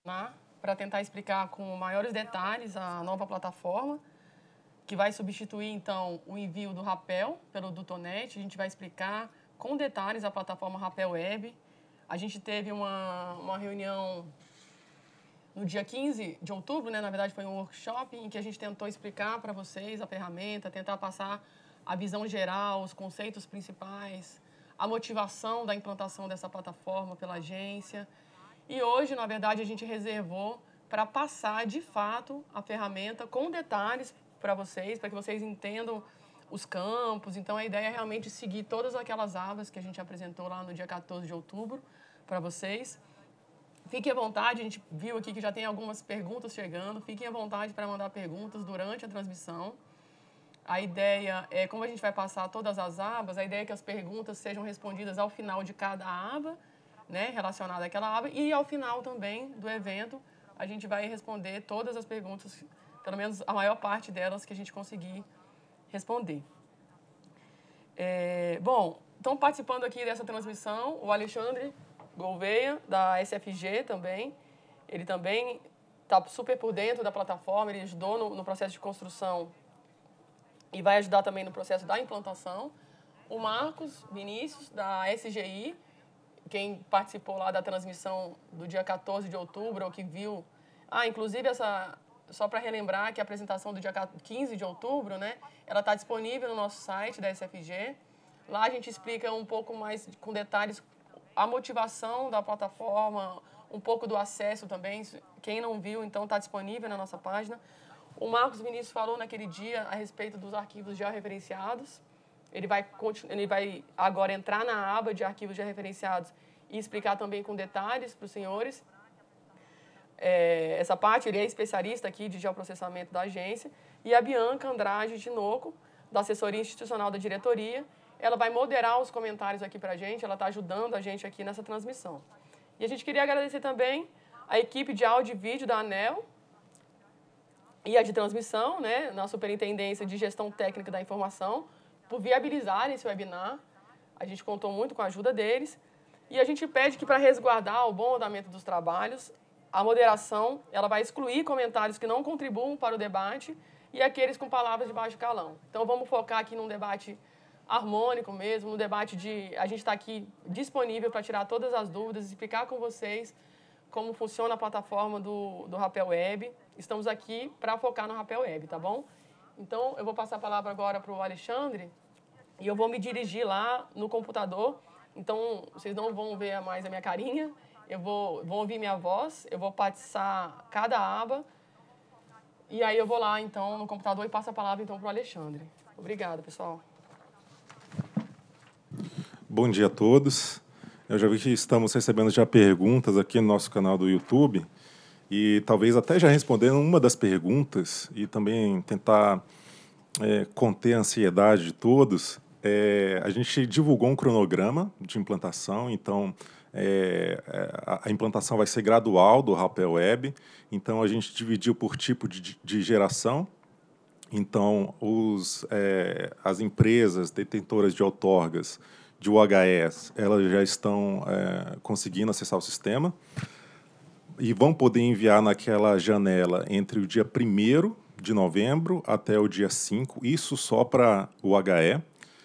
para tentar explicar com maiores detalhes a nova plataforma, que vai substituir, então, o envio do Rapel pelo Dutonet. A gente vai explicar com detalhes a plataforma Rapel Web. A gente teve uma reunião no dia 15 de outubro, né? Na verdade, foi um workshop em que a gente tentou explicar para vocês a ferramenta, tentar passar a visão geral, os conceitos principais, a motivação da implantação dessa plataforma pela agência. E hoje, na verdade, a gente reservou para passar, de fato, a ferramenta com detalhes para vocês, para que vocês entendam os campos. Então, a ideia é realmente seguir todas aquelas abas que a gente apresentou lá no dia 14 de outubro para vocês. Fiquem à vontade, a gente viu aqui que já tem algumas perguntas chegando. Fiquem à vontade para mandar perguntas durante a transmissão. A ideia é, como a gente vai passar todas as abas, a ideia é que as perguntas sejam respondidas ao final de cada aba, né, relacionada àquela aba, e ao final também do evento a gente vai responder todas as perguntas, pelo menos a maior parte delas que a gente conseguir responder. Bom, estão participando aqui dessa transmissão o Alexandre Gouveia, da SFG também. Ele também está super por dentro da plataforma, ele ajudou no processo de construção e vai ajudar também no processo da implantação. O Marcos Vinícius, da SGI, quem participou lá da transmissão do dia 14 de outubro, ou que viu... inclusive, só para relembrar que a apresentação do dia 15 de outubro, né, ela está disponível no nosso site da SFG. Lá a gente explica um pouco mais, com detalhes, a motivação da plataforma, um pouco do acesso também. Quem não viu, então, está disponível na nossa página. O Marcos Vinícius falou naquele dia a respeito dos arquivos já referenciados. Ele vai agora entrar na aba de arquivos já referenciados e explicar também com detalhes para os senhores essa parte. Ele é especialista aqui de geoprocessamento da agência. E a Bianca Andrade Tinoco, da assessoria institucional da diretoria, ela vai moderar os comentários aqui para a gente, ela está ajudando a gente aqui nessa transmissão. E a gente queria agradecer também a equipe de áudio e vídeo da ANEEL e a de transmissão, né, na Superintendência de Gestão Técnica da Informação, por viabilizarem esse webinar. A gente contou muito com a ajuda deles. E a gente pede que, para resguardar o bom andamento dos trabalhos, a moderação ela vai excluir comentários que não contribuam para o debate e aqueles com palavras de baixo calão. Então, vamos focar aqui num debate harmônico mesmo, no debate de... A gente está aqui disponível para tirar todas as dúvidas, explicar com vocês como funciona a plataforma do Rapel Web. Estamos aqui para focar no Rapel Web, tá bom? Então, eu vou passar a palavra agora para o Alexandre e eu vou me dirigir lá no computador. Então, vocês não vão ver mais a minha carinha, vão ouvir minha voz, eu vou passar cada aba e aí eu vou lá, então, no computador e passo a palavra, então, para o Alexandre. Obrigada, pessoal. Bom dia a todos. Eu já vi que estamos recebendo já perguntas aqui no nosso canal do YouTube e talvez até já respondendo uma das perguntas e também tentar conter a ansiedade de todos. A gente divulgou um cronograma de implantação, então a implantação vai ser gradual do Rapel Web, então a gente dividiu por tipo de geração. Então, as empresas detentoras de outorgas de UHS, elas já estão conseguindo acessar o sistema e vão poder enviar naquela janela entre o dia 1º de novembro até o dia 5, isso só para o UHE.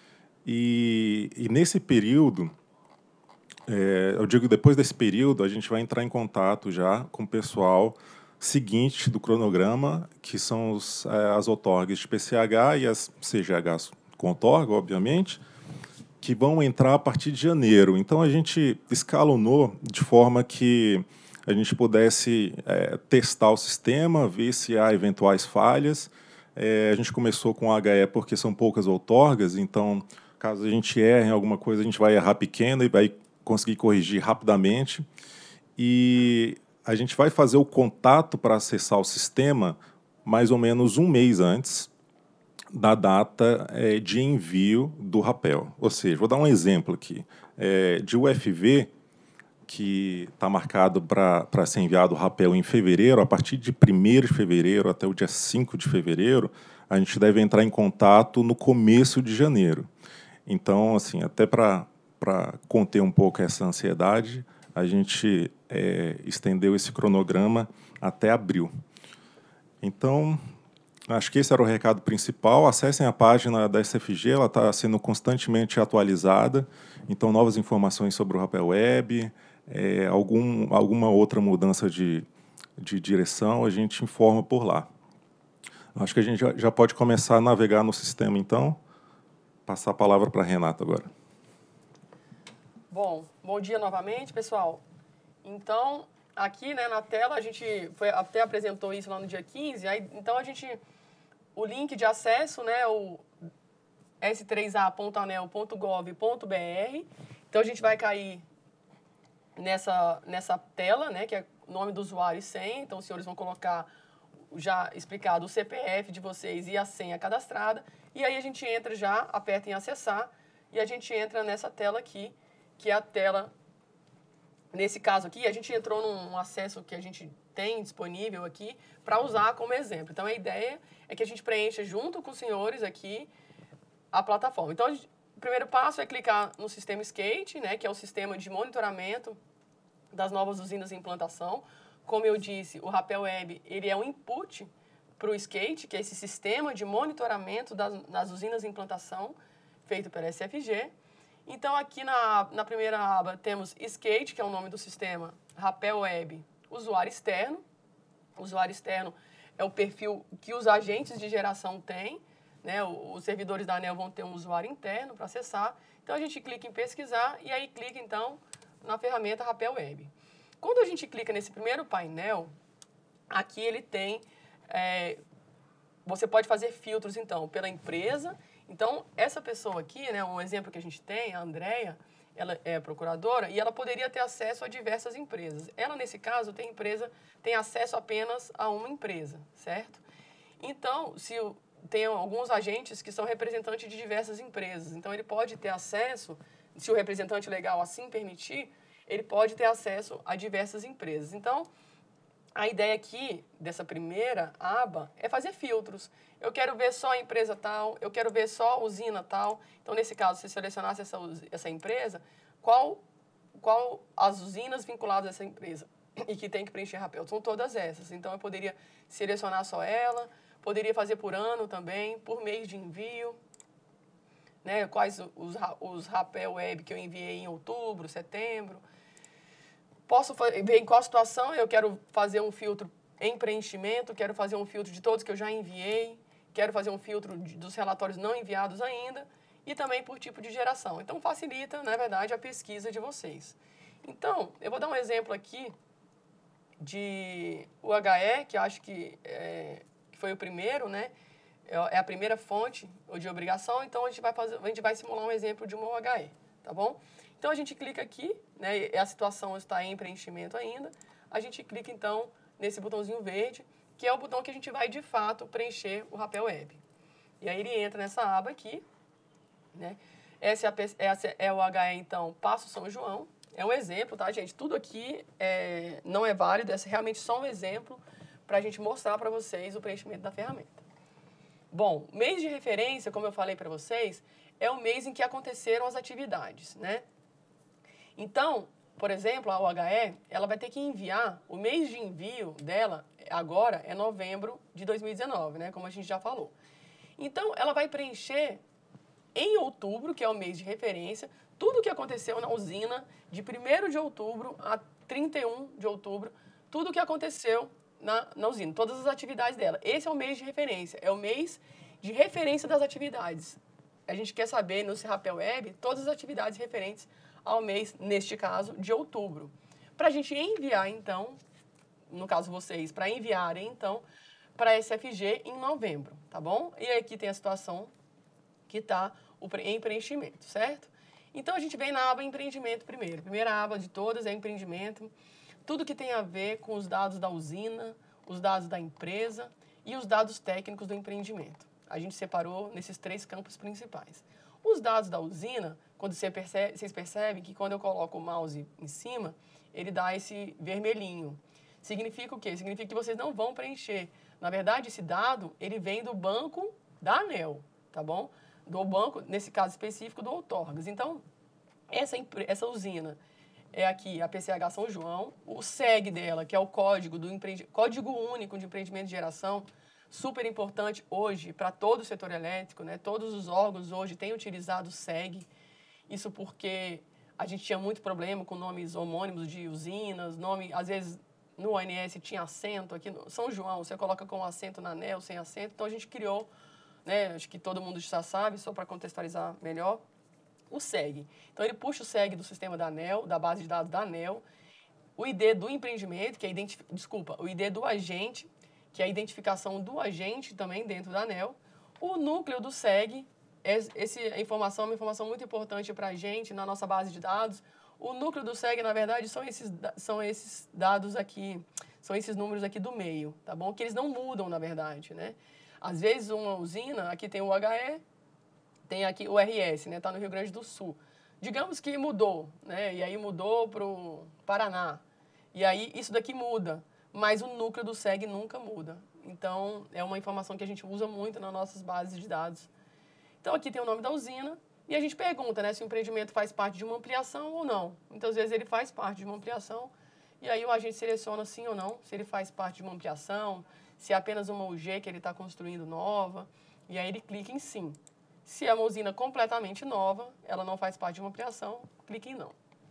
E nesse período, eu digo depois desse período, a gente vai entrar em contato já com o pessoal seguinte do cronograma, que são as outorgas de PCH e as CGHs com outorga, obviamente, que vão entrar a partir de janeiro. Então, a gente escalonou de forma que a gente pudesse testar o sistema, ver se há eventuais falhas. A gente começou com HE porque são poucas outorgas, então, caso a gente erre em alguma coisa, a gente vai errar pequeno e vai conseguir corrigir rapidamente. E a gente vai fazer o contato para acessar o sistema mais ou menos um mês antes da data de envio do Rapel. Ou seja, vou dar um exemplo aqui. De UFV, que está marcado para ser enviado o Rapel em fevereiro, a partir de 1º de fevereiro até o dia 5 de fevereiro, a gente deve entrar em contato no começo de janeiro. Então, assim, até para conter um pouco essa ansiedade, a gente estendeu esse cronograma até abril. Então, acho que esse era o recado principal. Acessem a página da SFG, ela está sendo constantemente atualizada. Então, novas informações sobre o Rapel Web, alguma outra mudança de direção, a gente informa por lá. Acho que a gente já pode começar a navegar no sistema, então. Passar a palavra para a Renata agora. Bom dia novamente, pessoal. Então, aqui, né, na tela, a gente até apresentou isso lá no dia 15, então o link de acesso, né, o s3a.anel.gov.br, então a gente vai cair nessa tela, né, que é o nome do usuário e senha, então os senhores vão colocar, já explicado, o CPF de vocês e a senha cadastrada, e aí a gente entra já, aperta em acessar, e a gente entra nessa tela aqui, que é a tela. Nesse caso aqui, a gente entrou num acesso que a gente tem disponível aqui para usar como exemplo. Então, a ideia é que a gente preencha junto com os senhores aqui a plataforma. Então, o primeiro passo é clicar no sistema SCATE, né, que é o sistema de monitoramento das novas usinas em implantação. Como eu disse, o Rapel Web ele é um input para o SCATE, que é esse sistema de monitoramento das usinas em implantação feito pela SFG. Então, aqui na primeira aba, temos SCATE, que é o nome do sistema, Rapel Web, usuário externo. O usuário externo é o perfil que os agentes de geração têm, né? Os servidores da ANEEL vão ter um usuário interno para acessar. Então, a gente clica em pesquisar e aí clica, então, na ferramenta Rapel Web. Quando a gente clica nesse primeiro painel, aqui ele tem... você pode fazer filtros, então, pela empresa. Então, essa pessoa aqui, né, um exemplo que a gente tem, a Andréia, ela é procuradora e ela poderia ter acesso a diversas empresas. Ela, nesse caso, tem acesso apenas a uma empresa, certo? Então, tem alguns agentes que são representantes de diversas empresas. Então, ele pode ter acesso, se o representante legal assim permitir, ele pode ter acesso a diversas empresas. Então, a ideia aqui, dessa primeira aba, é fazer filtros. Eu quero ver só a empresa tal, eu quero ver só a usina tal. Então, nesse caso, se selecionasse essa empresa, qual as usinas vinculadas a essa empresa e que tem que preencher rapel? São todas essas. Então, eu poderia selecionar só ela, poderia fazer por ano também, por mês de envio, né? Quais os Rapel Web que eu enviei em outubro, setembro. Posso ver em qual situação eu quero fazer um filtro em preenchimento, quero fazer um filtro de todos que eu já enviei, quero fazer um filtro dos relatórios não enviados ainda e também por tipo de geração. Então, facilita, na verdade, a pesquisa de vocês. Então, eu vou dar um exemplo aqui de UHE, que acho que foi o primeiro, né? É a primeira fonte de obrigação, então a gente vai simular um exemplo de uma UHE, tá bom? Então, a gente clica aqui, né, a situação está em preenchimento ainda, a gente clica, então, nesse botãozinho verde, que é o botão que a gente vai, de fato, preencher o Rapel Web. E aí, ele entra nessa aba aqui, né? Essa é o HE, então, Passo São João. É um exemplo, tá, gente? Tudo aqui não é válido, é realmente só um exemplo para a gente mostrar para vocês o preenchimento da ferramenta. Bom, mês de referência, como eu falei para vocês, é o mês em que aconteceram as atividades, né? Então, por exemplo, a UHE, ela vai ter que enviar, o mês de envio dela agora é novembro de 2019, né? Como a gente já falou. Então, ela vai preencher em outubro, que é o mês de referência, tudo o que aconteceu na usina de 1º de outubro a 31 de outubro, tudo o que aconteceu na usina, todas as atividades dela. Esse é o mês de referência, é o mês de referência das atividades. A gente quer saber, no Rapel Web, todas as atividades referentes ao mês, neste caso, de outubro. Para a gente enviar, então, no caso vocês, para enviarem, então, para a SFG em novembro, tá bom? E aqui tem a situação que está em preenchimento, certo? Então, a gente vem na aba empreendimento primeiro. A primeira aba de todas é empreendimento. Tudo que tem a ver com os dados da usina, os dados da empresa e os dados técnicos do empreendimento. A gente separou nesses 3 campos principais. Os dados da usina, quando vocês percebem que quando eu coloco o mouse em cima, ele dá esse vermelhinho. Significa o quê? Significa que vocês não vão preencher. Na verdade, esse dado, ele vem do banco da ANEEL, tá bom? Do banco, nesse caso específico, do Outorgas. Então, essa usina, é aqui a PCH São João, o SEG dela, que é o código Código Único de Empreendimento de Geração, super importante hoje para todo o setor elétrico, né? Todos os órgãos hoje têm utilizado o SEG, isso porque a gente tinha muito problema com nomes homônimos de usinas, às vezes no ONS tinha acento, aqui no São João você coloca com acento na ANEEL, sem acento, então a gente criou, né? Acho que todo mundo já sabe, só para contextualizar melhor, o SEG. Então, ele puxa o SEG do sistema da ANEEL, da base de dados da ANEEL, o ID do empreendimento, que é o ID do agente, que é a identificação do agente também dentro da ANEEL, o núcleo do SEG, essa informação é uma informação muito importante para a gente na nossa base de dados. O núcleo do SEG, na verdade, são esses dados aqui, são esses números aqui do meio, tá bom? Que eles não mudam, na verdade, né? Às vezes, uma usina, aqui tem o HE, tem aqui o RS, né? Está no Rio Grande do Sul. Digamos que mudou, né? E aí mudou para o Paraná. E aí isso daqui muda, mas o núcleo do SEG nunca muda. Então, é uma informação que a gente usa muito nas nossas bases de dados. Então, aqui tem o nome da usina e a gente pergunta, né? Se o empreendimento faz parte de uma ampliação ou não. Muitas vezes ele faz parte de uma ampliação e aí o agente seleciona sim ou não, se ele faz parte de uma ampliação, se é apenas uma UG que ele está construindo nova, e aí ele clica em sim. Se é uma usina completamente nova, ela não faz parte de uma ampliação, clique em não.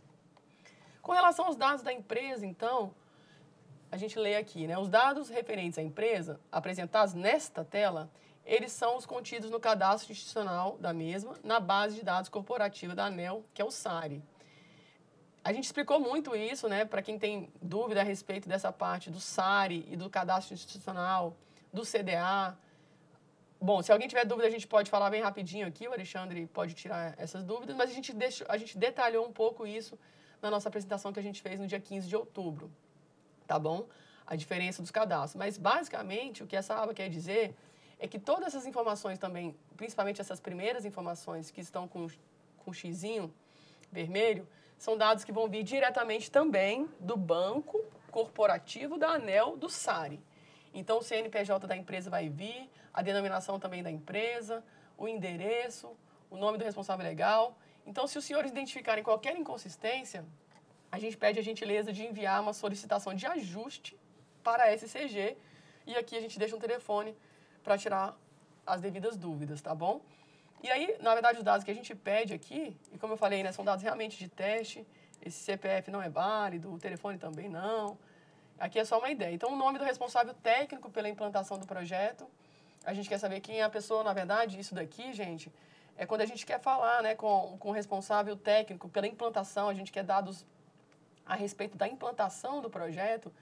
Com relação aos dados da empresa, então, a gente lê aqui, né? Os dados referentes à empresa, apresentados nesta tela, eles são os contidos no cadastro institucional da mesma, na base de dados corporativa da ANEEL, que é o SARI. A gente explicou muito isso, né? Para quem tem dúvida a respeito dessa parte do SARI e do cadastro institucional, do CDA. Bom, se alguém tiver dúvida, a gente pode falar bem rapidinho aqui, o Alexandre pode tirar essas dúvidas, mas a gente detalhou um pouco isso na nossa apresentação que a gente fez no dia 15 de outubro, tá bom? A diferença dos cadastros. Mas, basicamente, o que essa aba quer dizer é que todas essas informações também, principalmente essas primeiras informações que estão com o xizinho vermelho, são dados que vão vir diretamente também do banco corporativo da ANEEL, do SARI. Então, o CNPJ da empresa vai vir, a denominação também da empresa, o endereço, o nome do responsável legal. Então, se os senhores identificarem qualquer inconsistência, a gente pede a gentileza de enviar uma solicitação de ajuste para a SCG e aqui a gente deixa um telefone para tirar as devidas dúvidas, tá bom? E aí, na verdade, os dados que a gente pede aqui, e como eu falei, né, são dados realmente de teste, esse CPF não é válido, o telefone também não. Aqui é só uma ideia. Então, o nome do responsável técnico pela implantação do projeto. A gente quer saber quem é a pessoa, na verdade, isso daqui, gente, é quando a gente quer falar, né, com o responsável técnico pela implantação, a gente quer dados a respeito da implantação do projeto.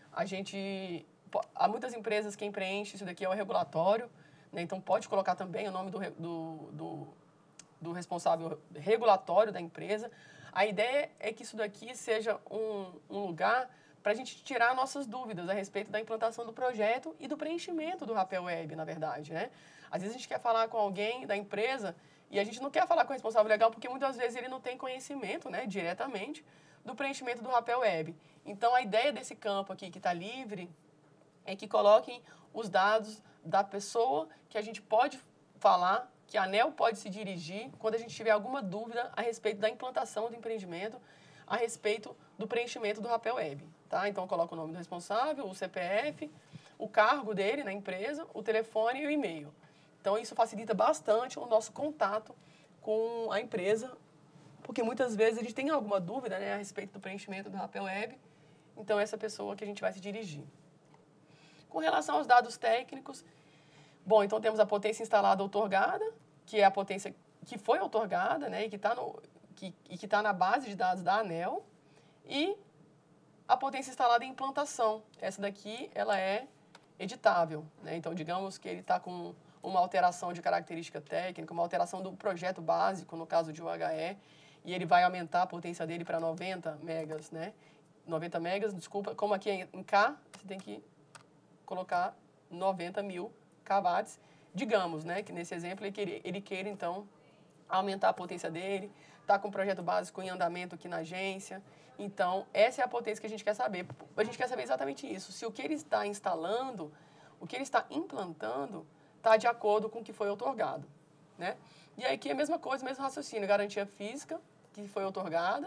Há muitas empresas quem preenche isso daqui é o regulatório, né, então pode colocar também o nome do responsável regulatório da empresa. A ideia é que isso daqui seja um lugar para a gente tirar nossas dúvidas a respeito da implantação do projeto e do preenchimento do Rapel Web, na verdade, né? Às vezes a gente quer falar com alguém da empresa e a gente não quer falar com o responsável legal porque muitas vezes ele não tem conhecimento, né, diretamente do preenchimento do Rapel Web. Então, a ideia desse campo aqui que está livre é que coloquem os dados da pessoa que a gente pode falar, que a ANEEL pode se dirigir quando a gente tiver alguma dúvida a respeito da implantação do empreendimento, a respeito do preenchimento do Rapel Web. Tá? Então, coloca o nome do responsável, o CPF, o cargo dele na empresa, o telefone e o e-mail. Então, isso facilita bastante o nosso contato com a empresa, porque muitas vezes a gente tem alguma dúvida, né, a respeito do preenchimento do Rapel Web. Então, essa pessoa que a gente vai se dirigir. Com relação aos dados técnicos, bom, então temos a potência instalada outorgada, que é a potência que foi outorgada, né, e que está na base de dados da ANEEL, e a potência instalada em implantação. Essa daqui, ela é editável, né? Então, digamos que ele está com uma alteração de característica técnica, uma alteração do projeto básico, no caso de UHE, e ele vai aumentar a potência dele para 90 megas, né? 90 megas, desculpa, como aqui é em K, você tem que colocar 90 mil kW. Digamos, né, que nesse exemplo ele queira, então, aumentar a potência dele, está com o projeto básico em andamento aqui na agência. Então, essa é a potência que a gente quer saber. A gente quer saber exatamente isso. Se o que ele está instalando, o que ele está implantando, está de acordo com o que foi outorgado, né? E aí aqui é a mesma coisa, mesmo raciocínio. Garantia física, que foi outorgada,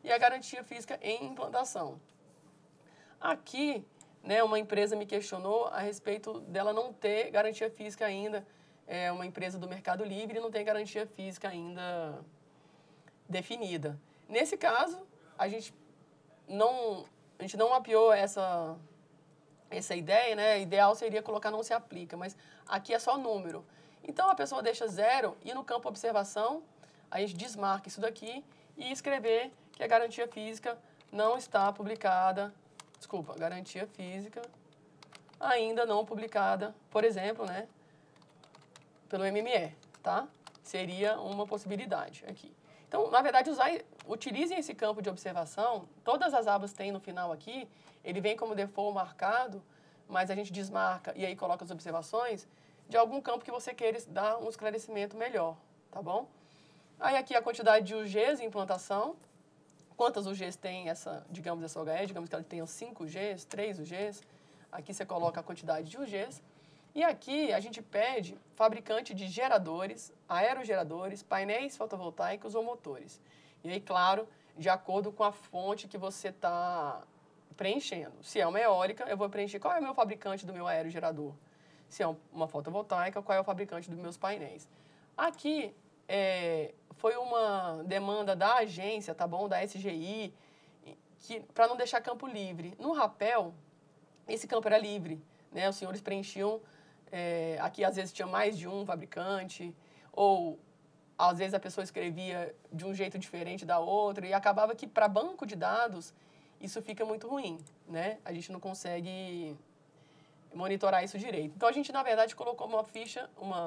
e a garantia física em implantação. Aqui, né, uma empresa me questionou a respeito dela não ter garantia física ainda. É uma empresa do Mercado Livre e não tem garantia física ainda definida. Nesse caso, a gente não mapeou essa ideia, né? Ideal seria colocar não se aplica, mas aqui é só número. Então, a pessoa deixa 0 e no campo observação, a gente desmarca isso daqui e escrever que a garantia física não está publicada, garantia física ainda não publicada, por exemplo, né, pelo MME, tá? Seria uma possibilidade aqui. Então, na verdade, utilizem esse campo de observação, todas as abas têm no final aqui, ele vem como default marcado, mas a gente desmarca e aí coloca as observações de algum campo que você queira dar um esclarecimento melhor, tá bom? Aí aqui a quantidade de UGs em implantação, quantas UGs tem essa OHE, digamos que ela tenha 5 UGs, 3 UGs, aqui você coloca a quantidade de UGs, e aqui a gente pede fabricante de geradores, aerogeradores, painéis fotovoltaicos ou motores. E aí, claro, de acordo com a fonte que você está preenchendo. Se é uma eólica, eu vou preencher qual é o meu fabricante do meu aerogerador. Se é uma fotovoltaica, qual é o fabricante dos meus painéis. Aqui foi uma demanda da agência, tá bom? Da SGI, para não deixar campo livre. No rapel, esse campo era livre, né? Os senhores preenchiam, aqui às vezes tinha mais de um fabricante, ou às vezes a pessoa escrevia de um jeito diferente da outra, e acabava que para banco de dados isso fica muito ruim, né? A gente não consegue monitorar isso direito. Então, a gente, na verdade, colocou uma ficha,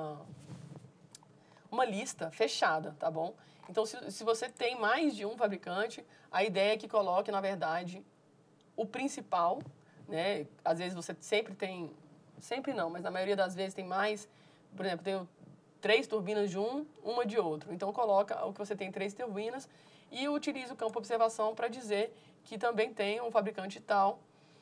uma lista fechada, tá bom? Então, se você tem mais de um fabricante, a ideia é que coloque, na verdade, o principal, né? Às vezes você sempre tem, sempre não, mas na maioria das vezes tem mais, por exemplo, tem 3 turbinas de uma de outro. Então, coloca o que você tem 3 turbinas e utiliza o campo observação para dizer que também tem um fabricante tal.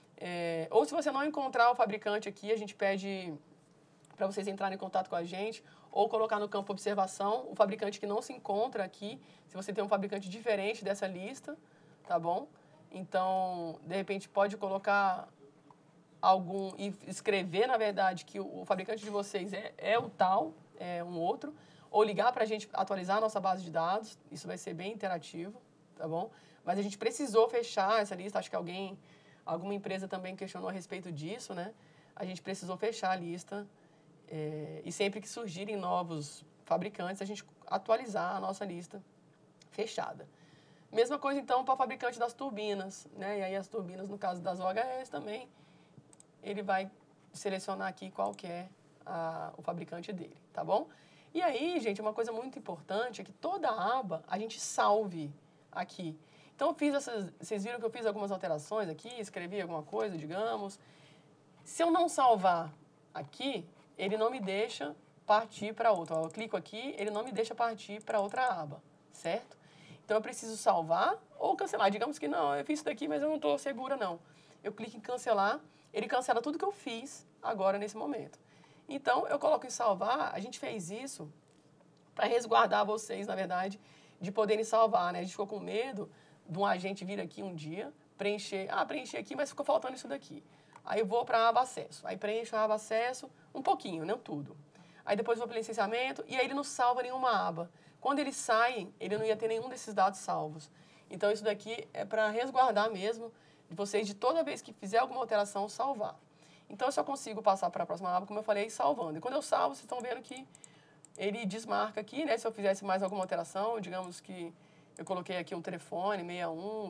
Ou se você não encontrar o fabricante aqui, a gente pede para vocês entrarem em contato com a gente ou colocar no campo observação o fabricante que não se encontra aqui, se você tem um fabricante diferente dessa lista, tá bom? Então, de repente, pode colocar algum e escrever, na verdade, que o fabricante de vocês é o tal, é um outro, ou ligar para a gente atualizar a nossa base de dados, isso vai ser bem interativo, tá bom? Mas a gente precisou fechar essa lista, acho que alguma empresa também questionou a respeito disso, né? A gente precisou fechar a lista e sempre que surgirem novos fabricantes, a gente atualizar a nossa lista fechada. Mesma coisa, então, para o fabricante das turbinas, né? E aí as turbinas, no caso das OHS também, ele vai selecionar aqui qual que é o fabricante dele, tá bom? E aí, gente, uma coisa muito importante é que toda aba a gente salve aqui. Então, vocês viram que eu fiz algumas alterações aqui, escrevi alguma coisa, digamos. Se eu não salvar aqui, ele não me deixa partir para outra. Eu clico aqui, ele não me deixa partir para outra aba, certo? Então, eu preciso salvar ou cancelar. Digamos que não, eu fiz isso daqui, mas eu não estou segura, não. Eu clico em cancelar, ele cancela tudo que eu fiz agora, nesse momento. Então, eu coloco em salvar, a gente fez isso para resguardar vocês, na verdade, de poderem salvar, né? A gente ficou com medo de um agente vir aqui um dia, preenchi aqui, mas ficou faltando isso daqui. Aí eu vou para a aba acesso, aí preencho a aba acesso um pouquinho, não tudo. Aí depois vou para o licenciamento e aí ele não salva nenhuma aba. Quando ele sai, ele não ia ter nenhum desses dados salvos. Então isso daqui é para resguardar mesmo de vocês, de toda vez que fizer alguma alteração, salvar. Então eu só consigo passar para a próxima aba, como eu falei, salvando. E quando eu salvo, vocês estão vendo que ele desmarca aqui, né? Se eu fizesse mais alguma alteração, digamos que eu coloquei aqui um telefone, 61,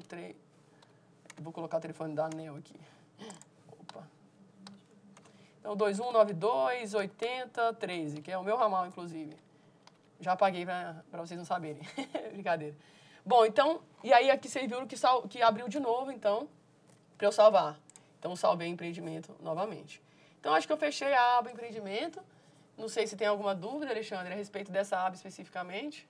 vou colocar o telefone da ANEEL aqui. Opa. Então, 2192 80 13, que é o meu ramal, inclusive. Já apaguei para vocês não saberem. Brincadeira. Bom, então, e aí aqui vocês viram que abriu de novo, então, para eu salvar. Então, salvei empreendimento novamente. Então, acho que eu fechei a aba empreendimento. Não sei se tem alguma dúvida, Alexandre, a respeito dessa aba especificamente.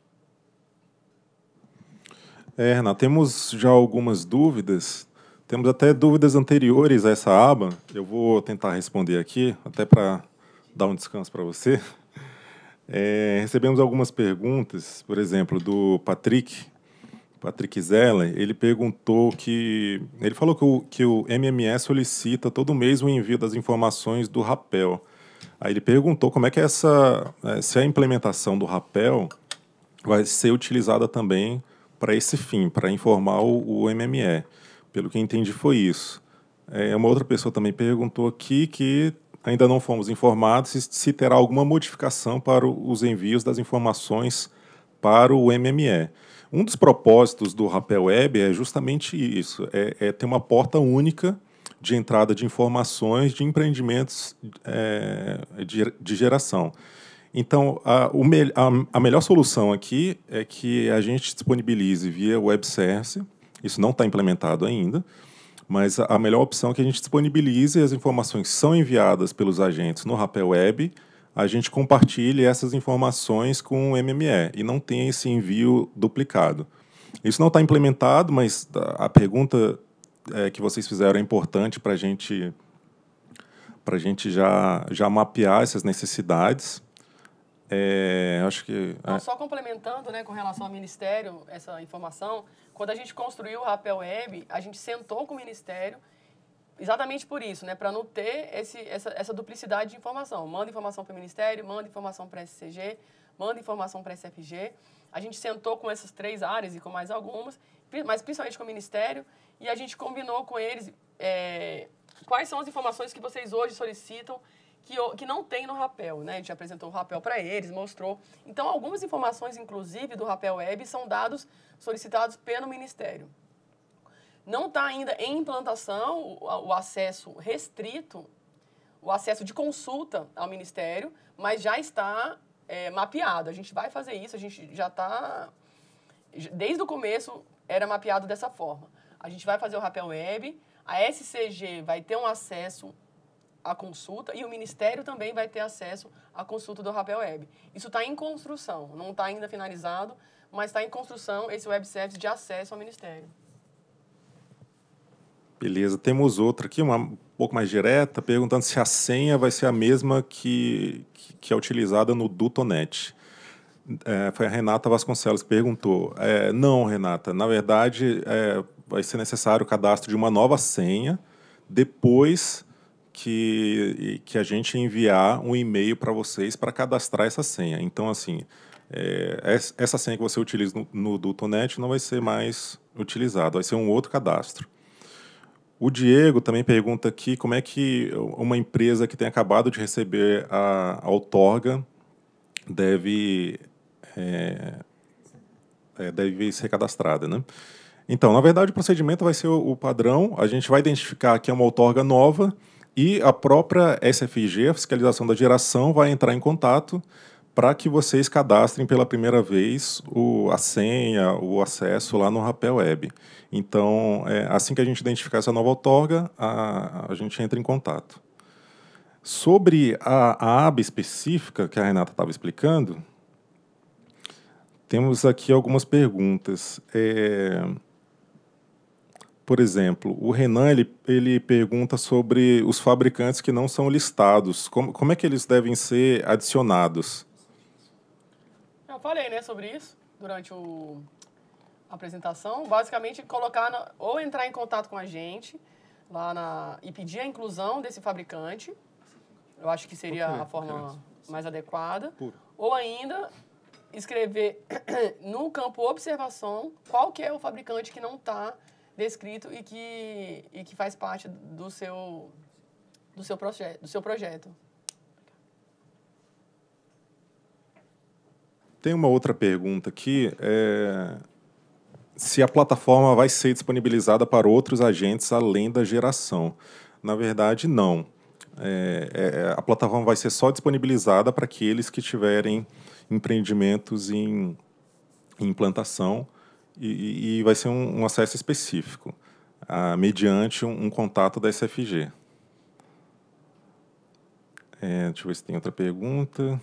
Renato, temos já algumas dúvidas. Temos até dúvidas anteriores a essa aba. Eu vou tentar responder aqui, até para dar um descanso para você. Recebemos algumas perguntas, por exemplo, do Patrick Patrick Zeller, ele perguntou que... Ele falou que o MME solicita todo mês o envio das informações do rapel. Aí ele perguntou como é que se a implementação do rapel vai ser utilizada também para esse fim, para informar o MME. Pelo que eu entendi, foi isso. Uma outra pessoa também perguntou aqui que ainda não fomos informados se terá alguma modificação para os envios das informações para o MME. Um dos propósitos do Rapel Web é justamente isso, ter uma porta única de entrada de informações de empreendimentos de geração. Então, a melhor solução aqui é que a gente disponibilize via web service, isso não está implementado ainda, mas a melhor opção é que a gente disponibilize as informações que são enviadas pelos agentes no Rapel Web, a gente compartilhe essas informações com o MME e não tenha esse envio duplicado. Isso não está implementado, mas a pergunta que vocês fizeram é importante para a gente já mapear essas necessidades. Acho que... Então, só complementando, né, com relação ao Ministério, essa informação, quando a gente construiu o Rapel Web, a gente sentou com o Ministério exatamente por isso, né, para não ter essa duplicidade de informação. Manda informação para o Ministério, manda informação para a SCG, manda informação para a SFG. A gente sentou com essas 3 áreas e com mais algumas, mas principalmente com o Ministério, e a gente combinou com eles quais são as informações que vocês hoje solicitam que não tem no Rapel, né? A gente apresentou o Rapel para eles, mostrou. Então, algumas informações, inclusive, do Rapel Web são dados solicitados pelo Ministério. Não está ainda em implantação o acesso restrito, o acesso de consulta ao Ministério, mas já está mapeado. A gente vai fazer isso, a gente já está... Desde o começo era mapeado dessa forma. A gente vai fazer o Rapel Web, a SCG vai ter um acesso à consulta e o Ministério também vai ter acesso à consulta do Rapel Web. Isso está em construção, não está ainda finalizado, mas está em construção esse web service de acesso ao Ministério. Beleza, temos outra aqui, um pouco mais direta, perguntando se a senha vai ser a mesma que é utilizada no Dutonet. Foi a Renata Vasconcelos que perguntou. Não, Renata, na verdade vai ser necessário o cadastro de uma nova senha depois que a gente enviar um e-mail para vocês para cadastrar essa senha. Então, assim, essa senha que você utiliza no Dutonet não vai ser mais utilizada, vai ser um outro cadastro. O Diego também pergunta aqui como é que uma empresa que tem acabado de receber a outorga deve ser cadastrada, né? Então, na verdade, o procedimento vai ser o padrão. A gente vai identificar que é uma outorga nova e a própria SFG, a Fiscalização da Geração, vai entrar em contato para que vocês cadastrem pela primeira vez a senha, o acesso lá no Rapel Web. Então, assim que a gente identificar essa nova outorga, a gente entra em contato. Sobre a aba específica que a Renata estava explicando, temos aqui algumas perguntas. Por exemplo, o Renan ele pergunta sobre os fabricantes que não são listados. Como é que eles devem ser adicionados? Eu falei, né, sobre isso durante a apresentação. Basicamente, ou entrar em contato com a gente lá e pedir a inclusão desse fabricante. Eu acho que seria a forma mais adequada. Ou ainda escrever no campo observação qual que é o fabricante que não está descrito e que faz parte do seu projeto. Tem uma outra pergunta aqui, se a plataforma vai ser disponibilizada para outros agentes além da geração. Na verdade, não. A plataforma vai ser só disponibilizada para aqueles que tiverem empreendimentos em implantação e vai ser um acesso específico, mediante um contato da SFG. Deixa eu ver se tem outra pergunta.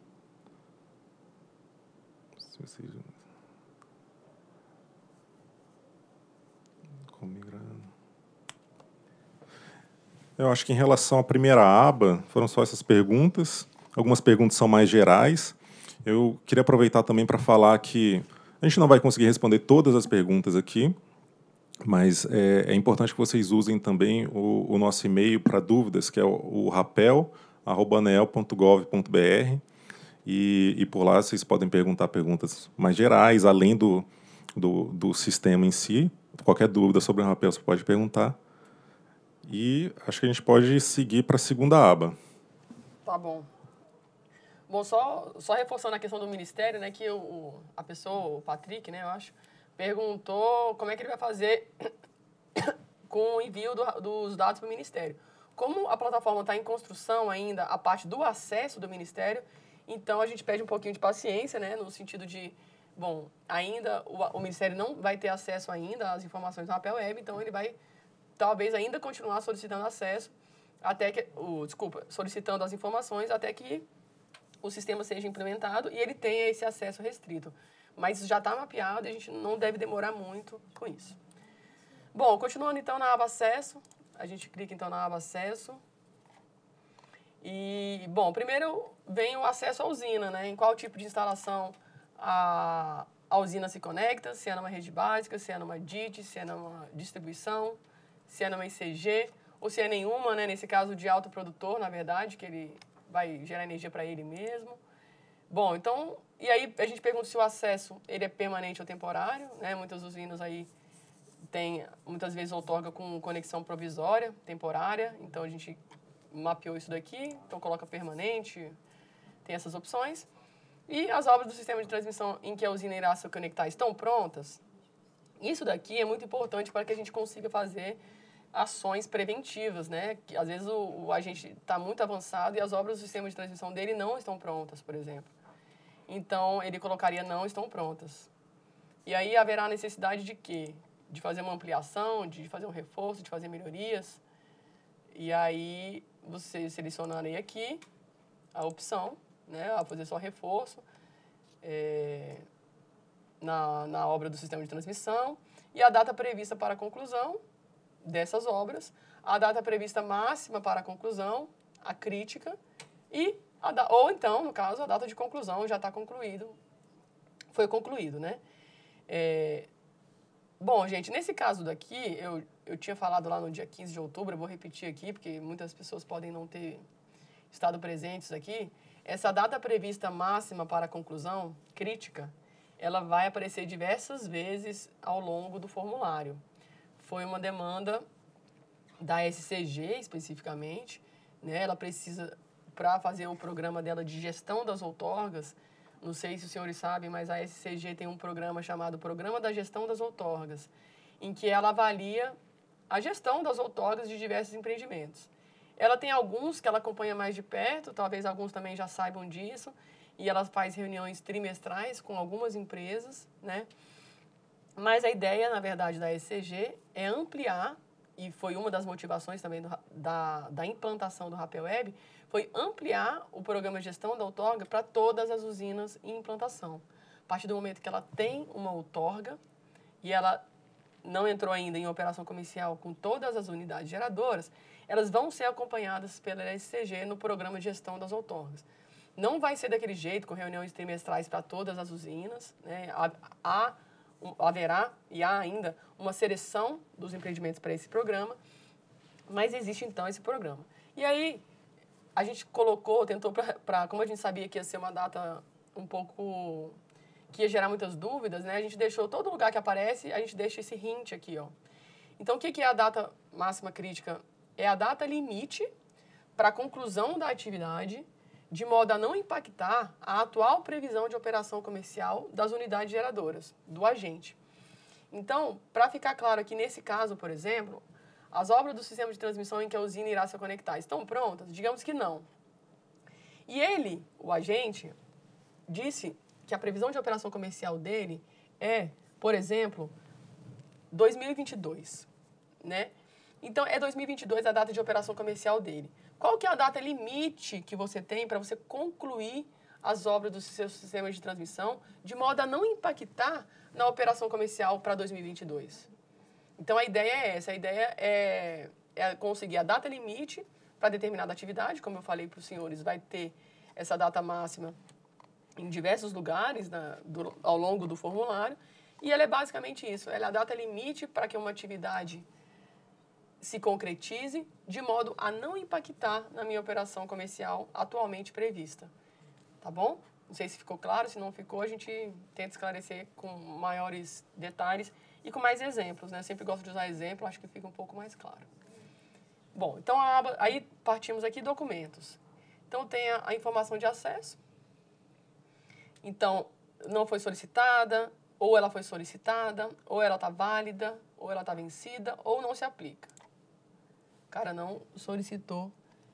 Eu acho que em relação à primeira aba, foram só essas perguntas. Algumas perguntas são mais gerais. Eu queria aproveitar também para falar que A gente não vai conseguir responder todas as perguntas aqui, mas é importante que vocês usem também o nosso e-mail para dúvidas, que é o rapel@aneel.gov.br, e por lá vocês podem perguntar perguntas mais gerais, além do sistema em si. Qualquer dúvida sobre o rapel você pode perguntar. E acho que a gente pode seguir para a segunda aba. Tá bom. Bom, só reforçando a questão do Ministério, né, que a pessoa, o Patrick, né, eu acho, perguntou como é que ele vai fazer com o envio dos dados para o Ministério. Como a plataforma está em construção ainda, a parte do acesso do Ministério, então a gente pede um pouquinho de paciência, né, no sentido de, bom, ainda o Ministério não vai ter acesso ainda às informações do Rapel Web, então ele vai, talvez, ainda continuar solicitando acesso, solicitando as informações até que o sistema seja implementado e ele tenha esse acesso restrito. Mas já está mapeado e a gente não deve demorar muito com isso. Bom, continuando então na aba Acesso, a gente clica então na aba Acesso. E, bom, primeiro vem o acesso à usina, né? Em qual tipo de instalação a usina se conecta, se é numa rede básica, se é numa DIT, se é numa distribuição, se é numa ICG, ou se é nenhuma, né? Nesse caso de autoprodutor, na verdade, que ele vai gerar energia para ele mesmo. Bom, então, e aí a gente pergunta se o acesso ele é permanente ou temporário, né? Muitas usinas aí muitas vezes outorga com conexão provisória, temporária, então a gente mapeou isso daqui, então coloca permanente, tem essas opções. E as obras do sistema de transmissão em que a usina irá se conectar estão prontas? Isso daqui é muito importante para que a gente consiga fazer ações preventivas, né? Que às vezes o agente está muito avançado e as obras do sistema de transmissão dele não estão prontas, por exemplo. Então, ele colocaria não estão prontas. E aí haverá necessidade de quê? De fazer uma ampliação, de fazer um reforço, de fazer melhorias. E aí, você selecionaria aqui a opção, né? A fazer só reforço na obra do sistema de transmissão e a data prevista para a conclusão dessas obras, a data prevista máxima para a conclusão, a crítica, ou então, no caso, a data de conclusão já está concluído, foi concluído, né? Bom, gente, nesse caso daqui, eu tinha falado lá no dia 15 de outubro, eu vou repetir aqui, porque muitas pessoas podem não ter estado presentes aqui. Essa data prevista máxima para a conclusão, crítica, ela vai aparecer diversas vezes ao longo do formulário. Foi uma demanda da SCG, especificamente, né? Ela precisa, para fazer o programa dela de gestão das outorgas, não sei se os senhores sabem, mas a SCG tem um programa chamado Programa da Gestão das Outorgas, em que ela avalia a gestão das outorgas de diversos empreendimentos. Ela tem alguns que ela acompanha mais de perto, talvez alguns também já saibam disso, e ela faz reuniões trimestrais com algumas empresas, né? Mas a ideia, na verdade, da SCG é ampliar, e foi uma das motivações também da implantação do Rapel Web, foi ampliar o programa de gestão da outorga para todas as usinas em implantação. A partir do momento que ela tem uma outorga e ela não entrou ainda em operação comercial com todas as unidades geradoras, elas vão ser acompanhadas pela SCG no programa de gestão das outorgas. Não vai ser daquele jeito, com reuniões trimestrais para todas as usinas, né? Haverá e há ainda uma seleção dos empreendimentos para esse programa, mas existe então esse programa. E aí a gente tentou como a gente sabia que ia ser uma data um pouco que ia gerar muitas dúvidas, né? A gente deixou todo lugar que aparece, a gente deixa esse hint aqui, ó. Então o que é a data máxima crítica? É a data limite para a conclusão da atividade, de modo a não impactar a atual previsão de operação comercial das unidades geradoras, do agente. Então, para ficar claro aqui, nesse caso, por exemplo, as obras do sistema de transmissão em que a usina irá se conectar estão prontas? Digamos que não. E ele, o agente, disse que a previsão de operação comercial dele é, por exemplo, 2022, né? Então, é 2022 a data de operação comercial dele. Qual que é a data limite que você tem para você concluir as obras do seu sistema de transmissão, de modo a não impactar na operação comercial para 2022? Então, a ideia é essa. A ideia é conseguir a data limite para determinada atividade. Como eu falei para os senhores, vai ter essa data máxima em diversos lugares ao longo do formulário, e ela é basicamente isso, ela é a data limite para que uma atividade se concretize, de modo a não impactar na minha operação comercial atualmente prevista. Tá bom? Não sei se ficou claro, se não ficou, a gente tenta esclarecer com maiores detalhes e com mais exemplos, né? Eu sempre gosto de usar exemplo, acho que fica um pouco mais claro. Bom, então aí partimos aqui documentos. Então tem a informação de acesso. Então, não foi solicitada, ou ela foi solicitada, ou ela está válida, ou ela está vencida, ou não se aplica. O cara não solicitou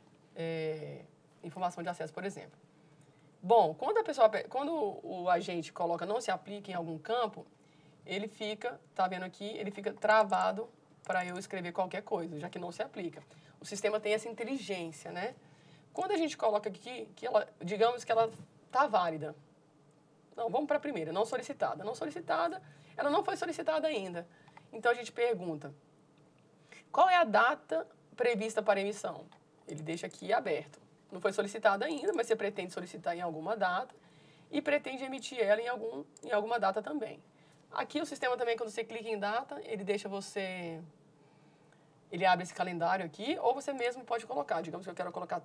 informação de acesso, por exemplo. Bom, quando o agente coloca não se aplica em algum campo, ele fica, tá vendo aqui, ele fica travado para eu escrever qualquer coisa, já que não se aplica. O sistema tem essa inteligência, né? Quando a gente coloca aqui, digamos que ela está válida. Não, vamos para a primeira, não solicitada. Não solicitada, ela não foi solicitada ainda. Então a gente pergunta, qual é a data prevista para emissão? Ele deixa aqui aberto. Não foi solicitada ainda, mas você pretende solicitar em alguma data e pretende emitir ela em alguma data também. Aqui o sistema também, quando você clica em data, ele deixa você... Ele abre esse calendário aqui, ou você mesmo pode colocar. Digamos que eu quero colocar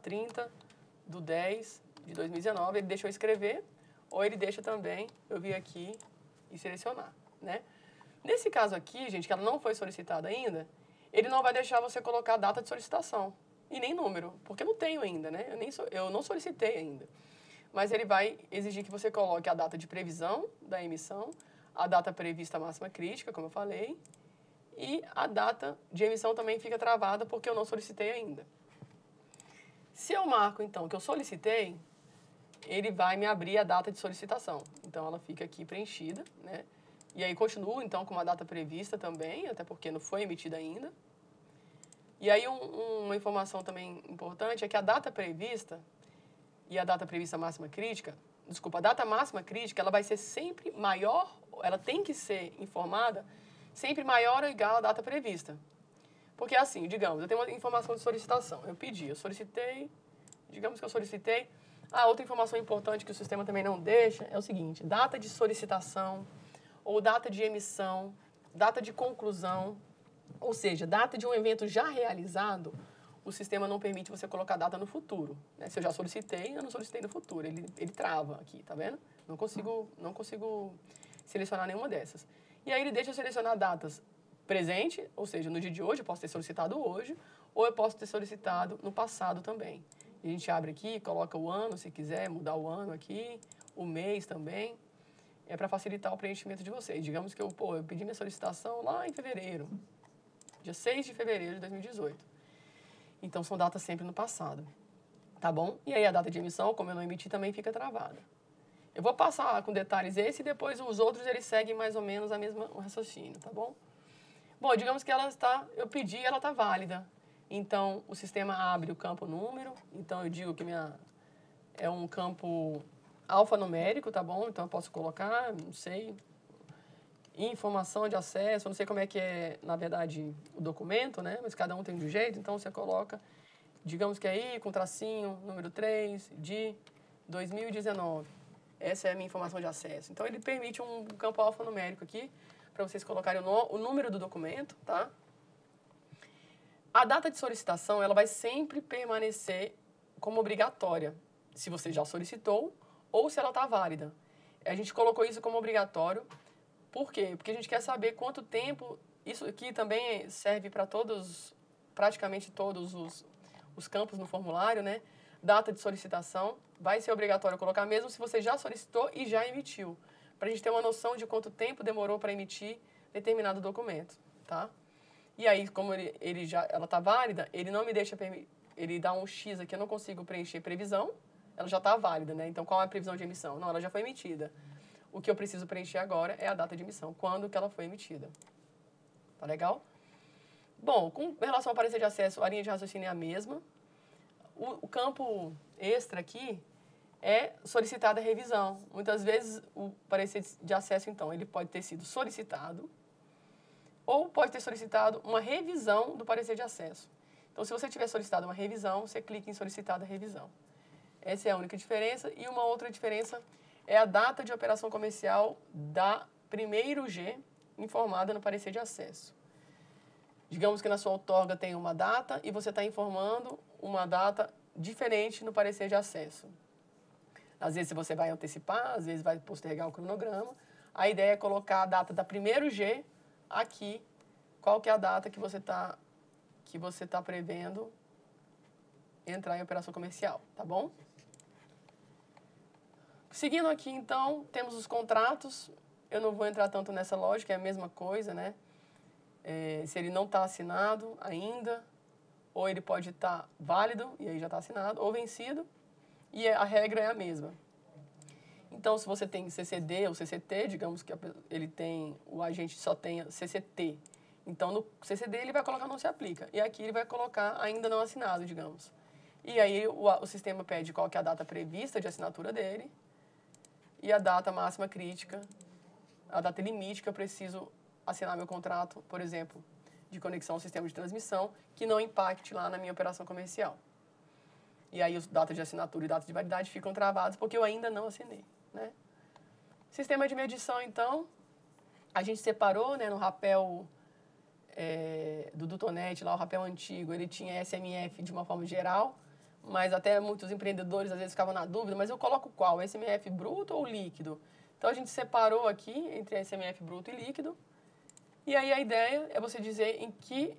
30/10/2019, ele deixa eu escrever, ou ele deixa também eu vir aqui e selecionar, né? Nesse caso aqui, gente, que ela não foi solicitada ainda, ele não vai deixar você colocar a data de solicitação e nem número, porque eu não tenho ainda, né? Eu não solicitei ainda. Mas ele vai exigir que você coloque a data de previsão da emissão, a data prevista máxima crítica, como eu falei, e a data de emissão também fica travada porque eu não solicitei ainda. Se eu marco, então, que eu solicitei, ele vai me abrir a data de solicitação. Então, ela fica aqui preenchida, né? E aí, continuo, então, com uma data prevista também, até porque não foi emitida ainda. E aí, uma informação também importante é que a data prevista e a data prevista máxima crítica, desculpa, a data máxima crítica, ela vai ser sempre maior, ela tem que ser informada sempre maior ou igual à data prevista. Porque assim, digamos, eu tenho uma informação de solicitação, eu pedi, eu solicitei, digamos que eu solicitei. Outra informação importante que o sistema também não deixa é o seguinte, data de solicitação ou data de emissão, data de conclusão, ou seja, data de um evento já realizado, o sistema não permite você colocar data no futuro. Né? Se eu já solicitei, eu não solicitei no futuro. Ele trava aqui, tá vendo? Não consigo selecionar nenhuma dessas. E aí ele deixa eu selecionar datas presente, ou seja, no dia de hoje, eu posso ter solicitado hoje, ou eu posso ter solicitado no passado também. A gente abre aqui, coloca o ano, se quiser mudar o ano aqui, o mês também. É para facilitar o preenchimento de vocês. Digamos que eu pedi minha solicitação lá em fevereiro, dia 6 de fevereiro de 2018. Então, são datas sempre no passado, tá bom? E aí, a data de emissão, como eu não emiti, também fica travada. Eu vou passar com detalhes esse e depois os outros, eles seguem mais ou menos o raciocínio, tá bom? Bom, digamos que eu pedi e ela está válida. Então, o sistema abre o campo número. Então, eu digo que é um campo alfanumérico, tá bom? Então, eu posso colocar, não sei, informação de acesso, eu não sei como é que é, na verdade, o documento, né? Mas cada um tem de um jeito, então você coloca, digamos que aí, com tracinho, número 3 de 2019. Essa é a minha informação de acesso. Então, ele permite um campo alfanumérico aqui, para vocês colocarem o número do documento, tá? A data de solicitação, ela vai sempre permanecer como obrigatória, se você já solicitou ou se ela está válida. A gente colocou isso como obrigatório. Por quê? Porque a gente quer saber quanto tempo... Isso aqui também serve para praticamente todos os campos no formulário, né? Data de solicitação, vai ser obrigatório colocar mesmo se você já solicitou e já emitiu, para a gente ter uma noção de quanto tempo demorou para emitir determinado documento, tá? E aí, como ela está válida, ele não me deixa... Ele dá um X aqui, eu não consigo preencher previsão, ela já está válida, né? Então, qual é a previsão de emissão? Não, ela já foi emitida. O que eu preciso preencher agora é a data de emissão, quando que ela foi emitida. Tá legal? Bom, com relação ao parecer de acesso, a linha de raciocínio é a mesma. O campo extra aqui é solicitada a revisão. Muitas vezes, o parecer de acesso, então, ele pode ter sido solicitado ou pode ter solicitado uma revisão do parecer de acesso. Então, se você tiver solicitado uma revisão, você clica em solicitada revisão. Essa é a única diferença. E uma outra diferença é a data de operação comercial da primeiro G informada no parecer de acesso. Digamos que na sua outorga tem uma data e você está informando uma data diferente no parecer de acesso. Às vezes você vai antecipar, às vezes vai postergar o cronograma. A ideia é colocar a data da primeiro G aqui. Qual que é a data que você está prevendo entrar em operação comercial, tá bom? Seguindo aqui, então, temos os contratos. Eu não vou entrar tanto nessa lógica, é a mesma coisa, né? Se ele não está assinado ainda, ou ele pode estar válido, e aí já está assinado, ou vencido, e a regra é a mesma. Então, se você tem CCD ou CCT, digamos que o agente só tenha CCT, então no CCD ele vai colocar não se aplica, e aqui ele vai colocar ainda não assinado, digamos. E aí o sistema pede qual que é a data prevista de assinatura dele, e a data máxima crítica, a data limite que eu preciso assinar meu contrato, por exemplo, de conexão ao sistema de transmissão, que não impacte lá na minha operação comercial. E aí os datas de assinatura e datas de validade ficam travados porque eu ainda não assinei, né? Sistema de medição, então, a gente separou, né, no rapel do Dutonet, lá o rapel antigo, ele tinha SMF de uma forma geral, mas até muitos empreendedores às vezes ficavam na dúvida, mas eu coloco qual? SMF bruto ou líquido? Então a gente separou aqui entre SMF bruto e líquido. E aí a ideia é você dizer em que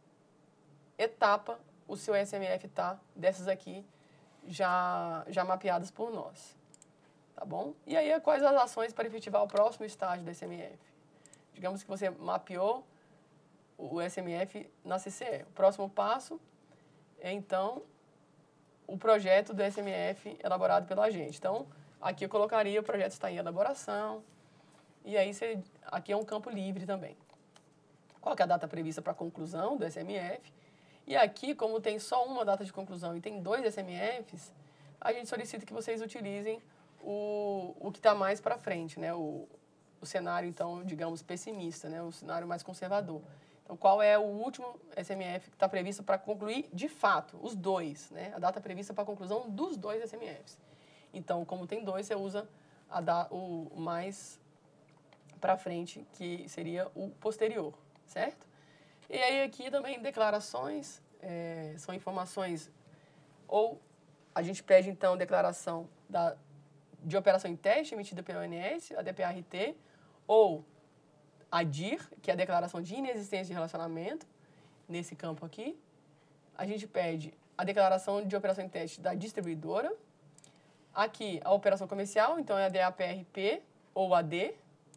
etapa o seu SMF está, dessas aqui já mapeadas por nós. Tá bom? E aí quais as ações para efetivar o próximo estágio do SMF? Digamos que você mapeou o SMF na CCE. O próximo passo é, então, o projeto do SMF elaborado pelo agente. Então, aqui eu colocaria o projeto está em elaboração, e aí aqui é um campo livre também. Qual que é a data prevista para a conclusão do SMF? E aqui, como tem só uma data de conclusão e tem 2 SMFs, a gente solicita que vocês utilizem o que está mais para frente, né? O cenário, então, digamos, pessimista, né? O cenário mais conservador. Então, qual é o último SMF que está previsto para concluir, de fato, os 2, né? A data prevista para a conclusão dos 2 SMFs. Então, como tem 2, você usa o mais para frente, que seria o posterior, certo? E aí, aqui também, declarações, são informações, ou a gente pede, então, declaração de operação em teste emitida pela ONS, a DPRT, ou a DIR, que é a declaração de inexistência de relacionamento, nesse campo aqui. A gente pede a declaração de operação em teste da distribuidora. Aqui, a operação comercial, então é a DAPRP ou AD.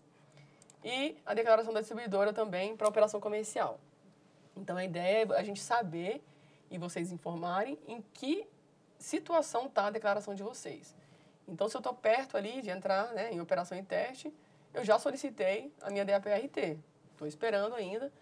E a declaração da distribuidora também para a operação comercial. Então, a ideia é a gente saber e vocês informarem em que situação está a declaração de vocês. Então, se eu estou perto ali de entrar, né, em operação em teste, eu já solicitei a minha DAPRT. Estou esperando ainda.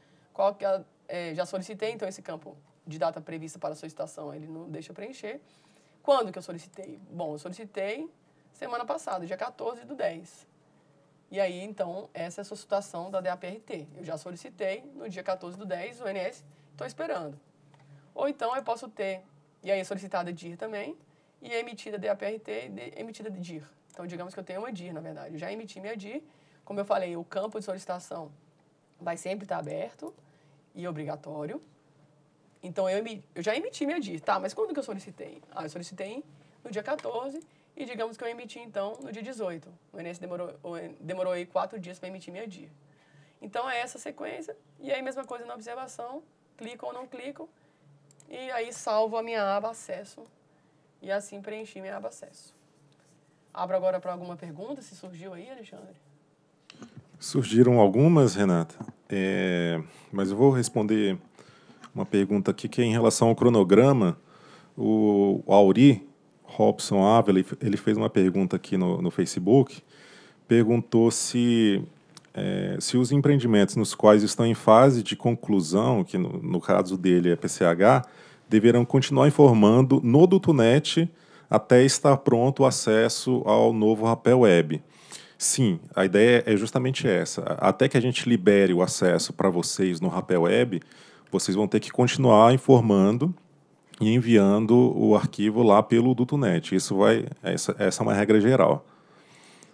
Já solicitei, então, esse campo de data prevista para a solicitação, ele não deixa preencher. Quando que eu solicitei? Bom, eu solicitei semana passada, dia 14/10. E aí, então, essa é a sua situação da DAPRT. Eu já solicitei no dia 14/10, o ONS, estou esperando. Ou então eu posso ter, e aí solicitada DIR também, e emitida DAPRT e emitida DIR. Então, digamos que eu tenho uma DIR, na verdade. Eu já emiti minha DIR. Como eu falei, o campo de solicitação vai sempre estar aberto e obrigatório. Então, eu já emiti minha DIR. Tá, mas quando que eu solicitei? Eu solicitei no dia 14 e digamos que eu emiti, então, no dia 18. O ONS demorou aí 4 dias para emitir minha DIR. Então, é essa sequência. E aí, mesma coisa na observação. Clico ou não clico. E aí, salvo a minha aba acesso. E assim preenchi minha aba acesso. Abro agora para alguma pergunta, se surgiu aí, Alexandre. Surgiram algumas, Renata, mas eu vou responder uma pergunta aqui que é em relação ao cronograma. O Auri Robson Ávila, ele fez uma pergunta aqui no Facebook, perguntou se os empreendimentos nos quais estão em fase de conclusão, que no caso dele é PCH, deverão continuar informando no Dutonet até estar pronto o acesso ao novo rapel web. Sim, a ideia é justamente essa. Até que a gente libere o acesso para vocês no rapel web, vocês vão ter que continuar informando e enviando o arquivo lá pelo Dutonet. Essa é uma regra geral.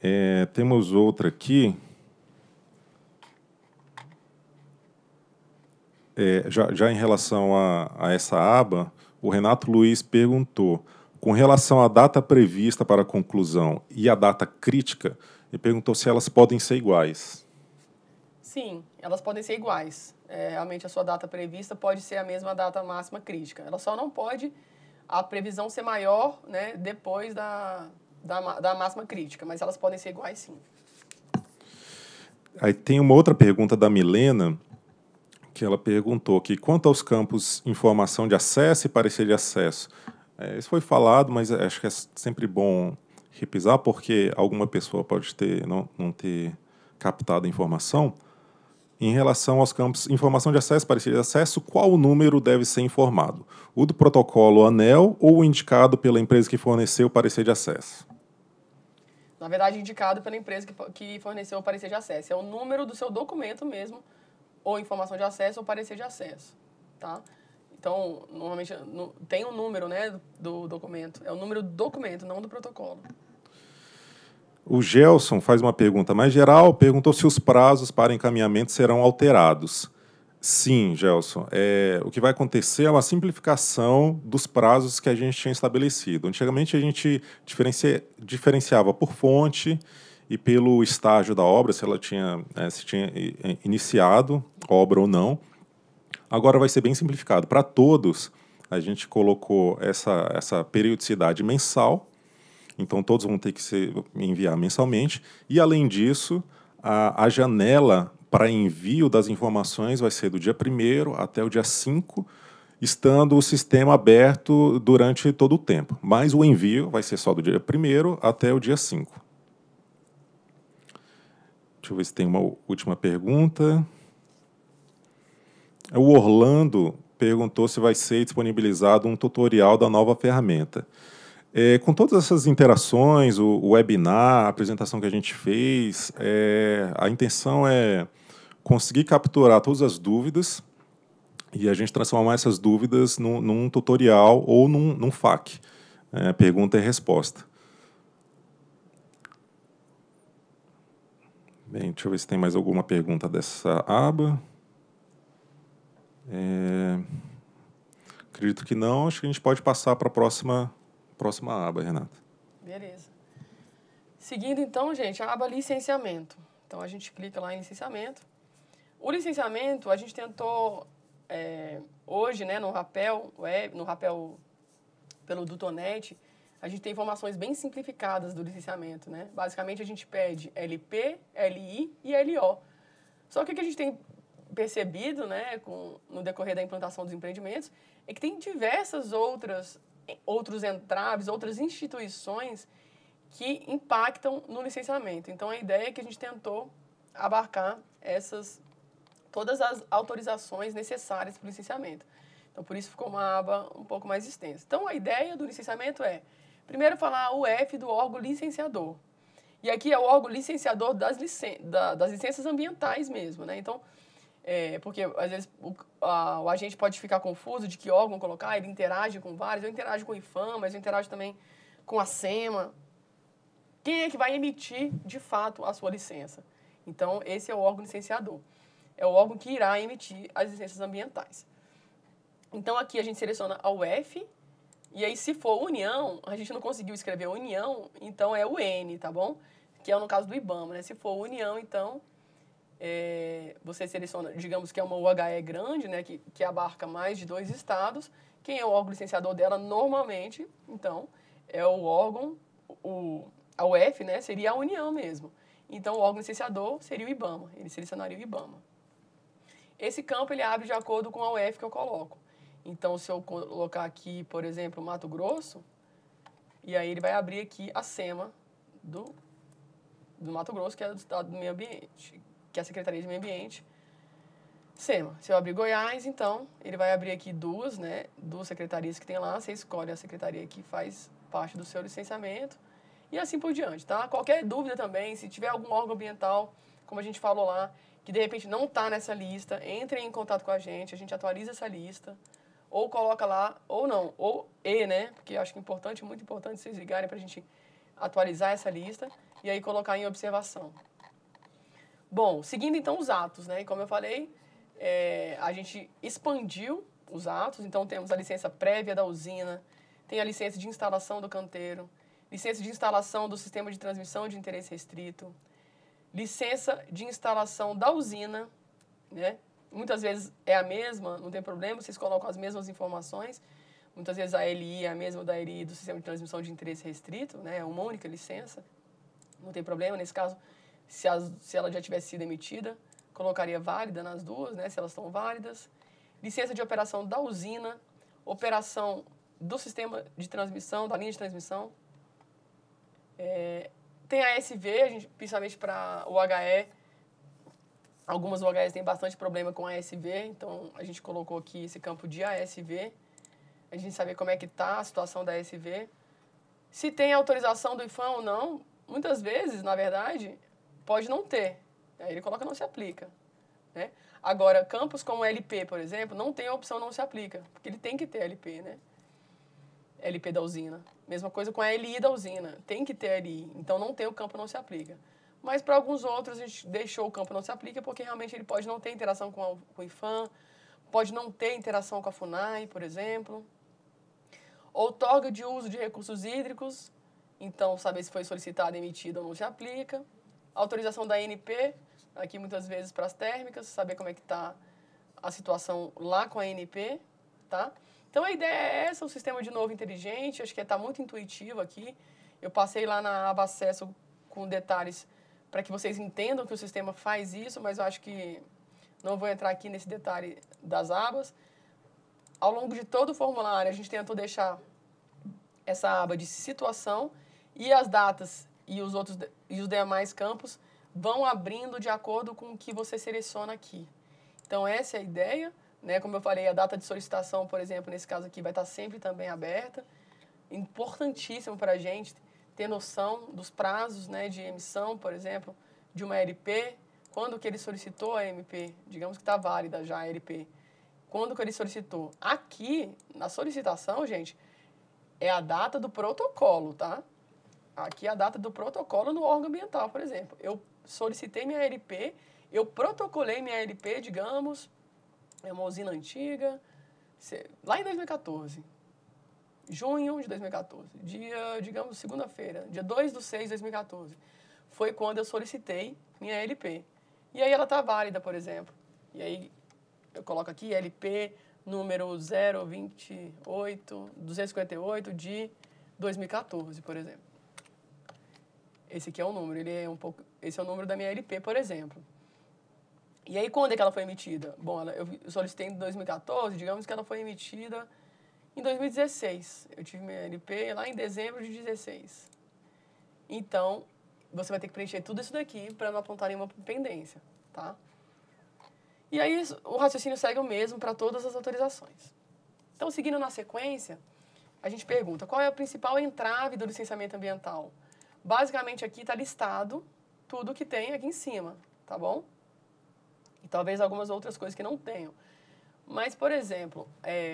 Temos outra aqui. Já em relação a essa aba, o Renato Luiz perguntou, com relação à data prevista para a conclusão e a data crítica, ele perguntou se elas podem ser iguais. Sim, elas podem ser iguais. Realmente, a sua data prevista pode ser a mesma data máxima crítica. Ela só não pode a previsão ser maior, né, depois da máxima crítica, mas elas podem ser iguais, sim. Aí tem uma outra pergunta da Milena, que ela perguntou que quanto aos campos informação de acesso e parecer de acesso, isso foi falado, mas acho que é sempre bom repisar, porque alguma pessoa pode não ter captado a informação. Em relação aos campos informação de acesso, parecer de acesso, qual o número deve ser informado? O do protocolo ANEEL ou o indicado pela empresa que forneceu o parecer de acesso? Na verdade, indicado pela empresa que forneceu o parecer de acesso. É o número do seu documento mesmo, ou informação de acesso ou parecer de acesso, tá? Então, normalmente tem um número, né, do documento. É o número do documento, não do protocolo. O Gelson faz uma pergunta mais geral, perguntou se os prazos para encaminhamento serão alterados. Sim, Gelson. O que vai acontecer é uma simplificação dos prazos que a gente tinha estabelecido. Antigamente, a gente diferenciava por fonte e pelo estágio da obra, se ela se tinha iniciado obra ou não. Agora vai ser bem simplificado. Para todos, a gente colocou essa periodicidade mensal, então todos vão ter que enviar mensalmente, e além disso, a janela para envio das informações vai ser do dia 1º até o dia 5, estando o sistema aberto durante todo o tempo. Mas o envio vai ser só do dia 1º até o dia 5. Deixa eu ver se tem uma última pergunta. O Orlando perguntou se vai ser disponibilizado um tutorial da nova ferramenta. Com todas essas interações, o webinar, a apresentação que a gente fez, a intenção é conseguir capturar todas as dúvidas e a gente transformar essas dúvidas num tutorial ou num FAQ, pergunta e resposta. Bem, deixa eu ver se tem mais alguma pergunta dessa aba. Acredito que não, acho que a gente pode passar para a próxima aba, Renata. Beleza. Seguindo, então, gente, a aba licenciamento. Então, a gente clica lá em licenciamento. O licenciamento, a gente tentou, hoje, né, no Rapel pelo Dutonet, a gente tem informações bem simplificadas do licenciamento, né? Basicamente, a gente pede LP, LI e LO. Só que o que a gente tem percebido, né, no decorrer da implantação dos empreendimentos, é que tem diversas outros entraves, outras instituições que impactam no licenciamento. Então, a ideia é que a gente tentou abarcar todas as autorizações necessárias para o licenciamento. Então, por isso ficou uma aba um pouco mais extensa. Então, a ideia do licenciamento é, primeiro, falar o F do órgão licenciador. E aqui é o órgão licenciador das licenças ambientais mesmo, né? Então, porque às vezes o agente pode ficar confuso de que órgão colocar, ele interage com vários, eu interajo com o IFAM, mas eu interajo também com a SEMA. Quem é que vai emitir, de fato, a sua licença? Então, esse é o órgão licenciador. É o órgão que irá emitir as licenças ambientais. Então, aqui a gente seleciona a UF, e aí, se for União, a gente não conseguiu escrever União, então é o N, tá bom? Que é no caso do IBAMA, né? Se for União, então, você seleciona, digamos que é uma UHE grande, né? Que abarca mais de 2 estados. Quem é o órgão licenciador dela, normalmente, então, é o órgão, a UF, né? Seria a União mesmo. Então, o órgão licenciador seria o IBAMA, ele selecionaria o IBAMA. Esse campo, ele abre de acordo com a UF que eu coloco. Então, se eu colocar aqui, por exemplo, Mato Grosso, e aí ele vai abrir aqui a SEMA do Mato Grosso, que é do Estado do Meio Ambiente, que é a Secretaria de Meio Ambiente. SEMA. Se eu abrir Goiás, então, ele vai abrir aqui duas secretarias que tem lá. Você escolhe a secretaria que faz parte do seu licenciamento e assim por diante, tá? Qualquer dúvida também, se tiver algum órgão ambiental, como a gente falou lá, que de repente não está nessa lista, entre em contato com a gente atualiza essa lista, ou coloca lá, ou não, ou né? Porque eu acho que é importante, muito importante vocês ligarem para a gente atualizar essa lista. e aí colocar em observação. Bom, seguindo então os atos, né? Como eu falei, a gente expandiu os atos, então temos a licença prévia da usina, tem a licença de instalação do canteiro, licença de instalação do sistema de transmissão de interesse restrito, licença de instalação da usina, né? Muitas vezes é a mesma, não tem problema, vocês colocam as mesmas informações. Muitas vezes a LI é a mesma da LI do sistema de transmissão de interesse restrito, né? É uma única licença, não tem problema. Nesse caso, se ela já tivesse sido emitida, colocaria válida nas duas, né? Se elas estão válidas. Licença de operação da usina, operação do sistema de transmissão, da linha de transmissão. Tem a ASV, principalmente para o HE. Algumas UHS têm bastante problema com a ASV, então a gente colocou aqui esse campo de ASV. A gente saber como é que está a situação da ASV. Se tem autorização do IFAM ou não, muitas vezes, na verdade, pode não ter. Aí ele coloca não se aplica. Né? Agora, campos como LP, por exemplo, não tem a opção não se aplica, porque ele tem que ter LP, né? LP da usina. Mesma coisa com a LI da usina, tem que ter LI, então não tem o campo não se aplica. Mas para alguns outros a gente deixou o campo não se aplica porque realmente ele pode não ter interação com o IFAM, pode não ter interação com a FUNAI, por exemplo. Outorga de uso de recursos hídricos, então saber se foi solicitado, emitido ou não se aplica. Autorização da ANP, aqui muitas vezes para as térmicas, saber como é que está a situação lá com a ANP, tá? Então a ideia é essa, o sistema de novo inteligente, acho que está muito intuitivo aqui. Eu passei lá na aba acesso com detalhes para que vocês entendam que o sistema faz isso, mas eu acho que não vou entrar aqui nesse detalhe das abas. Ao longo de todo o formulário, a gente tentou deixar essa aba de situação e as datas e os demais campos vão abrindo de acordo com o que você seleciona aqui. Então, essa é a ideia. Né? Como eu falei, a data de solicitação, por exemplo, nesse caso aqui, vai estar sempre também aberta. Importantíssimo para a gente ter noção dos prazos, né, de emissão, por exemplo, de uma LP, quando que ele solicitou a MP, digamos que está válida já a LP, quando que ele solicitou. Aqui, na solicitação, gente, é a data do protocolo, tá? Aqui é a data do protocolo no órgão ambiental, por exemplo. Eu solicitei minha LP, eu protocolei minha LP, digamos, é uma usina antiga, lá em 2014. Junho de 2014, digamos, segunda-feira, dia 2/6 de 2014, foi quando eu solicitei minha LP. E aí ela está válida, por exemplo. E aí eu coloco aqui LP número 028-258 de 2014, por exemplo. Esse aqui é o número, esse é o número da minha LP, por exemplo. E aí quando é que ela foi emitida? Bom, eu solicitei em 2014, digamos que ela foi emitida em 2016, eu tive minha LP lá em dezembro de 2016. Então, você vai ter que preencher tudo isso daqui para não apontar nenhuma pendência, tá? E aí, o raciocínio segue o mesmo para todas as autorizações. Então, seguindo na sequência, a gente pergunta qual é a principal entrave do licenciamento ambiental. Basicamente, aqui está listado tudo que tem aqui em cima, tá bom? E talvez algumas outras coisas que não tenham. Mas, por exemplo,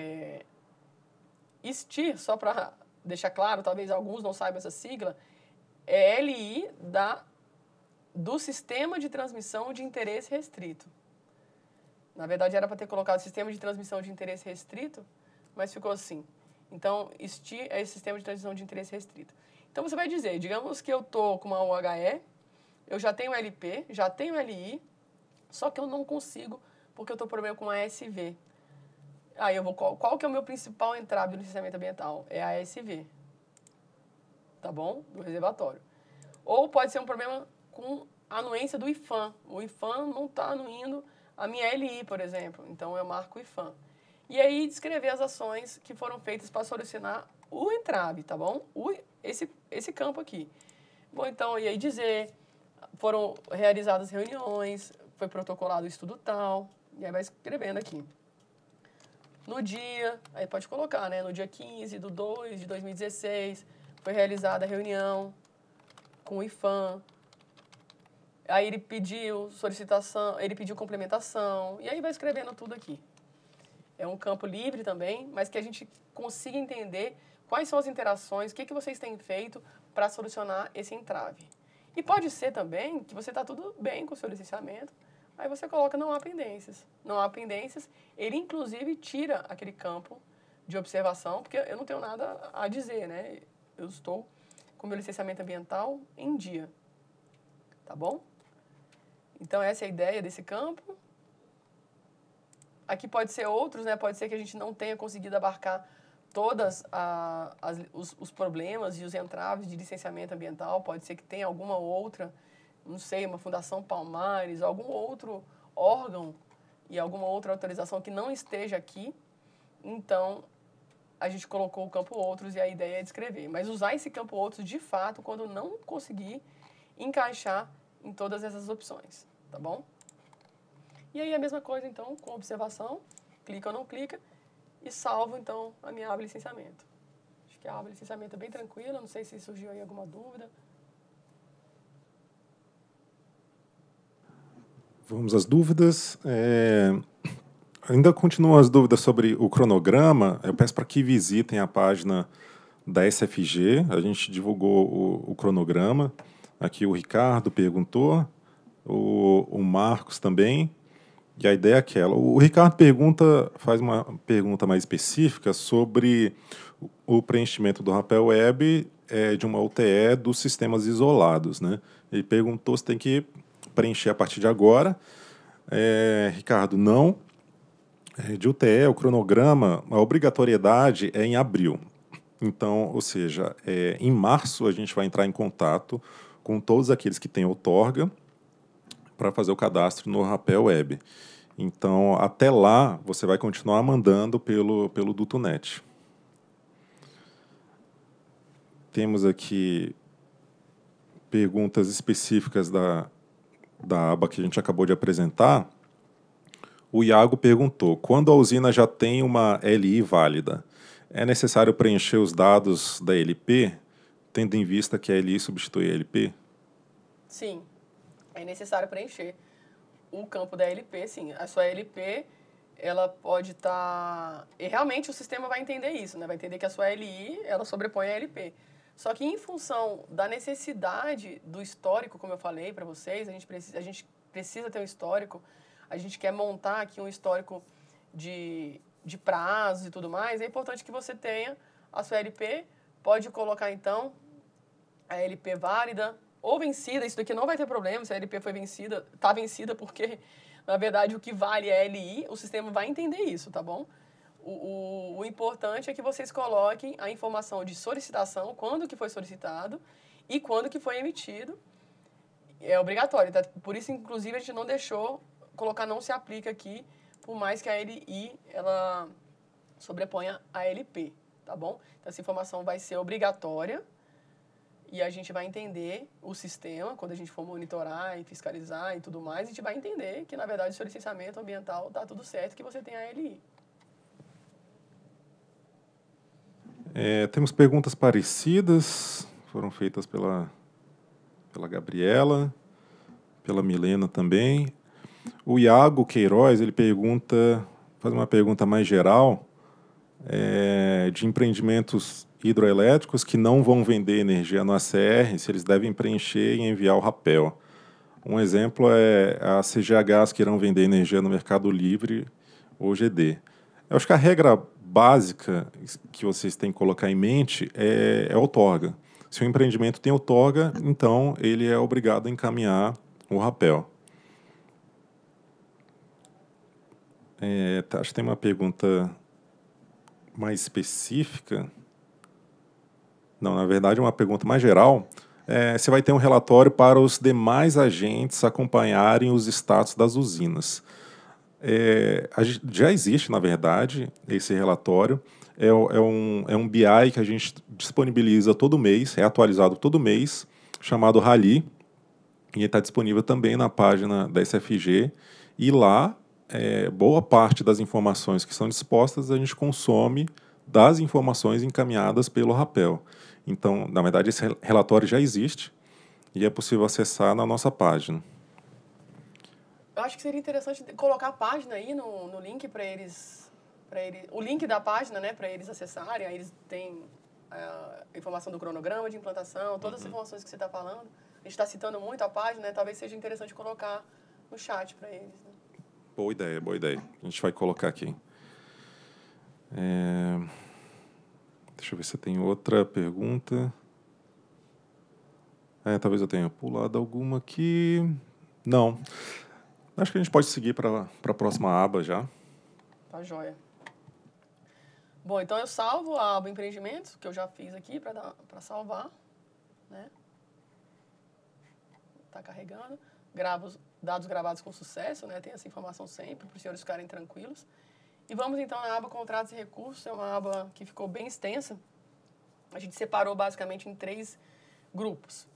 STIR, só para deixar claro, talvez alguns não saibam essa sigla, é LI do Sistema de Transmissão de Interesse Restrito. Na verdade, era para ter colocado Sistema de Transmissão de Interesse Restrito, mas ficou assim. Então, STIR é esse Sistema de Transmissão de Interesse Restrito. Então, você vai dizer, digamos que eu estou com uma UHE, eu já tenho LP, já tenho LI, só que eu não consigo porque eu estou com problema com a ASV. Aí eu vou, qual que é o meu principal entrave do licenciamento ambiental? É a ASV, tá bom? Do reservatório. Ou pode ser um problema com a anuência do IFAM. O IFAM não está anuindo a minha LI, por exemplo. Então, eu marco o IFAM. E aí, descrever as ações que foram feitas para solucionar o entrave, tá bom? Esse campo aqui. Bom, então, e aí dizer, foram realizadas reuniões, foi protocolado o estudo tal, e aí vai escrevendo aqui. No dia, aí pode colocar, né? No dia 15/2 de 2016, foi realizada a reunião com o IFAM. Aí ele pediu solicitação, ele pediu complementação, e aí vai escrevendo tudo aqui. É um campo livre também, mas que a gente consiga entender quais são as interações, o que vocês têm feito para solucionar esse entrave. E pode ser também que você está tudo bem com o seu licenciamento, aí você coloca não há pendências. Não há pendências, ele inclusive tira aquele campo de observação, porque eu não tenho nada a dizer, né? Eu estou com meu licenciamento ambiental em dia, tá bom? Então essa é a ideia desse campo. Aqui pode ser outros, né? Pode ser que a gente não tenha conseguido abarcar todas os problemas e os entraves de licenciamento ambiental. Pode ser que tenha alguma outra, não sei, uma Fundação Palmares, algum outro órgão e alguma outra autorização que não esteja aqui. Então, a gente colocou o campo outros e a ideia é descrever. Mas usar esse campo outros, de fato, quando não conseguir encaixar em todas essas opções, tá bom? E aí a mesma coisa, então, com observação, clica ou não clica, e salvo, então, a minha aba de licenciamento. Acho que a aba de licenciamento é bem tranquila, não sei se surgiu aí alguma dúvida. Vamos às dúvidas. Ainda continuam as dúvidas sobre o cronograma. Eu peço para que visitem a página da SFG. A gente divulgou o cronograma. Aqui o Ricardo perguntou, o Marcos também. E a ideia é aquela. O Ricardo faz uma pergunta mais específica sobre o preenchimento do rapel web de uma UTE dos sistemas isolados, né? Ele perguntou se tem que preencher a partir de agora. Ricardo, não. De UTE, o cronograma, a obrigatoriedade é em abril. Então, ou seja, em março a gente vai entrar em contato com todos aqueles que têm outorga para fazer o cadastro no rapel web. Então, até lá, você vai continuar mandando pelo DutoNet. Temos aqui perguntas específicas da aba que a gente acabou de apresentar. O Iago perguntou, quando a usina já tem uma LI válida, é necessário preencher os dados da LP, tendo em vista que a LI substitui a LP? Sim, é necessário preencher o campo da LP, sim. A sua LP, ela pode estar... E realmente o sistema vai entender isso, né? Vai entender que a sua LI, ela sobrepõe a LP. Só que em função da necessidade do histórico, como eu falei para vocês, a gente precisa ter um histórico, a gente quer montar aqui um histórico de prazos e tudo mais, é importante que você tenha a sua LP, pode colocar então a LP válida, ou vencida, isso daqui não vai ter problema, se a LP foi vencida, está vencida porque, na verdade, o que vale é a LI, o sistema vai entender isso, tá bom? O importante é que vocês coloquem a informação de solicitação, quando que foi solicitado e quando que foi emitido. É obrigatório, tá? Por isso, inclusive, a gente não deixou colocar não se aplica aqui, por mais que a LI, ela sobreponha a LP, tá bom? Então, essa informação vai ser obrigatória, e a gente vai entender o sistema, quando a gente for monitorar e fiscalizar e tudo mais, a gente vai entender que, na verdade, o seu licenciamento ambiental está tudo certo, que você tem a LI. Temos perguntas parecidas, foram feitas pela Gabriela, pela Milena também. O Iago Queiroz, ele faz uma pergunta mais geral, de empreendimentos hidroelétricos que não vão vender energia no ACR, se eles devem preencher e enviar o rapel. Um exemplo é a CGHs que irão vender energia no Mercado Livre ou GD. Eu acho que a regra básica que vocês têm que colocar em mente é a outorga. Se o empreendimento tem outorga, então ele é obrigado a encaminhar o rapel. Acho que tem uma pergunta mais específica. Não, na verdade, é uma pergunta mais geral. Você vai ter um relatório para os demais agentes acompanharem os status das usinas. Já existe, na verdade, esse relatório. É um BI que a gente disponibiliza todo mês, é atualizado todo mês, chamado Rally. E está disponível também na página da SFG. E lá, boa parte das informações que são dispostas, a gente consome das informações encaminhadas pelo rapel. Então, na verdade, esse relatório já existe e é possível acessar na nossa página. Eu acho que seria interessante colocar a página aí no link para eles, o link da página, né, para eles acessarem. Aí eles têm a informação do cronograma de implantação, todas as informações que você está falando. A gente está citando muito a página, né? Talvez seja interessante colocar no chat para eles. Né? Boa ideia, boa ideia. A gente vai colocar aqui. Deixa eu ver se tem outra pergunta. Talvez eu tenha pulado alguma aqui. Não. Acho que a gente pode seguir para a próxima aba já. Tá joia. Bom, então eu salvo a aba empreendimentos, que eu já fiz aqui para salvar. Né? Tá carregando. Gravo os dados gravados com sucesso, né? Tem essa informação sempre, para os senhores ficarem tranquilos. E vamos então na aba Contratos e Recursos, é uma aba que ficou bem extensa. A gente separou basicamente em 3 grupos.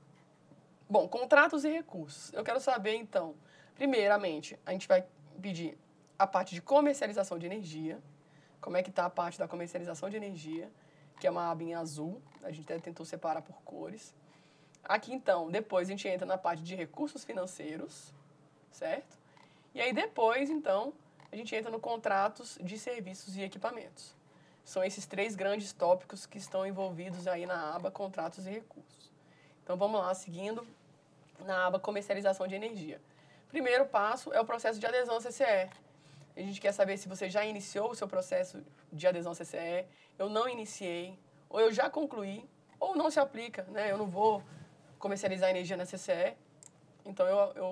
Bom, contratos e recursos. Eu quero saber então, primeiramente, a gente vai pedir a parte de comercialização de energia. Como é que está a parte da comercialização de energia, que é uma aba em azul. A gente até tentou separar por cores. Aqui então, depois a gente entra na parte de recursos financeiros, certo? E aí depois, então, a gente entra no contratos de serviços e equipamentos. São esses 3 grandes tópicos que estão envolvidos aí na aba contratos e recursos. Então vamos lá, seguindo na aba comercialização de energia. Primeiro passo é o processo de adesão ao CCE. A gente quer saber se você já iniciou o seu processo de adesão ao CCE, eu não iniciei, ou eu já concluí, ou não se aplica, né? Eu não vou comercializar energia na CCE, então eu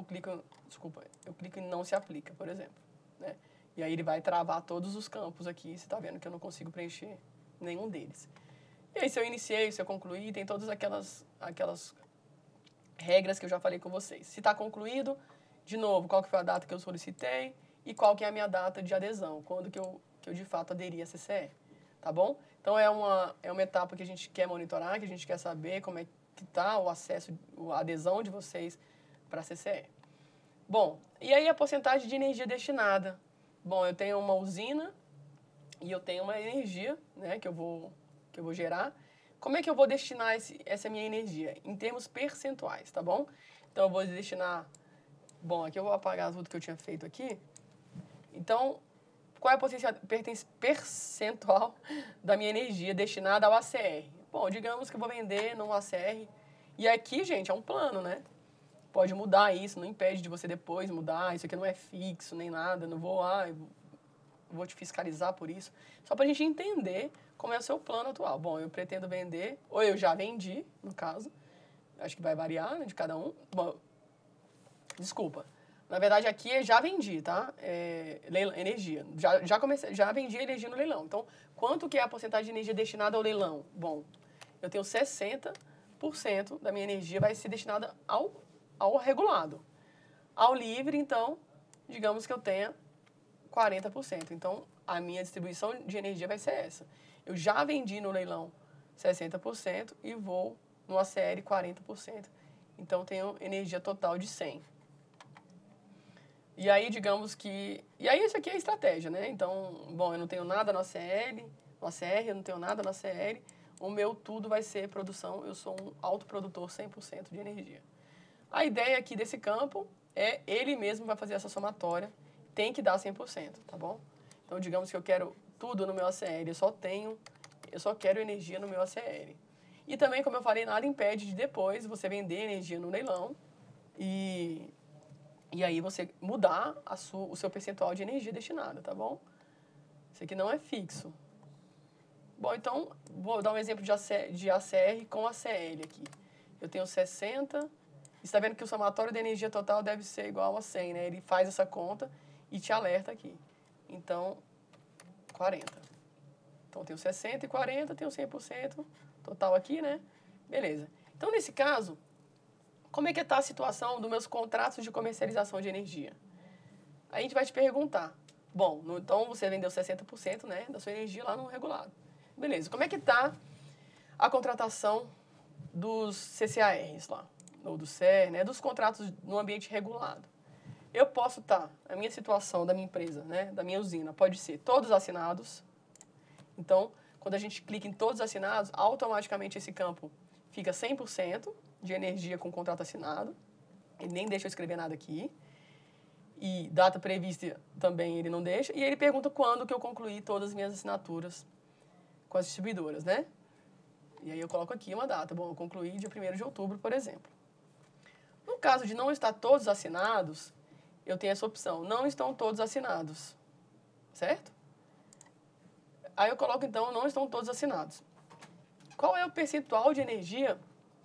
clico em não se aplica, por exemplo. Né? E aí ele vai travar todos os campos aqui, você está vendo que eu não consigo preencher nenhum deles. E aí se eu iniciei, se eu concluí, tem todas aquelas regras que eu já falei com vocês. Se está concluído, de novo, qual que foi a data que eu solicitei e qual que é a minha data de adesão, quando que eu de fato aderi à CCE, tá bom? Então é uma etapa que a gente quer monitorar, que a gente quer saber como é que está o acesso, a adesão de vocês para a CCE. Bom, e aí a porcentagem de energia destinada? Bom, eu tenho uma usina e eu tenho uma energia, né, que eu vou gerar. Como é que eu vou destinar essa minha energia? Em termos percentuais, tá bom? Então, eu vou destinar... Bom, aqui eu vou apagar tudo que eu tinha feito aqui. Então, qual é a percentual da minha energia destinada ao ACR? Bom, digamos que eu vou vender num ACR. E aqui, gente, é um plano, né? Pode mudar isso, não impede de você depois mudar. Isso aqui não é fixo, nem nada. Não vou, vou te fiscalizar por isso. Só para a gente entender como é o seu plano atual. Bom, eu pretendo vender, ou eu já vendi, no caso. Acho que vai variar, né, de cada um. Bom, desculpa. Na verdade, aqui eu já vendi, tá? Energia. Já vendi energia no leilão. Então, quanto que é a porcentagem de energia destinada ao leilão? Bom, eu tenho 60% da minha energia vai ser destinada ao regulado. Ao livre, então, digamos que eu tenha 40%. Então, a minha distribuição de energia vai ser essa. Eu já vendi no leilão 60% e vou no ACL 40%. Então, tenho energia total de 100%. E aí, digamos que... E aí, isso aqui é a estratégia, né? Então, bom, eu não tenho nada no ACL, no ACR, eu não tenho nada no ACL. O meu tudo vai ser produção. Eu sou um autoprodutor 100% de energia. A ideia aqui desse campo é ele mesmo vai fazer essa somatória. Tem que dar 100%, tá bom? Então, digamos que eu quero tudo no meu ACL, eu só quero energia no meu ACL. E também, como eu falei, nada impede de depois você vender energia no leilão e aí você mudar o seu percentual de energia destinada, tá bom? Isso aqui não é fixo. Bom, então, vou dar um exemplo de ACR com ACL aqui. Eu tenho 60, e você está vendo que o somatório da energia total deve ser igual a 100, né? Ele faz essa conta e te alerta aqui. Então, 40. Então, eu tenho 60 e 40, tenho 100% total aqui, né? Beleza. Então, nesse caso, como é que está a situação dos meus contratos de comercialização de energia? Aí a gente vai te perguntar. Bom, então você vendeu 60%, né, da sua energia lá no regulado. Beleza. Como é que está a contratação dos CCARs lá, ou do CER, né, dos contratos no ambiente regulado? Eu posso estar, a minha situação da minha empresa, né, da minha usina, pode ser todos assinados. Então, quando a gente clica em todos assinados, automaticamente esse campo fica 100% de energia com contrato assinado. Ele nem deixa eu escrever nada aqui. E data prevista também ele não deixa. E ele pergunta quando que eu concluí todas as minhas assinaturas com as distribuidoras, né? E aí eu coloco aqui uma data. Bom, eu concluí dia 1º de outubro, por exemplo. No caso de não estar todos assinados, eu tenho essa opção, não estão todos assinados, certo? Aí eu coloco, então, não estão todos assinados. Qual é o percentual de energia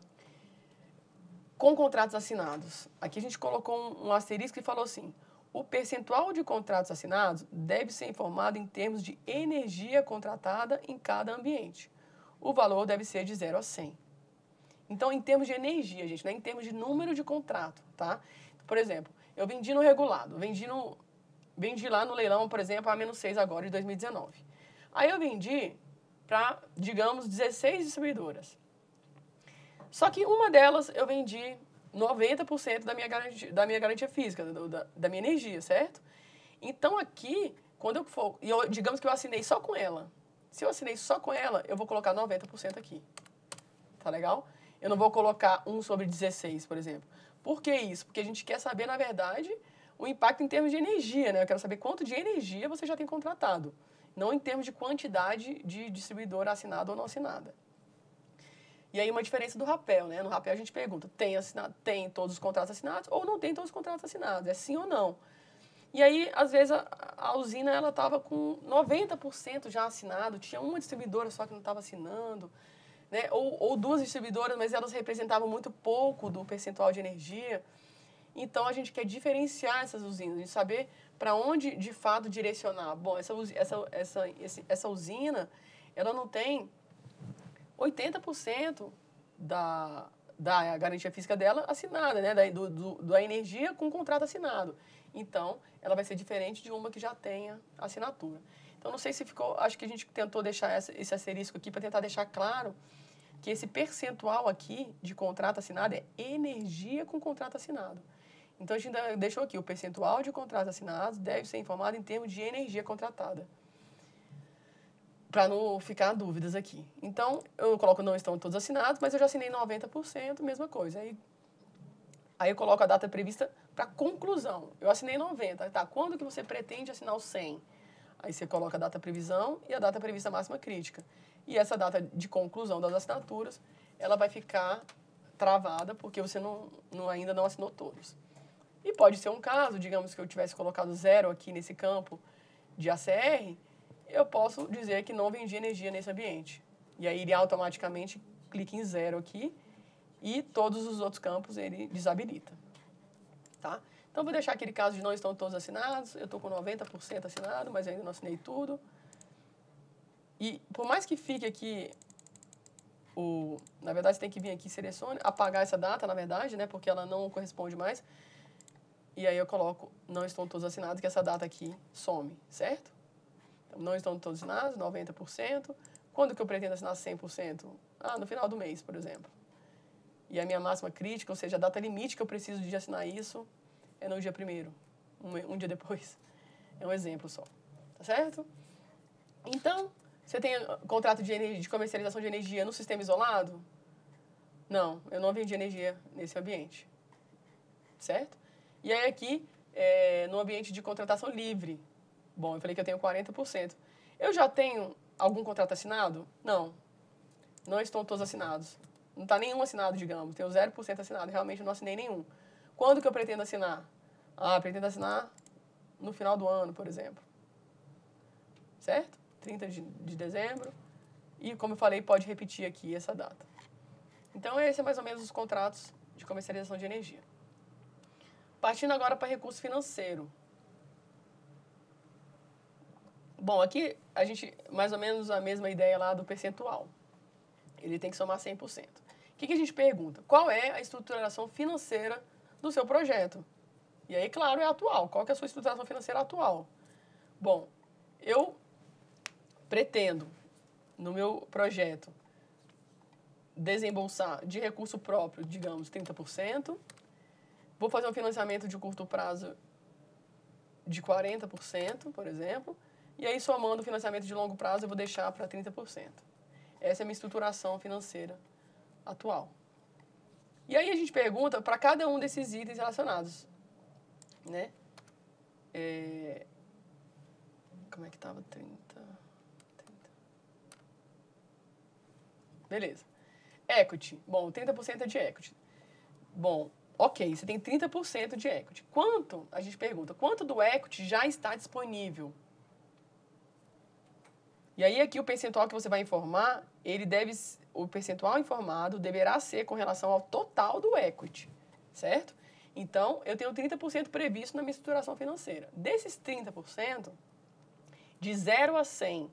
com contratos assinados? Aqui a gente colocou um asterisco e falou assim, o percentual de contratos assinados deve ser informado em termos de energia contratada em cada ambiente. O valor deve ser de 0 a 100. Então, em termos de energia, gente, não é em termos de número de contrato, tá? Por exemplo, eu vendi no regulado, vendi lá no leilão, por exemplo, a -6 agora, de 2019. Aí eu vendi para, digamos, 16 distribuidoras. Só que uma delas eu vendi 90% da minha garantia física, da minha energia, certo? Então aqui, quando eu for, digamos que eu assinei só com ela. Se eu assinei só com ela, eu vou colocar 90% aqui. Tá legal? Eu não vou colocar 1 sobre 16, por exemplo. Por que isso? Porque a gente quer saber, na verdade, o impacto em termos de energia, né? Eu quero saber quanto de energia você já tem contratado. Não em termos de quantidade de distribuidora assinada ou não assinada. E aí uma diferença do rapel, né? No rapel a gente pergunta, tem todos os contratos assinados ou não tem todos os contratos assinados? É sim ou não? E aí, às vezes, a usina ela estava com 90% já assinado, tinha uma distribuidora só que não estava assinando, né? Ou duas distribuidoras, mas elas representavam muito pouco do percentual de energia. Então, a gente quer diferenciar essas usinas, de saber para onde, de fato, direcionar. Bom, essa usina, ela não tem 80% da garantia física dela assinada, né? Da energia com contrato assinado. Então, ela vai ser diferente de uma que já tenha assinatura. Então, não sei se ficou... Acho que a gente tentou deixar esse asterisco aqui para tentar deixar claro que esse percentual aqui de contrato assinado é energia com contrato assinado. Então, a gente ainda deixou aqui, o percentual de contratos assinados deve ser informado em termos de energia contratada. Para não ficar dúvidas aqui. Então, eu coloco não estão todos assinados, mas eu já assinei 90%, mesma coisa. Aí eu coloco a data prevista para conclusão. Eu assinei 90%, tá? Quando que você pretende assinar o 100%? Aí você coloca a data previsão e a data prevista máxima crítica. E essa data de conclusão das assinaturas, ela vai ficar travada porque você ainda não assinou todos. E pode ser um caso, digamos que eu tivesse colocado 0 aqui nesse campo de ACR, eu posso dizer que não vendi energia nesse ambiente. E aí ele automaticamente clica em 0 aqui e todos os outros campos ele desabilita. Tá? Então, vou deixar aquele caso de não estão todos assinados. Eu estou com 90% assinado, mas ainda não assinei tudo. E por mais que fique aqui, na verdade, você tem que vir aqui e selecione, apagar essa data, na verdade, né, porque ela não corresponde mais. E aí eu coloco não estão todos assinados, que essa data aqui some, certo? Então, não estão todos assinados, 90%. Quando que eu pretendo assinar 100%? No final do mês, por exemplo. E a minha máxima crítica, ou seja, a data limite que eu preciso de assinar isso, é no dia 1º, um dia depois. É um exemplo só, tá certo? Então, você tem contrato de comercialização de energia no sistema isolado? Não, eu não vendi energia nesse ambiente, certo? E aí aqui, no ambiente de contratação livre, bom, eu falei que eu tenho 40%. Eu já tenho algum contrato assinado? Não, não estão todos assinados. Não está nenhum assinado, digamos. Tenho 0% assinado. Realmente não assinei nenhum. Quando que eu pretendo assinar? Pretendo assinar no final do ano, por exemplo. Certo? 30 de dezembro. E, como eu falei, pode repetir aqui essa data. Então, esse é mais ou menos os contratos de comercialização de energia. Partindo agora para recurso financeiro. Bom, aqui a gente, mais ou menos a mesma ideia lá do percentual. Ele tem que somar 100%. O que a gente pergunta? Qual é a estruturação financeira do seu projeto? E aí, claro, é atual. Qual que é a sua estruturação financeira atual? Bom, eu pretendo, no meu projeto, desembolsar de recurso próprio, digamos, 30%. Vou fazer um financiamento de curto prazo de 40%, por exemplo. E aí, somando o financiamento de longo prazo, eu vou deixar para 30%. Essa é a minha estruturação financeira atual. E aí a gente pergunta para cada um desses itens relacionados, né? Como é que estava? 30. Beleza. Equity. Bom, 30% é de equity. Bom, Ok, você tem 30% de equity. Quanto, a gente pergunta, quanto do equity já está disponível? E aí aqui o percentual que você vai informar, o percentual informado deverá ser com relação ao total do equity, certo? Então, eu tenho 30% previsto na minha estruturação financeira. Desses 30%, de 0 a 100,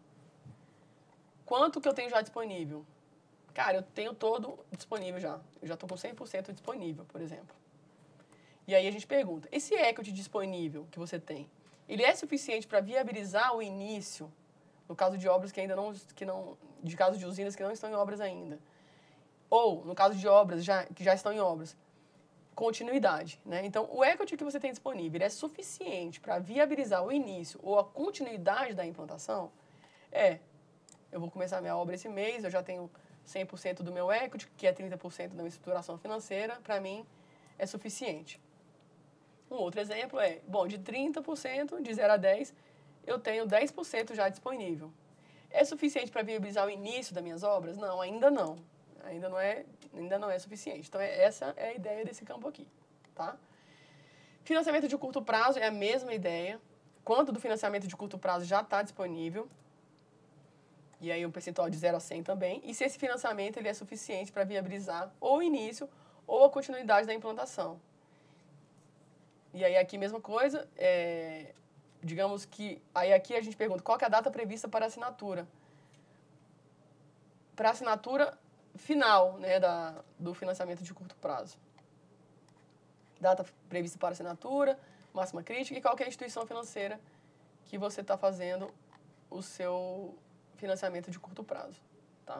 quanto que eu tenho já disponível? Cara, eu tenho todo disponível já. Eu já estou com 100% disponível, por exemplo. E aí a gente pergunta, esse equity disponível que você tem, ele é suficiente para viabilizar o início, no caso de obras de caso de usinas que não estão em obras ainda, ou no caso de obras que já estão em obras, continuidade, né? Então, o equity que você tem disponível é suficiente para viabilizar o início ou a continuidade da implantação? Eu vou começar a minha obra esse mês, eu já tenho 100% do meu equity, que é 30% da minha estruturação financeira, para mim é suficiente. Um outro exemplo de 30%, de 0 a 10, eu tenho 10% já disponível. É suficiente para viabilizar o início das minhas obras? Não, ainda não. Ainda não é suficiente. Então, essa é a ideia desse campo aqui, tá? Financiamento de curto prazo é a mesma ideia. Quanto do financiamento de curto prazo já está disponível? E aí um percentual de 0 a 100 também. E se esse financiamento ele é suficiente para viabilizar ou o início ou a continuidade da implantação. E aí aqui mesma coisa, digamos que... Aí aqui a gente pergunta qual que é a data prevista para a assinatura. Para a assinatura final, né, do financiamento de curto prazo. Data prevista para assinatura, máxima crítica e qual que é a instituição financeira que você está fazendo o seu financiamento de curto prazo, tá?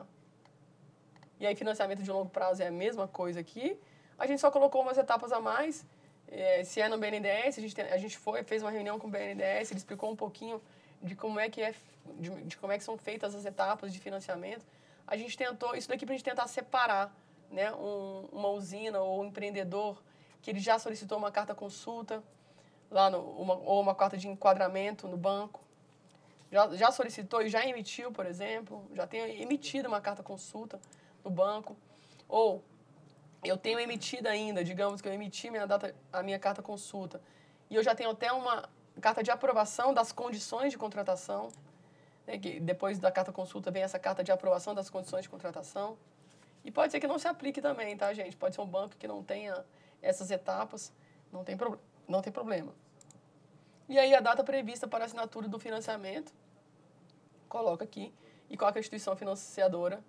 E aí financiamento de longo prazo é a mesma coisa aqui. A gente só colocou umas etapas a mais. Se é no BNDES, a gente fez uma reunião com o BNDES, ele explicou um pouquinho de como é que como é que são feitas as etapas de financiamento. A gente tentou, isso daqui para a gente tentar separar, né, uma usina ou um empreendedor que ele já solicitou uma carta consulta lá ou uma carta de enquadramento no banco, já solicitou e já emitiu, por exemplo, já tem emitido uma carta consulta no banco, ou eu tenho emitido ainda, digamos que eu emiti a minha carta consulta e eu já tenho até uma carta de aprovação das condições de contratação, né, que depois da carta consulta vem essa carta de aprovação das condições de contratação. E pode ser que não se aplique também, tá, gente? Pode ser um banco que não tenha essas etapas, não tem problema. E aí a data prevista para a assinatura do financiamento, coloca aqui, e qual é a instituição financiadora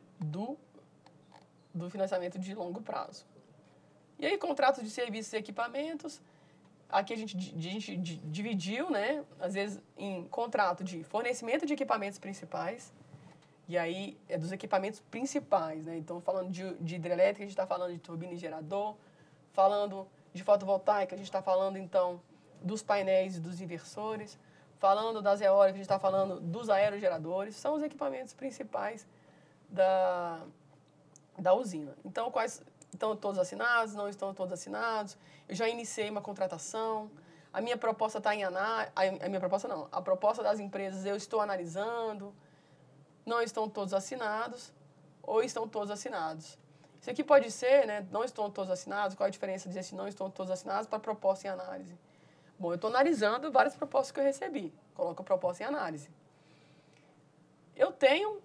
do financiamento de longo prazo. E aí contratos de serviços e equipamentos, aqui a gente dividiu, né, às vezes em contrato de fornecimento de equipamentos principais, e aí é dos equipamentos principais, né? Então, falando de hidrelétrica, a gente está falando de turbina e gerador. Falando de fotovoltaica, a gente está falando, então, dos painéis e dos inversores. Falando das eólicas, a gente está falando dos aerogeradores. São os equipamentos principais da usina. Então, quais estão todos assinados? Não estão todos assinados? Eu já iniciei uma contratação. A minha proposta está em análise. A minha proposta não. A proposta das empresas eu estou analisando. Não estão todos assinados ou estão todos assinados. Isso aqui pode ser, né, não estão todos assinados, qual a diferença de dizer se não estão todos assinados para proposta em análise? Bom, eu estou analisando várias propostas que eu recebi, coloco a proposta em análise. Eu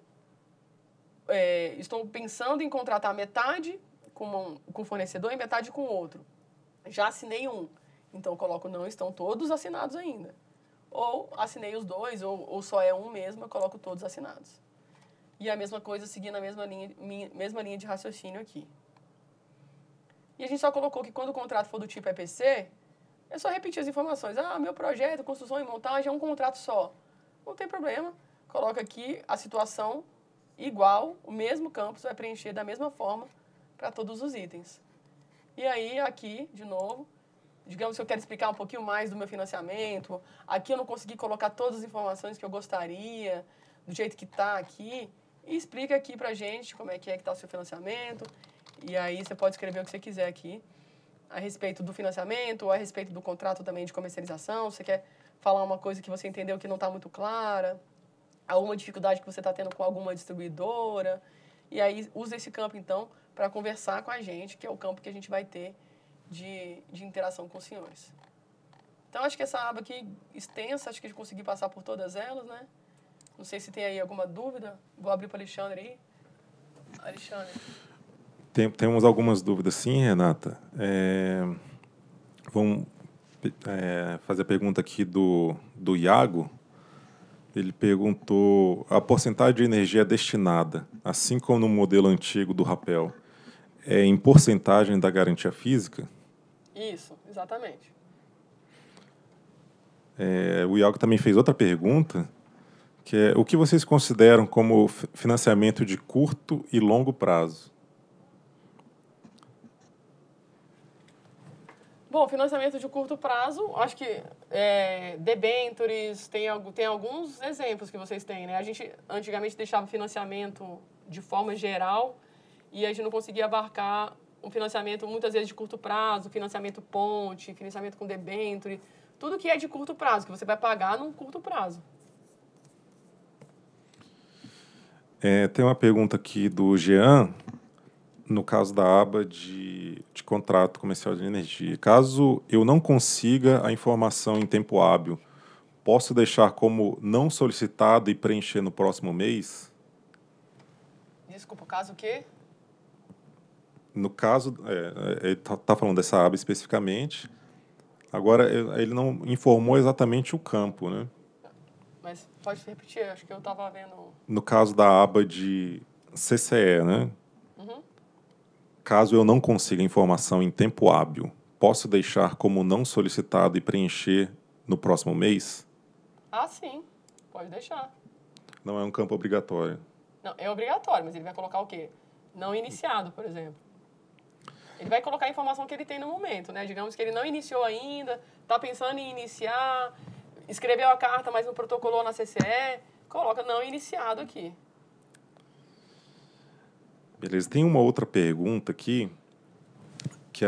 estou pensando em contratar metade com um fornecedor e metade com outro. Já assinei um, então eu coloco não estão todos assinados ainda. Ou assinei os dois, ou só é um mesmo, eu coloco todos assinados. E a mesma coisa, seguindo a mesma linha de raciocínio aqui. E a gente só colocou que quando o contrato for do tipo EPC, é só repetir as informações. Ah, meu projeto, construção e montagem é um contrato só. Não tem problema. Coloca aqui a situação igual, o mesmo campo, você vai preencher da mesma forma para todos os itens. E aí, aqui, de novo, digamos que eu quero explicar um pouquinho mais do meu financiamento. Aqui eu não consegui colocar todas as informações que eu gostaria, do jeito que está aqui. E explica aqui pra gente como é que está o seu financiamento. E aí você pode escrever o que você quiser aqui a respeito do financiamento ou a respeito do contrato também de comercialização. Você quer falar uma coisa que você entendeu que não está muito clara, alguma dificuldade que você está tendo com alguma distribuidora. E aí usa esse campo, então, para conversar com a gente, que é o campo que a gente vai ter de interação com os senhores. Então, acho que essa aba aqui, extensa, acho que eu consegui passar por todas elas, né? Não sei se tem aí alguma dúvida. Vou abrir para o Alexandre aí. Alexandre. Temos algumas dúvidas, sim, Renata. Vamos fazer a pergunta aqui do Iago. Ele perguntou: a porcentagem de energia destinada, assim como no modelo antigo do rapel, é em porcentagem da garantia física? Isso, exatamente. O Iago também fez outra pergunta, que é: o que vocês consideram como financiamento de curto e longo prazo? Bom, financiamento de curto prazo, acho que debentures, tem alguns exemplos que vocês têm, né? A gente antigamente deixava financiamento de forma geral e a gente não conseguia abarcar um financiamento muitas vezes de curto prazo, financiamento ponte, financiamento com debenture, tudo que é de curto prazo, que você vai pagar num curto prazo. Tem uma pergunta aqui do Jean, no caso da aba de contrato comercial de energia. Caso eu não consiga a informação em tempo hábil, posso deixar como não solicitado e preencher no próximo mês? Desculpa, o caso o quê? No caso, ele está falando dessa aba especificamente. Agora, ele não informou exatamente o campo, né? Mas pode repetir, acho que eu estava vendo... No caso da aba de CCE, né? Uhum. Caso eu não consiga a informação em tempo hábil, posso deixar como não solicitado e preencher no próximo mês? Ah, sim, pode deixar. Não é um campo obrigatório. Não, é obrigatório, mas ele vai colocar o quê? Não iniciado, por exemplo. Ele vai colocar a informação que ele tem no momento, né? Digamos que ele não iniciou ainda, está pensando em iniciar, escreveu a carta, mas não protocolou na CCE, coloca não iniciado aqui. Beleza. Tem uma outra pergunta aqui que,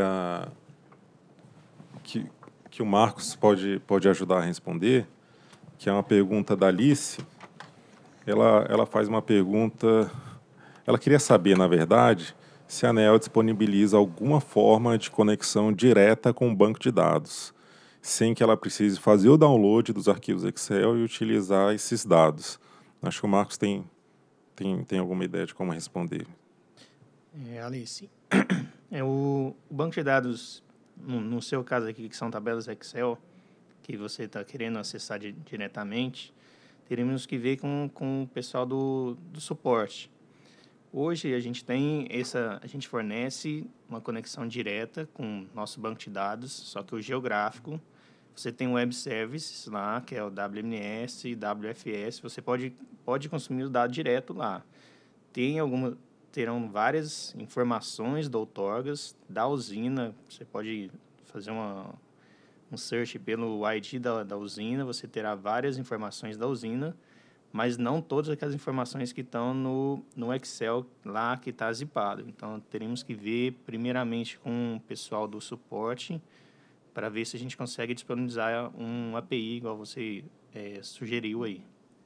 que o Marcos pode ajudar a responder, que é uma pergunta da Alice. Ela faz uma pergunta... Ela queria saber, na verdade, se a ANEEL disponibiliza alguma forma de conexão direta com o banco de dados, sem que ela precise fazer o download dos arquivos Excel e utilizar esses dados. Acho que o Marcos tem alguma ideia de como responder. Alice, o banco de dados, no seu caso aqui, que são tabelas Excel, que você está querendo acessar diretamente, teremos que ver com o pessoal do suporte. Hoje a gente fornece uma conexão direta com o nosso banco de dados, só que o geográfico, você tem um web services lá, que é o WMS, WFS, você pode consumir o dado direto lá. Terão várias informações do outorgas da usina, você pode fazer um search pelo ID da usina, você terá várias informações da usina, mas não todas aquelas informações que estão no Excel lá que está zipado. Então, teremos que ver primeiramente com o pessoal do suporte para ver se a gente consegue disponibilizar um API, igual você sugeriu aí.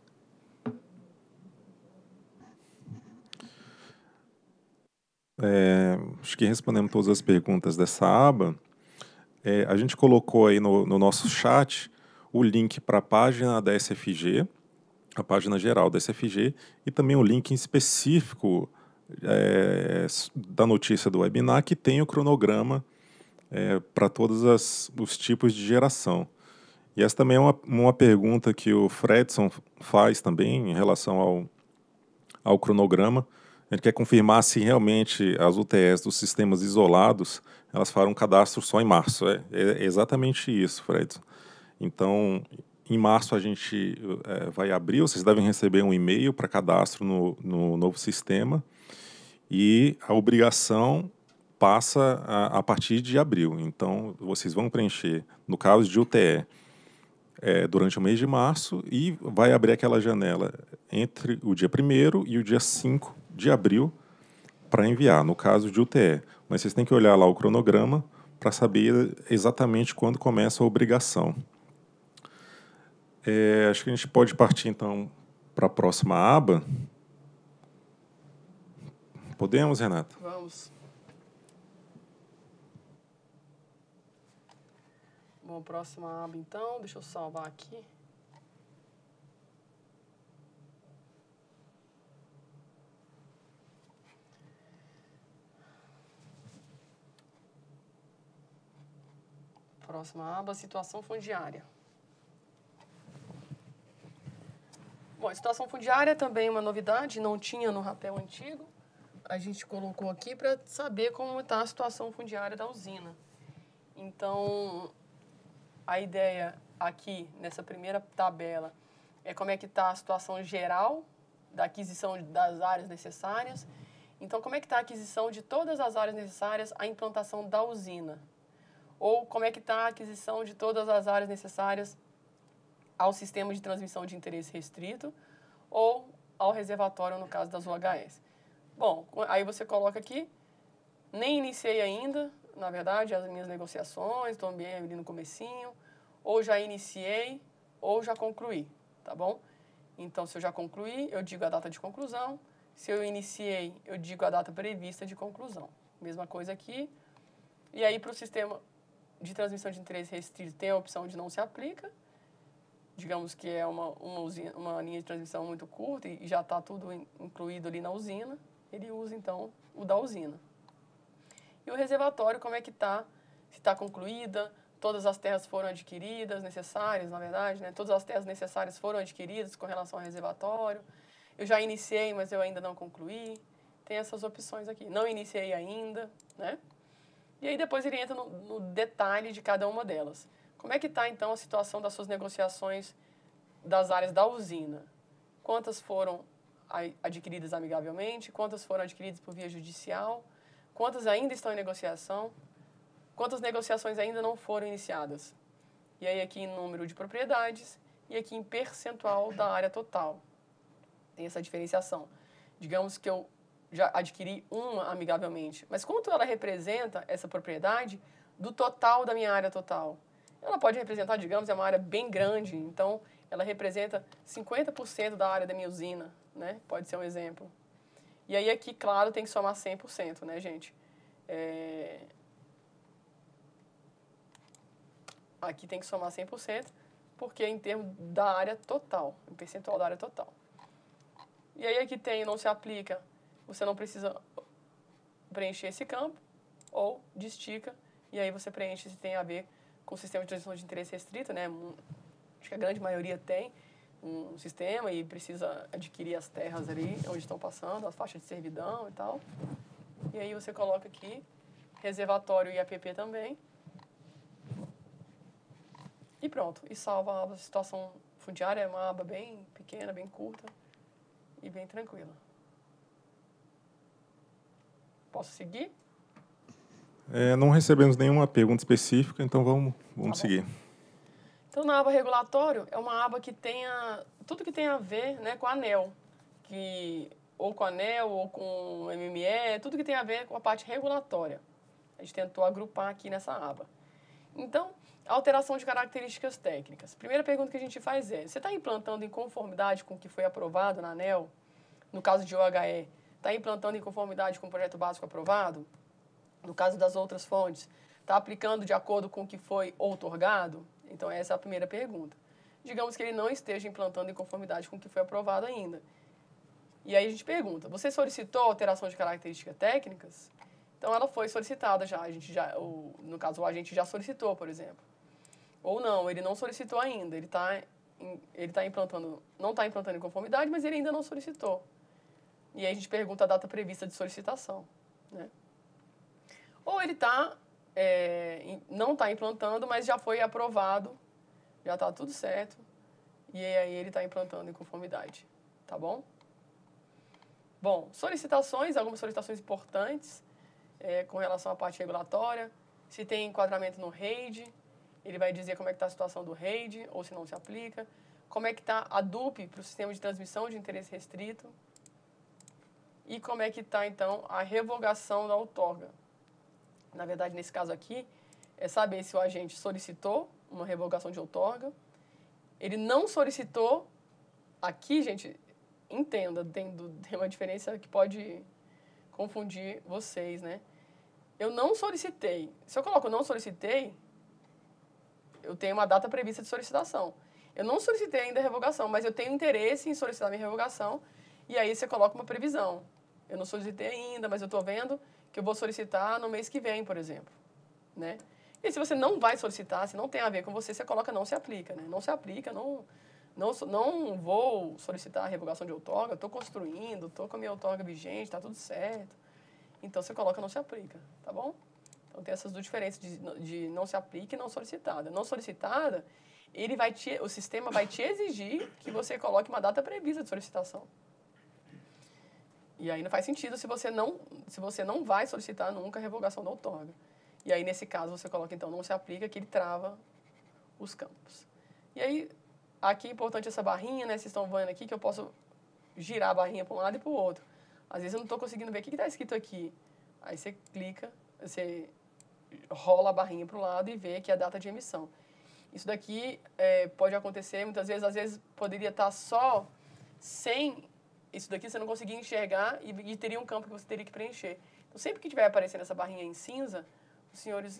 Acho que respondemos todas as perguntas dessa aba. A gente colocou aí no nosso chat o link para a página da SFG, a página geral da SFG, e também o link em específico da notícia do webinar, que tem o cronograma para todos os tipos de geração. E essa também é uma pergunta que o Fredson faz também em relação ao cronograma. Ele quer confirmar se realmente as UTS dos sistemas isolados elas farão um cadastro só em março. É exatamente isso, Fredson. Então, em março a gente vai abrir, vocês devem receber um e-mail para cadastro no novo sistema e a obrigação passa a partir de abril. Então, vocês vão preencher, no caso de UTE, durante o mês de março e vai abrir aquela janela entre o dia 1º e o dia 5 de abril para enviar, no caso de UTE. Mas vocês têm que olhar lá o cronograma para saber exatamente quando começa a obrigação. Acho que a gente pode partir, então, para a próxima aba. Podemos, Renata? Vamos. Bom, próxima aba, então. Deixa eu salvar aqui. Próxima aba, situação fundiária. Bom, a situação fundiária é também uma novidade, não tinha no rapel antigo. A gente colocou aqui para saber como está a situação fundiária da usina. Então, a ideia aqui, nessa primeira tabela, é como é que está a situação geral da aquisição das áreas necessárias. Então, como é que está a aquisição de todas as áreas necessárias à implantação da usina? Ou como é que está a aquisição de todas as áreas necessárias ao sistema de transmissão de interesse restrito ou ao reservatório, no caso das UHS. Bom, aí você coloca aqui, nem iniciei ainda, na verdade, as minhas negociações, estou bem ali no comecinho, ou já iniciei, ou já concluí, tá bom? Então, se eu já concluí, eu digo a data de conclusão. Se eu iniciei, eu digo a data prevista de conclusão. Mesma coisa aqui. E aí, para o sistema de transmissão de interesse restrito, tem a opção de não se aplica. Digamos que é uma linha de transmissão muito curta e já está tudo incluído ali na usina. Ele usa, então, o da usina. E o reservatório, como é que está? Se está concluída, todas as terras foram adquiridas, necessárias, na verdade, né? Todas as terras necessárias foram adquiridas com relação ao reservatório. Eu já iniciei, mas eu ainda não concluí. Tem essas opções aqui. Não iniciei ainda, né? E aí depois ele entra no detalhe de cada uma delas. Como é que está, então, a situação das suas negociações das áreas da usina? Quantas foram adquiridas amigavelmente? Quantas foram adquiridas por via judicial? Quantas ainda estão em negociação? Quantas negociações ainda não foram iniciadas? E aí aqui em número de propriedades e aqui em percentual da área total. Tem essa diferenciação. Digamos que eu já adquiri uma amigavelmente, mas quanto ela representa, essa propriedade, do total da minha área total? Ela pode representar, digamos, é uma área bem grande, então ela representa 50% da área da minha usina, né? Pode ser um exemplo. E aí aqui, claro, tem que somar 100%, né, gente? Aqui tem que somar 100%, porque é em termos da área total, em percentual da área total. E aí aqui tem, não se aplica, você não precisa preencher esse campo, ou destica, e aí você preenche se tem a ver com o sistema de transmissão de interesse restrito, né? Acho que a grande maioria tem um sistema e precisa adquirir as terras ali onde estão passando, as faixas de servidão e tal. E aí você coloca aqui, reservatório e APP também. E pronto, e salva a aba situação fundiária, é uma aba bem pequena, bem curta e bem tranquila. Posso seguir? Não recebemos nenhuma pergunta específica, então vamos seguir. Então, na aba regulatório, é uma aba que tenha tudo que tem a ver, né, com a ANEEL, ou com a ANEEL, ou com o MME, tudo que tem a ver com a parte regulatória. A gente tentou agrupar aqui nessa aba. Então, alteração de características técnicas. Primeira pergunta que a gente faz é, você está implantando em conformidade com o que foi aprovado na ANEEL? No caso de OHE, está implantando em conformidade com o projeto básico aprovado? No caso das outras fontes, está aplicando de acordo com o que foi outorgado? Então, essa é a primeira pergunta. Digamos que ele não esteja implantando em conformidade com o que foi aprovado ainda. E aí a gente pergunta, você solicitou alteração de características técnicas? Então, ela foi solicitada já. No caso, o agente já solicitou, por exemplo. Ou não, ele não solicitou ainda. Ele não está implantando em conformidade, mas ele ainda não solicitou. E aí a gente pergunta a data prevista de solicitação, né? Ou ele não está implantando, mas já foi aprovado, já está tudo certo, e aí ele está implantando em conformidade, tá bom? Bom, solicitações, algumas solicitações importantes com relação à parte regulatória. Se tem enquadramento no REID, ele vai dizer como é que está a situação do REID, ou se não se aplica. Como é que está a DUP para o sistema de transmissão de interesse restrito. E como é que está, então, a revogação da outorga. Na verdade, nesse caso aqui, é saber se o agente solicitou uma revogação de outorga. Ele não solicitou. Aqui, gente, entenda, tem uma diferença que pode confundir vocês, né? Eu não solicitei. Se eu coloco não solicitei, eu tenho uma data prevista de solicitação. Eu não solicitei ainda a revogação, mas eu tenho interesse em solicitar minha revogação, e aí você coloca uma previsão. Eu não solicitei ainda, mas eu estou vendo que eu vou solicitar no mês que vem, por exemplo, né? E se você não vai solicitar, se não tem a ver com você, você coloca não se aplica, né? Não se aplica, não vou solicitar a revogação de outorga, estou construindo, estou com a minha outorga vigente, está tudo certo. Então, você coloca não se aplica, tá bom? Então, tem essas duas diferenças de não se aplica e não solicitada. Não solicitada, o sistema vai te exigir que você coloque uma data prevista de solicitação. E aí não faz sentido se você não vai solicitar nunca a revogação da outorga. E aí, nesse caso, você coloca, então, não se aplica, que ele trava os campos. E aí, aqui é importante essa barrinha, né? Vocês estão vendo aqui que eu posso girar a barrinha para um lado e para o outro. Às vezes eu não estou conseguindo ver o que está escrito aqui. Aí você clica, você rola a barrinha para o lado e vê que é a data de emissão. Isso daqui pode acontecer muitas vezes, às vezes poderia estar só sem isso daqui, você não conseguia enxergar e teria um campo que você teria que preencher. Então, sempre que tiver aparecendo essa barrinha em cinza, os senhores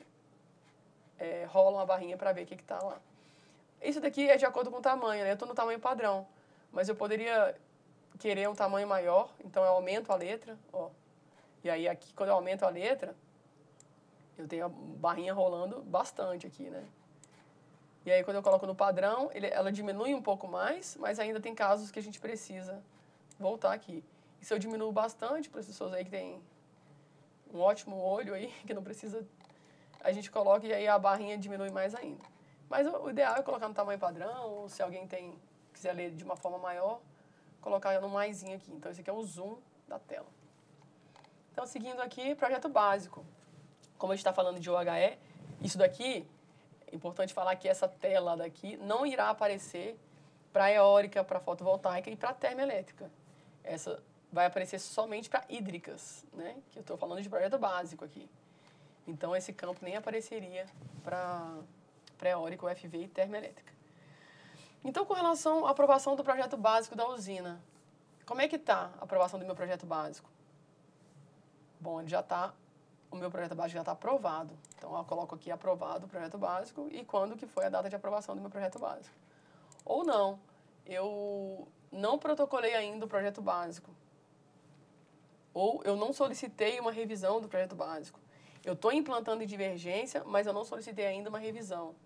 rolam a barrinha para ver o que está lá. Isso daqui é de acordo com o tamanho, né? Eu estou no tamanho padrão, mas eu poderia querer um tamanho maior, então eu aumento a letra, ó. E aí aqui, quando eu aumento a letra, eu tenho a barrinha rolando bastante aqui, né? E aí quando eu coloco no padrão, ela diminui um pouco mais, mas ainda tem casos que a gente precisa voltar aqui. E se eu diminuo bastante, para as pessoas aí que tem um ótimo olho aí, que não precisa, a gente coloca e aí a barrinha diminui mais ainda. Mas o ideal é colocar no tamanho padrão, ou se alguém quiser ler de uma forma maior, colocar no maisinho aqui. Então, esse aqui é o zoom da tela. Então, seguindo aqui, projeto básico. Como a gente está falando de OHE, isso daqui, é importante falar que essa tela daqui não irá aparecer para eólica, para fotovoltaica e para termoelétrica. Essa vai aparecer somente para hídricas, né? Que eu estou falando de projeto básico aqui. Então, esse campo nem apareceria para eólica, UFV e termoelétrica. Então, com relação à aprovação do projeto básico da usina, como é que está a aprovação do meu projeto básico? Bom, o meu projeto básico já está aprovado. Então, eu coloco aqui aprovado o projeto básico e quando que foi a data de aprovação do meu projeto básico. Ou não, eu não protocolei ainda o projeto básico. Ou eu não solicitei uma revisão do projeto básico. Eu estou implantando em divergência, mas eu não solicitei ainda uma revisão.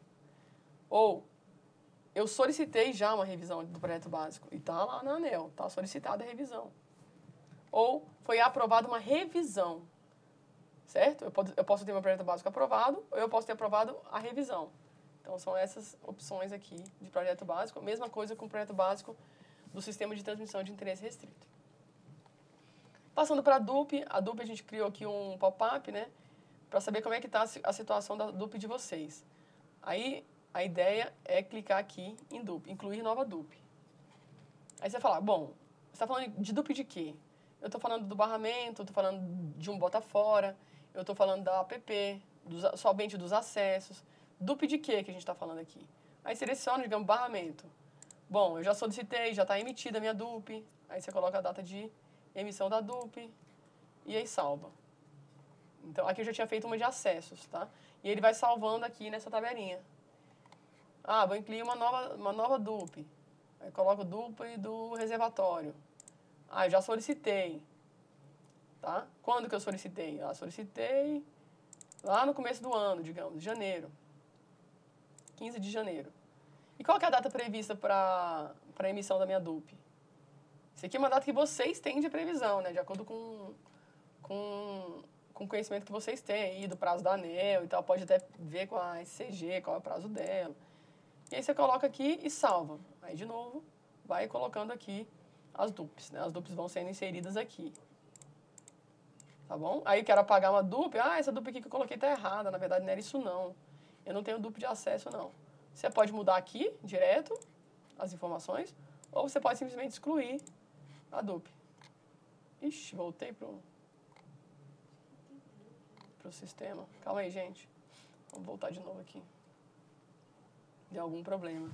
Ou eu solicitei já uma revisão do projeto básico e está lá na ANEEL, está solicitada a revisão. Ou foi aprovada uma revisão, certo? Eu posso ter meu projeto básico aprovado ou eu posso ter aprovado a revisão. Então, são essas opções aqui de projeto básico. Mesma coisa com o projeto básico do Sistema de Transmissão de Interesse Restrito. Passando para a DUP a gente criou aqui um pop-up, né? Para saber como é que está a situação da DUP de vocês. Aí, a ideia é clicar aqui em DUP, incluir nova DUP. Aí você vai falar, bom, você está falando de DUP de quê? Eu estou falando do barramento, eu estou falando de um bota fora, eu estou falando da APP, somente dos acessos. DUP de quê que a gente está falando aqui? Aí seleciona, digamos, barramento. Bom, eu já solicitei, já está emitida a minha DUP. Aí você coloca a data de emissão da DUP e aí salva. Então, aqui eu já tinha feito uma de acessos, tá? E ele vai salvando aqui nessa tabelinha. Ah, vou incluir uma nova DUP. Aí coloco DUP do reservatório. Ah, eu já solicitei. Tá? Quando que eu solicitei? Ah, solicitei lá no começo do ano, digamos, janeiro. 15 de janeiro. E qual que é a data prevista para a emissão da minha DUP? Isso aqui é uma data que vocês têm de previsão, né? De acordo com o conhecimento que vocês têm aí do prazo da ANEEL e tal. Pode até ver com a SCG qual é o prazo dela. E aí você coloca aqui e salva. Aí, de novo, vai colocando aqui as DUPs, né? As DUPs vão sendo inseridas aqui. Tá bom? Aí eu quero apagar uma DUP. Ah, essa DUP aqui que eu coloquei está errada. Na verdade, não era isso, não. Eu não tenho DUP de acesso, não. Você pode mudar aqui, direto, as informações, ou você pode simplesmente excluir a DUP. Ixi, voltei pro sistema. Calma aí, gente. Vamos voltar de novo aqui. Deu algum problema.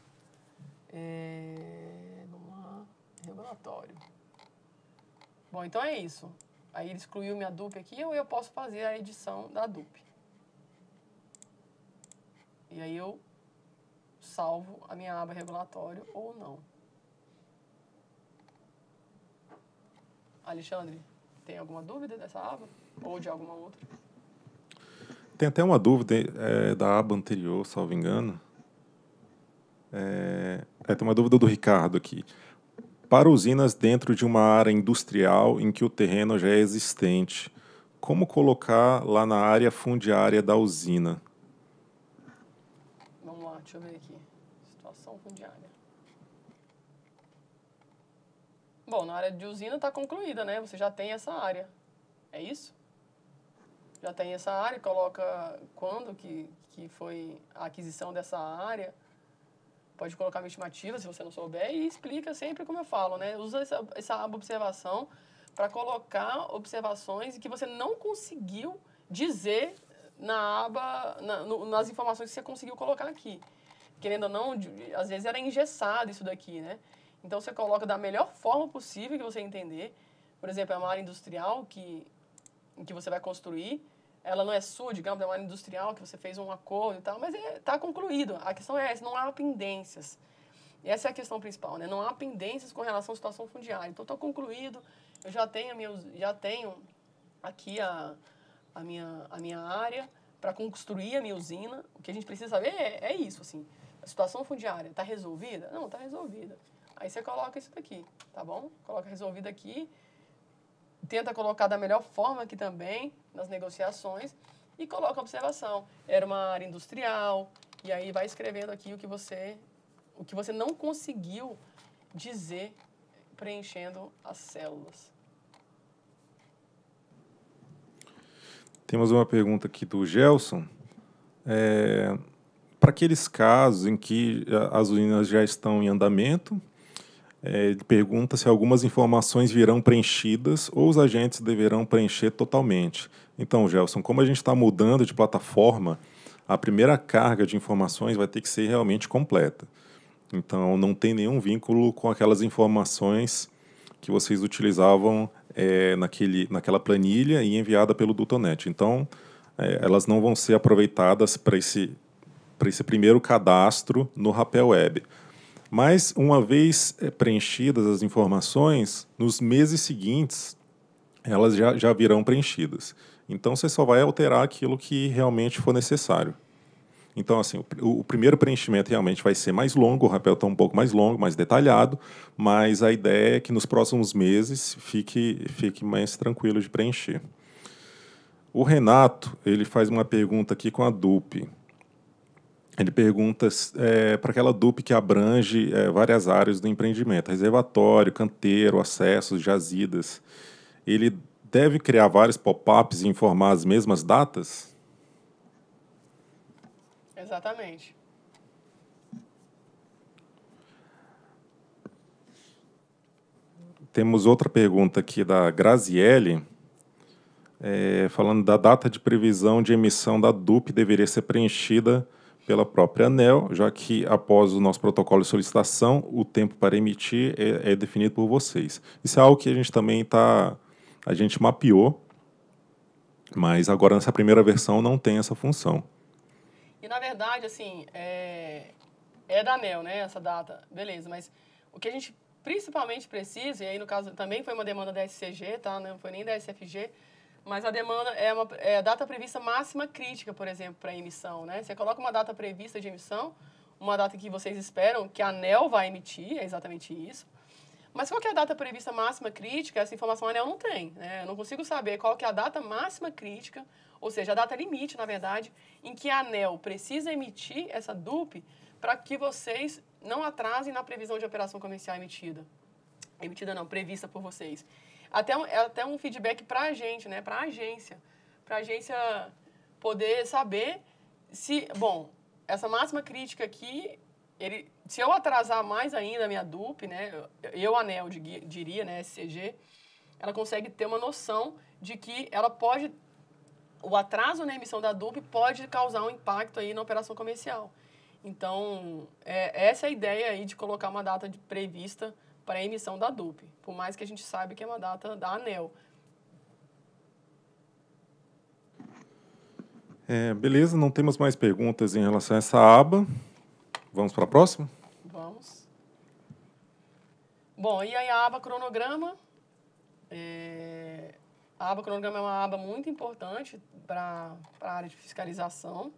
Vamos lá. Regulatório. Bom, então é isso. Aí ele excluiu minha DUP aqui, ou eu posso fazer a edição da DUP. E aí eu salvo a minha aba regulatório ou não. Alexandre, tem alguma dúvida dessa aba? Ou de alguma outra? Tem até uma dúvida da aba anterior, salvo engano. Tem uma dúvida do Ricardo aqui. Para usinas dentro de uma área industrial em que o terreno já é existente, como colocar lá na área fundiária da usina? Vamos lá, deixa eu ver aqui. Situação fundiária. Bom, na área de usina está concluída, né? Você já tem essa área. É isso? Já tem essa área, coloca quando que foi a aquisição dessa área. Pode colocar uma estimativa, se você não souber, e explica sempre como eu falo, né? Usa essa aba observação para colocar observações que você não conseguiu dizer na aba, nas informações que você conseguiu colocar aqui. Querendo ou não, às vezes era engessado isso daqui, né? Então, você coloca da melhor forma possível que você entender. Por exemplo, é uma área industrial em que você vai construir. Ela não é sua, digamos, é uma área industrial que você fez um acordo e tal, mas está concluído. A questão é essa, não há pendências. E essa é a questão principal, né? Não há pendências com relação à situação fundiária. Então, está concluído, eu já tenho aqui a minha área para construir a minha usina. O que a gente precisa saber é isso, assim. A situação fundiária está resolvida? Não, está resolvida. Aí você coloca isso daqui, tá bom? Coloca resolvido aqui. Tenta colocar da melhor forma aqui também, nas negociações. E coloca a observação. Era uma área industrial. E aí vai escrevendo aqui o que você não conseguiu dizer preenchendo as células. Temos uma pergunta aqui do Gelson. Para aqueles casos em que as usinas já estão em andamento, ele pergunta se algumas informações virão preenchidas ou os agentes deverão preencher totalmente. Então, Gelson, como a gente está mudando de plataforma, a primeira carga de informações vai ter que ser realmente completa. Então, não tem nenhum vínculo com aquelas informações que vocês utilizavam naquela planilha e enviada pelo Dutonet. Então, elas não vão ser aproveitadas para esse primeiro cadastro no Rapel Web. Mas, uma vez preenchidas as informações, nos meses seguintes, elas já virão preenchidas. Então, você só vai alterar aquilo que realmente for necessário. Então, assim, o primeiro preenchimento realmente vai ser mais longo, o rapel está um pouco mais longo, mais detalhado, mas a ideia é que nos próximos meses fique mais tranquilo de preencher. O Renato, ele faz uma pergunta aqui com a DUP. Ele pergunta para aquela DUP que abrange várias áreas do empreendimento, reservatório, canteiro, acessos, jazidas. Ele deve criar vários pop-ups e informar as mesmas datas? Exatamente. Temos outra pergunta aqui da Graziele, falando da data de previsão de emissão da DUP deveria ser preenchida pela própria ANEEL, já que após o nosso protocolo de solicitação, o tempo para emitir é definido por vocês. Isso é algo que a gente também a gente mapeou, mas agora nessa primeira versão não tem essa função. E, na verdade, assim, é da ANEEL, né, essa data, beleza, mas o que a gente principalmente precisa, e aí no caso também foi uma demanda da SCG, tá, não foi nem da SFG, mas a demanda é a data prevista máxima crítica, por exemplo, para emissão, né? Você coloca uma data prevista de emissão, uma data que vocês esperam que a ANEEL vai emitir, é exatamente isso. Mas qual que é a data prevista máxima crítica? Essa informação a ANEEL não tem, né? Eu não consigo saber qual que é a data máxima crítica, ou seja, a data limite, na verdade, em que a ANEEL precisa emitir essa DUP para que vocês não atrasem na previsão de operação comercial emitida. Emitida não, prevista por vocês. Até um feedback para a gente, né? Para a agência poder saber se... Bom, essa máxima crítica aqui, se eu atrasar mais ainda a minha DUP, né? Eu, ANEEL, diria, né? SCG, ela consegue ter uma noção de que ela pode... O atraso na emissão da DUP pode causar um impacto aí na operação comercial. Então, essa é a ideia aí de colocar uma data prevista para a emissão da DUP, por mais que a gente saiba que é uma data da ANEEL. Beleza, não temos mais perguntas em relação a essa aba. Vamos para a próxima? Vamos. Bom, e aí a aba cronograma. A aba cronograma é uma aba muito importante para a área de fiscalização.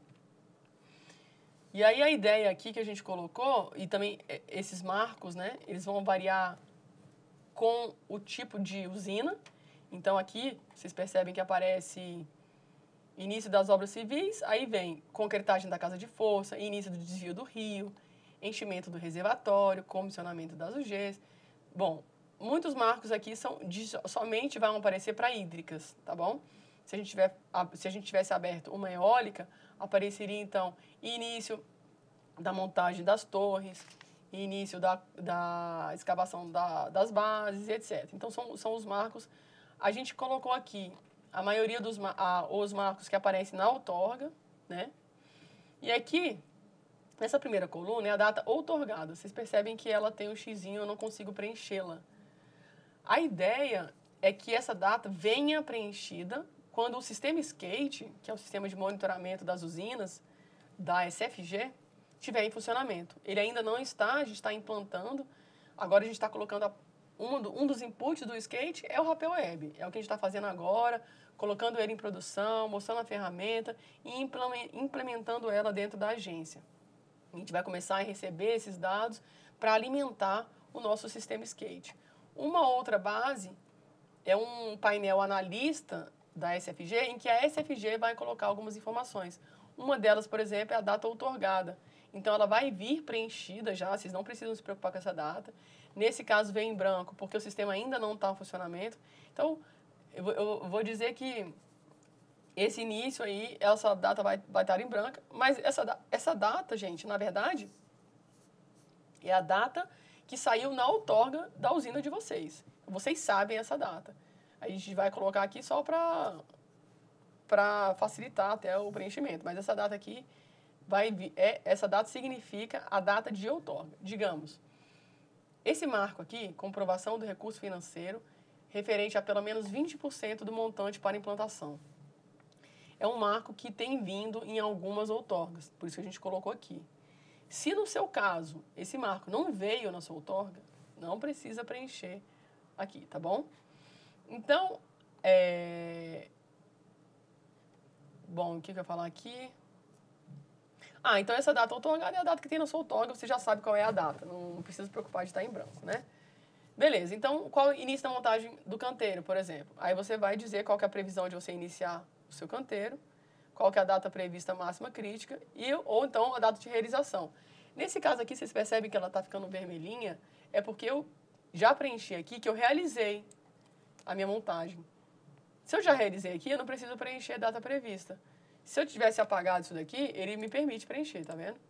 E aí a ideia aqui que a gente colocou, e também esses marcos, né, eles vão variar com o tipo de usina. Então aqui vocês percebem que aparece início das obras civis, aí vem concretagem da casa de força, início do desvio do rio, enchimento do reservatório, comissionamento das UGs. Bom, muitos marcos aqui somente vão aparecer para hídricas, tá bom? Se a gente tivesse aberto uma eólica, apareceria então início da montagem das torres, início da escavação das bases, etc. Então são os marcos. A gente colocou aqui a maioria os marcos que aparecem na outorga, né? E aqui, nessa primeira coluna, é a data outorgada. Vocês percebem que ela tem um xizinho, eu não consigo preenchê-la. A ideia é que essa data venha preenchida quando o sistema SCADE, que é o sistema de monitoramento das usinas, da SFG, estiver em funcionamento. Ele ainda não está, a gente está implantando. Agora a gente está colocando um dos inputs do SCADE é o Rapel Web. É o que a gente está fazendo agora, colocando ele em produção, mostrando a ferramenta e implementando ela dentro da agência. A gente vai começar a receber esses dados para alimentar o nosso sistema SCADE. Uma outra base é um painel analista da SFG, em que a SFG vai colocar algumas informações. Uma delas, por exemplo, é a data outorgada. Então, ela vai vir preenchida já, vocês não precisam se preocupar com essa data. Nesse caso, vem em branco, porque o sistema ainda não está em funcionamento. Então, eu vou dizer que esse início aí, essa data vai estar em branco, mas essa data, gente, na verdade, é a data que saiu na outorga da usina de vocês. Vocês sabem essa data. A gente vai colocar aqui só para facilitar até o preenchimento, mas essa data aqui essa data significa a data de outorga. Digamos, esse marco aqui, comprovação do recurso financeiro, referente a pelo menos 20% do montante para implantação. É um marco que tem vindo em algumas outorgas, por isso que a gente colocou aqui. Se no seu caso, esse marco não veio na sua outorga, não precisa preencher aqui, tá bom? Então, bom, o que eu ia falar aqui? Então essa data outorgada é a data que tem na sua outorga, você já sabe qual é a data, não precisa se preocupar de estar em branco, né? Beleza, então qual é o início da montagem do canteiro, por exemplo? Aí você vai dizer qual que é a previsão de você iniciar o seu canteiro, qual que é a data prevista máxima crítica, ou então a data de realização. Nesse caso aqui, vocês percebem que ela está ficando vermelhinha, é porque eu já preenchi aqui que eu realizei a minha montagem. Se eu já realizei aqui, eu não preciso preencher a data prevista. Se eu tivesse apagado isso daqui, ele me permite preencher, tá vendo?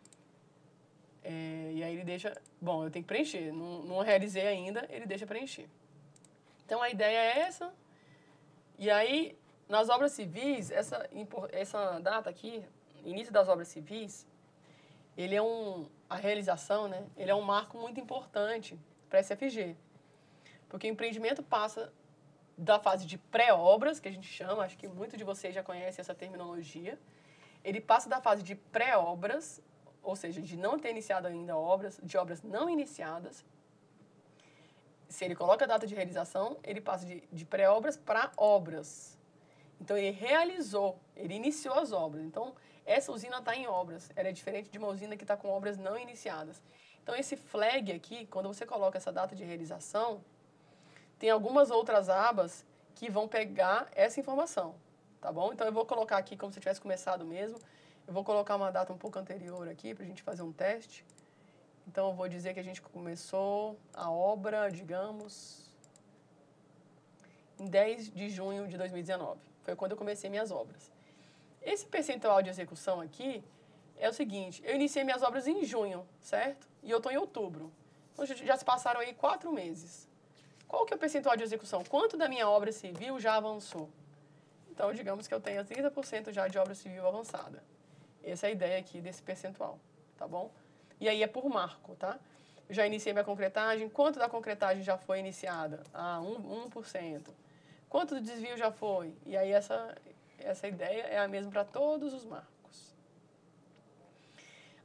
E aí ele deixa... Bom, eu tenho que preencher. Não realizei ainda, ele deixa preencher. Então, a ideia é essa. E aí, nas obras civis, essa data aqui, início das obras civis, ele é a realização, né? Ele é um marco muito importante para a SFG. Porque o empreendimento passa da fase de pré-obras, que a gente chama, acho que muitos de vocês já conhecem essa terminologia. Ele passa da fase de pré-obras, ou seja, de não ter iniciado ainda obras, de obras não iniciadas. Se ele coloca a data de realização, ele passa de pré-obras para obras. Então, ele realizou, ele iniciou as obras. Então, essa usina está em obras. Ela é diferente de uma usina que está com obras não iniciadas. Então, esse flag aqui, quando você coloca essa data de realização, tem algumas outras abas que vão pegar essa informação, tá bom? Então, eu vou colocar aqui como se tivesse começado mesmo. Eu vou colocar uma data um pouco anterior aqui para a gente fazer um teste. Então, eu vou dizer que a gente começou a obra, digamos, em 10 de junho de 2019. Foi quando eu comecei minhas obras. Esse percentual de execução aqui é o seguinte, eu iniciei minhas obras em junho, certo? E eu estou em outubro. Então, já se passaram aí 4 meses. Qual que é o percentual de execução? Quanto da minha obra civil já avançou? Então, digamos que eu tenha 30% já de obra civil avançada. Essa é a ideia aqui desse percentual, tá bom? E aí é por marco, tá? Eu já iniciei minha concretagem. Quanto da concretagem já foi iniciada? 1%. Quanto do desvio já foi? E aí essa ideia é a mesma para todos os marcos.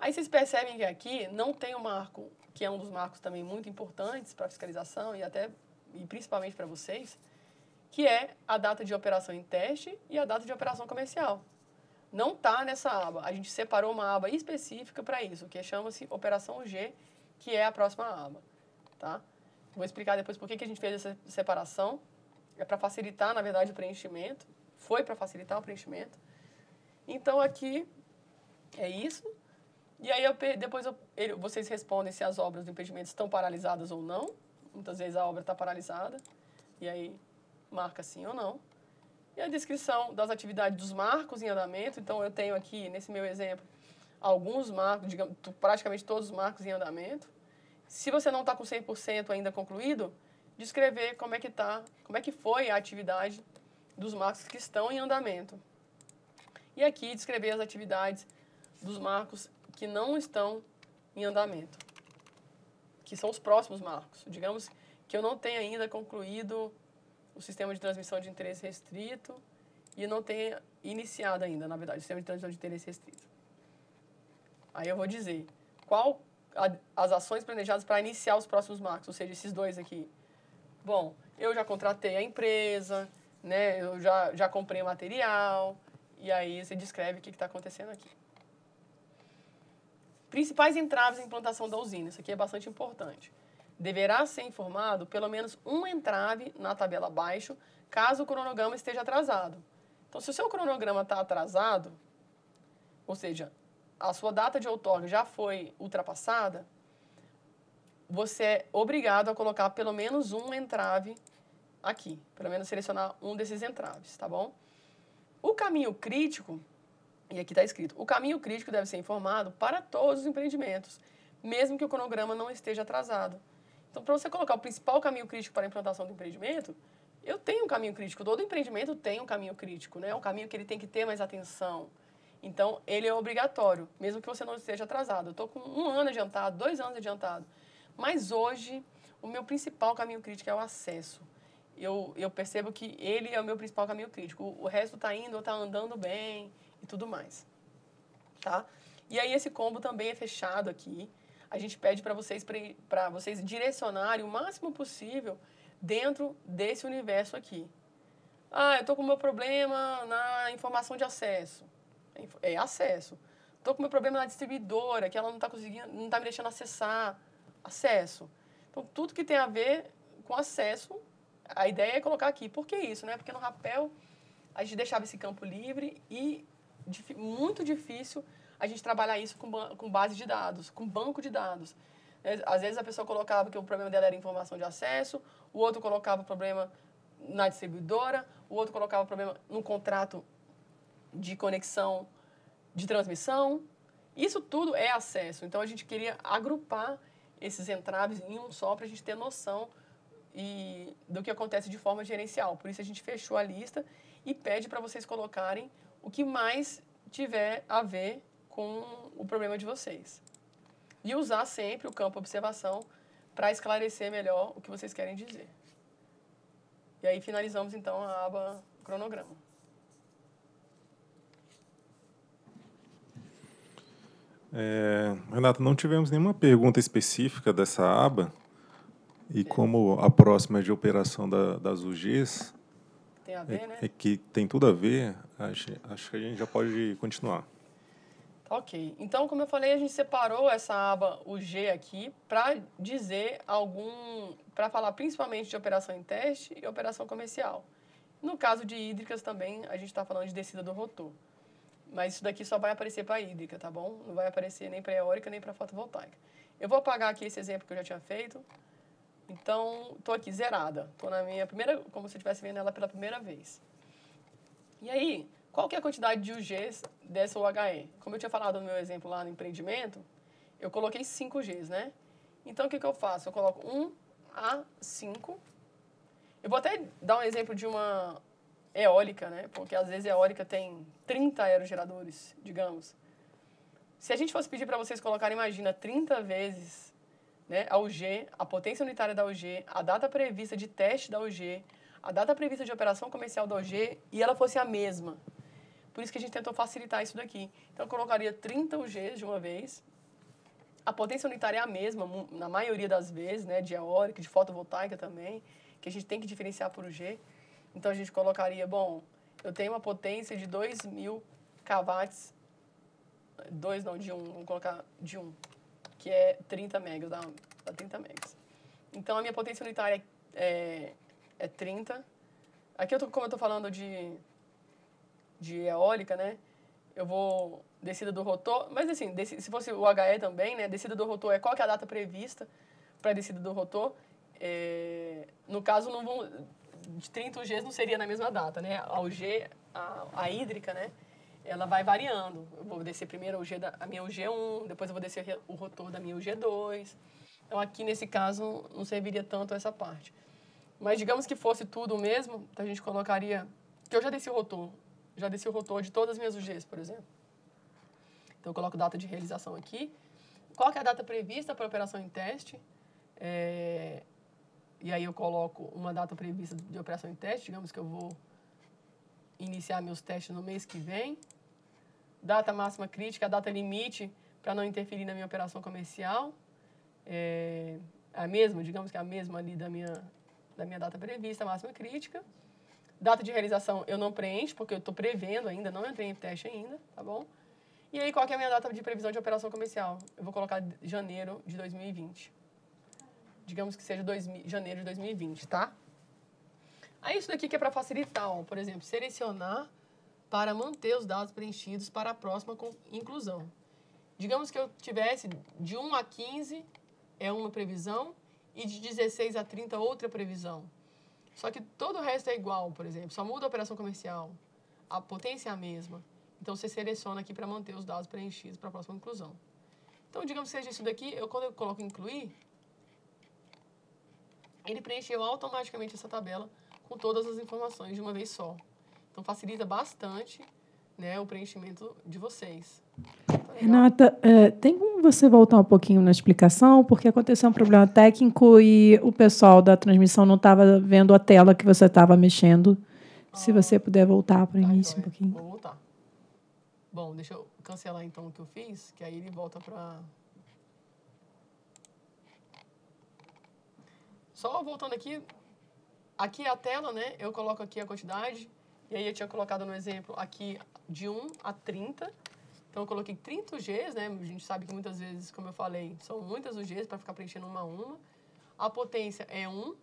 Aí vocês percebem que aqui não tem o marco, que é um dos marcos também muito importantes para a fiscalização e principalmente para vocês, que é a data de operação em teste e a data de operação comercial. Não está nessa aba. A gente separou uma aba específica para isso, que chama-se Operação G, que é a próxima aba. Tá? Vou explicar depois por que a gente fez essa separação. É para facilitar, na verdade, o preenchimento. Foi para facilitar o preenchimento. Então, aqui é isso. E aí, vocês respondem se as obras do impedimento estão paralisadas ou não. Muitas vezes a obra está paralisada. E aí, marca sim ou não. E a descrição das atividades dos marcos em andamento. Então, eu tenho aqui, nesse meu exemplo, alguns marcos, digamos, praticamente todos os marcos em andamento. Se você não está com 100% ainda concluído, descrever como é que foi a atividade dos marcos que estão em andamento. E aqui, descrever as atividades dos marcos que não estão em andamento, que são os próximos marcos. Digamos que eu não tenha ainda concluído o sistema de transmissão de interesse restrito e não tenha iniciado ainda, na verdade, o sistema de transmissão de interesse restrito. Aí eu vou dizer as ações planejadas para iniciar os próximos marcos, ou seja, esses dois aqui. Bom, eu já contratei a empresa, né, eu já comprei o material, e aí você descreve o que está acontecendo aqui. Principais entraves em implantação da usina, isso aqui é bastante importante. Deverá ser informado pelo menos um entrave na tabela abaixo, caso o cronograma esteja atrasado. Então, se o seu cronograma está atrasado, ou seja, a sua data de outorga já foi ultrapassada, você é obrigado a colocar pelo menos um entrave aqui, pelo menos selecionar um desses entraves, tá bom? O caminho crítico, e aqui está escrito, o caminho crítico deve ser informado para todos os empreendimentos, mesmo que o cronograma não esteja atrasado. Então, para você colocar o principal caminho crítico para a implantação do empreendimento, eu tenho um caminho crítico. Todo empreendimento tem um caminho crítico, né? Um caminho que ele tem que ter mais atenção. Então, ele é obrigatório, mesmo que você não esteja atrasado. Eu estou com 1 ano adiantado, 2 anos adiantado. Mas hoje, o meu principal caminho crítico é o acesso. Eu percebo que ele é o meu principal caminho crítico. O resto está indo, está andando bem e tudo mais. Tá? E aí, esse combo também é fechado aqui. A gente pede para vocês direcionarem o máximo possível dentro desse universo aqui. Ah, eu estou com o meu problema na informação de acesso. É acesso. Estou com o meu problema na distribuidora, que ela não está conseguindo, não está me deixando acessar. Acesso. Então, tudo que tem a ver com acesso, a ideia é colocar aqui. Por que isso, né? Porque no rapel a gente deixava esse campo livre e muito difícil a gente trabalhar isso com base de dados, com banco de dados. Às vezes a pessoa colocava que o problema dela era informação de acesso, o outro colocava o problema na distribuidora, o outro colocava o problema no contrato de conexão de transmissão. Isso tudo é acesso. Então, a gente queria agrupar esses entraves em um só para a gente ter noção do que acontece de forma gerencial. Por isso, a gente fechou a lista e pede para vocês colocarem o que mais tiver a ver com o problema de vocês. E usar sempre o campo observação para esclarecer melhor o que vocês querem dizer. E aí finalizamos, então, a aba cronograma. Renato, não tivemos nenhuma pergunta específica dessa aba. E como a próxima é de operação das UGs, tem a ver, né? Que tem tudo a ver, acho que a gente já pode continuar. Tá, ok. Então, como eu falei, a gente separou essa aba UG aqui para dizer para falar principalmente de operação em teste e operação comercial. No caso de hídricas também, a gente está falando de descida do rotor. Mas isso daqui só vai aparecer para hídrica, tá bom? Não vai aparecer nem para eólica, nem para fotovoltaica. Eu vou apagar aqui esse exemplo que eu já tinha feito. Então, estou aqui zerada. Estou na minha primeira, como se eu estivesse vendo ela pela primeira vez. E aí, qual que é a quantidade de UGs dessa UHE? Como eu tinha falado no meu exemplo lá no empreendimento, eu coloquei 5 Gs, né? Então, o que eu faço? Eu coloco 1 a 5. Eu vou até dar um exemplo de uma eólica, né? Porque às vezes a eólica tem 30 aerogeradores, digamos. Se a gente fosse pedir para vocês colocarem, imagina, 30 vezes, né, a UG, a potência unitária da UG, a data prevista de teste da UG, a data prevista de operação comercial da UG, e ela fosse a mesma. Por isso que a gente tentou facilitar isso daqui. Então, eu colocaria 30 UGs de uma vez, A potência unitária é a mesma, na maioria das vezes, né, de eólica, de fotovoltaica também, que a gente tem que diferenciar por G. Então, a gente colocaria, bom, eu tenho uma potência de 2.000 kW, de 1, vamos colocar de 1, que é 30 megas, dá 30 megas. Então, a minha potência unitária é 30. Aqui, como eu estou falando de eólica, né, eu vou descida do rotor, mas assim, se fosse o HE também, né, descida do rotor qual que é a data prevista para a descida do rotor. No caso, não vão, de 30 UGs não seria na mesma data, né? A hídrica, né, ela vai variando. Eu vou descer primeiro a minha UG1, depois eu vou descer o rotor da minha UG2. Então, aqui, nesse caso, não serviria tanto essa parte. Mas, digamos que fosse tudo mesmo, a gente colocaria... Que eu já desci o rotor. Já desci o rotor de todas as minhas UGs, por exemplo. Então, eu coloco data de realização aqui. Qual que é a data prevista para a operação em teste? E aí, eu coloco uma data prevista de operação em teste. Digamos que eu vou iniciar meus testes no mês que vem. Data máxima crítica, a data limite para não interferir na minha operação comercial. A mesma, digamos que é a mesma ali da minha data prevista, máxima crítica. Data de realização eu não preencho, porque eu estou prevendo ainda, não entrei em teste ainda, tá bom? E aí, qual que é a minha data de previsão de operação comercial? Eu vou colocar janeiro de 2020. Digamos que seja janeiro de 2020, tá? Aí, isso daqui que é para facilitar, ó, por exemplo, selecionar para manter os dados preenchidos para a próxima inclusão. Digamos que eu tivesse de 1 a 15 é uma previsão e de 16 a 30 outra previsão. Só que todo o resto é igual, por exemplo, só muda a operação comercial, a potência é a mesma. Então, você seleciona aqui para manter os dados preenchidos para a próxima inclusão. Então, digamos que seja isso daqui, quando eu coloco incluir, ele preencheu automaticamente essa tabela com todas as informações de uma vez só. Então, facilita bastante, né, o preenchimento de vocês. Tá, Renata, tem como você voltar um pouquinho na explicação? Porque aconteceu um problema técnico e o pessoal da transmissão não estava vendo a tela que você estava mexendo. Se você puder voltar para o início um pouquinho. Vou voltar. Bom, deixa eu cancelar então o que eu fiz, que aí ele volta para... Só voltando aqui é a tela, né? Eu coloco aqui a quantidade, e aí eu tinha colocado no exemplo aqui de 1 a 30. Então, eu coloquei 30 UGs, né? A gente sabe que muitas vezes, como eu falei, são muitas UGs para ficar preenchendo uma a uma. A potência é 1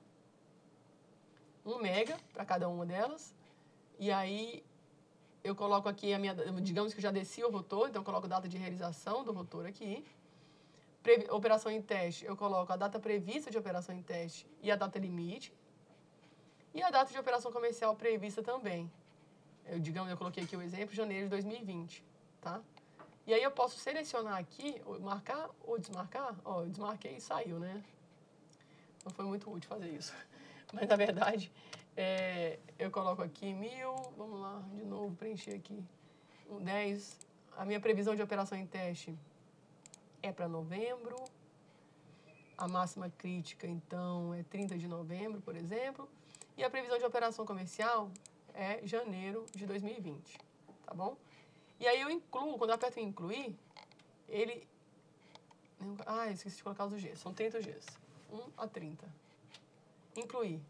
mega para cada uma delas. E aí, eu coloco aqui digamos que eu já desci o rotor, então eu coloco a data de realização do rotor aqui. Operação em teste, eu coloco a data prevista de operação em teste e a data limite. E a data de operação comercial prevista também. Eu coloquei aqui o exemplo, janeiro de 2020, tá? E aí eu posso selecionar aqui, marcar ou desmarcar. Ó, eu desmarquei e saiu, né? Não foi muito útil fazer isso. Mas, na verdade, eu coloco aqui 1000, vamos lá, de novo, preencher aqui, 10. A minha previsão de operação em teste é para novembro. A máxima crítica, então, é 30 de novembro, por exemplo. E a previsão de operação comercial é janeiro de 2020, tá bom? E aí eu incluo, quando eu aperto em incluir, ele... esqueci de colocar os Gs, são 30 Gs, 1 a 30. Incluir.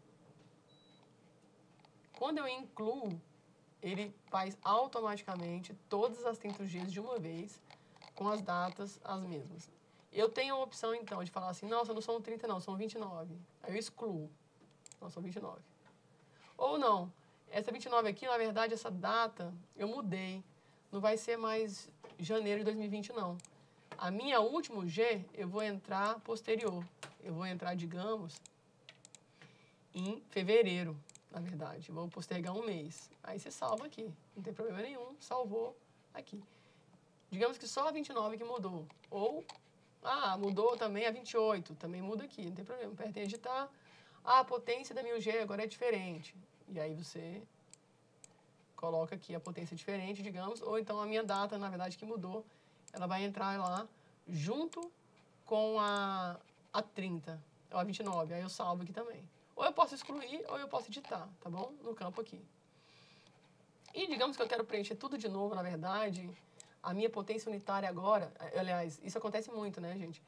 Quando eu incluo, ele faz automaticamente todas as 30 Gs de uma vez, com as datas as mesmas. Eu tenho a opção, então, de falar assim, nossa, não são 30 não, são 29. Aí eu excluo. Não, são 29. Ou não, essa 29 aqui, na verdade, essa data, eu mudei. Não vai ser mais janeiro de 2020, não. A minha última G, eu vou entrar posterior. Eu vou entrar, digamos, em fevereiro, na verdade. Vou postergar um mês. Aí você salva aqui. Não tem problema nenhum, salvou aqui. Digamos que só a 29 que mudou. Ou, mudou também a 28. Também muda aqui, não tem problema. Aperta em editar. A potência da minha G agora é diferente. E aí você coloca aqui a potência diferente, digamos, ou então a minha data, na verdade, que mudou, ela vai entrar lá junto com a 30, ou a 29, aí eu salvo aqui também. Ou eu posso excluir, ou eu posso editar, tá bom? No campo aqui. E digamos que eu quero preencher tudo de novo, na verdade, a minha potência unitária agora, aliás, isso acontece muito, né, gente?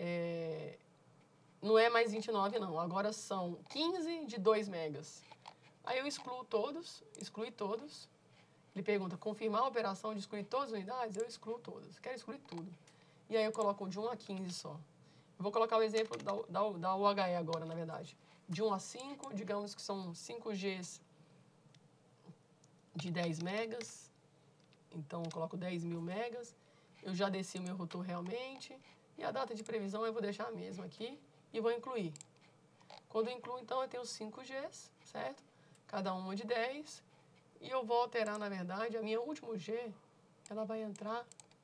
Não é mais 29, não. Agora são 15 de 2 megas. Aí eu excluo todos, exclui todos. Ele pergunta, confirmar a operação de excluir todas as unidades? Eu excluo todas. Quero excluir tudo. E aí eu coloco de 1 a 15 só. Eu vou colocar o exemplo da UHE agora, na verdade. De 1 a 5, digamos que são 5 Gs de 10 megas. Então, eu coloco 10.000 megas. Eu já desci o meu rotor realmente. E a data de previsão eu vou deixar a mesma aqui. E vou incluir. Quando eu incluo, então, eu tenho 5 Gs, certo? Cada uma de 10. E eu vou alterar, na verdade, a minha última G, ela vai entrar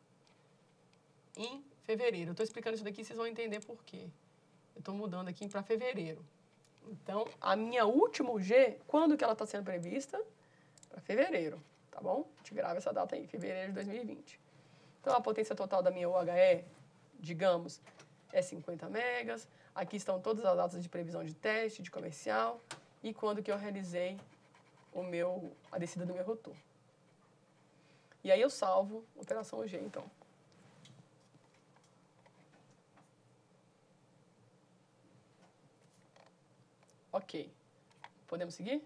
em fevereiro. Eu estou explicando isso daqui, vocês vão entender por quê. Eu estou mudando aqui para fevereiro. Então, a minha última G, quando que ela está sendo prevista? Para fevereiro, tá bom? A gente grava essa data aí, fevereiro de 2020. Então, a potência total da minha UHE, digamos, é 50 megas. Aqui estão todas as datas de previsão de teste, de comercial, e quando que eu realizei a descida do meu rotor. E aí eu salvo a operação G, então. Ok. Podemos seguir?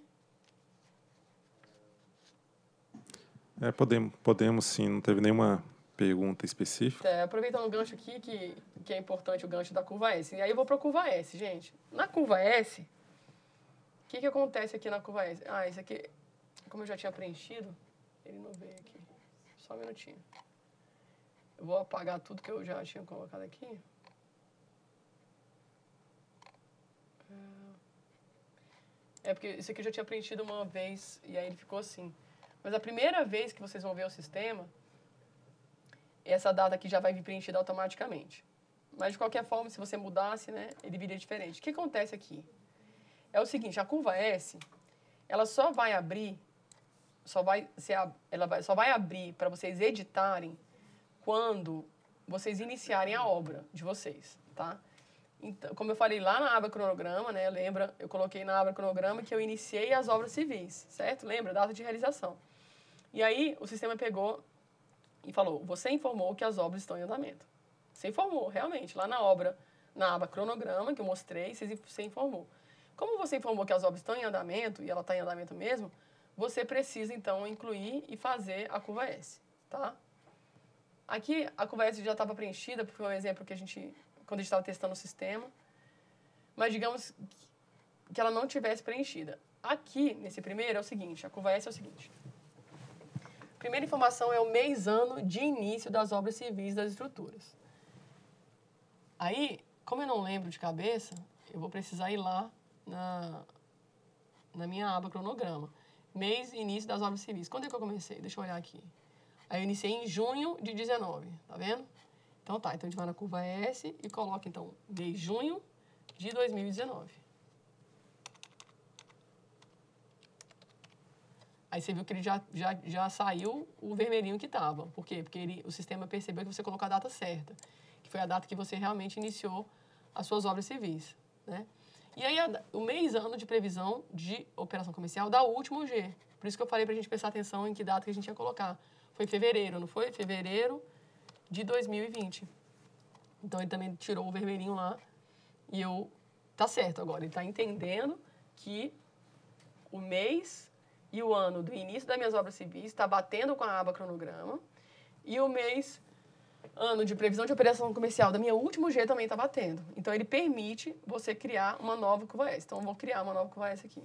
Podemos sim, não teve nenhuma pergunta específica. Aproveitando o gancho aqui, que é importante o gancho da curva S. E aí eu vou para a curva S, gente. Na curva S, o que acontece aqui na curva S? Isso aqui, como eu já tinha preenchido, ele não veio aqui. Só um minutinho. Eu vou apagar tudo que eu já tinha colocado aqui. Porque isso aqui eu já tinha preenchido uma vez e aí ele ficou assim. Mas a primeira vez que vocês vão ver o sistema, essa data aqui já vai vir preenchida automaticamente. Mas, de qualquer forma, se você mudasse, né, ele viria diferente. O que acontece aqui? É o seguinte, a curva S, ela só vai abrir, só vai abrir para vocês editarem quando vocês iniciarem a obra de vocês, tá? Então, como eu falei lá na aba cronograma, né, lembra, eu coloquei na aba cronograma que eu iniciei as obras civis, certo? Lembra? Data de realização. E aí, o sistema pegou e falou, você informou que as obras estão em andamento. Você informou, realmente, lá na aba cronograma, que eu mostrei, você informou. Como você informou que as obras estão em andamento, e ela está em andamento mesmo, você precisa, então, incluir e fazer a curva S, tá? Aqui, a curva S já estava preenchida, porque foi um exemplo que quando a gente estava testando o sistema, mas digamos que ela não tivesse preenchida. Aqui, nesse primeiro, é o seguinte, a curva S é o seguinte. A primeira informação é o mês-ano de início das obras civis das estruturas. Aí, como eu não lembro de cabeça, eu vou precisar ir lá na minha aba cronograma. Mês e início das obras civis. Quando é que eu comecei? Deixa eu olhar aqui. Aí eu iniciei em junho de 19, tá vendo? Então tá, então a gente vai na curva S e coloca então mês de junho de 2019. Aí você viu que ele já saiu o vermelhinho que estava. Por quê? Porque o sistema percebeu que você colocou a data certa, que foi a data que você realmente iniciou as suas obras civis, né? E aí o mês-ano de previsão de operação comercial dá o último G. Por isso que eu falei para a gente prestar atenção em que data que a gente ia colocar. Foi fevereiro, não foi? Fevereiro de 2020. Então, ele também tirou o vermelhinho lá e tá certo agora. Ele está entendendo que o mês e o ano do início das minhas obras civis está batendo com a aba cronograma e o mês, ano de previsão de operação comercial da minha última G também está batendo. Então, ele permite você criar uma nova curva S. Então, eu vou criar uma nova curva S aqui.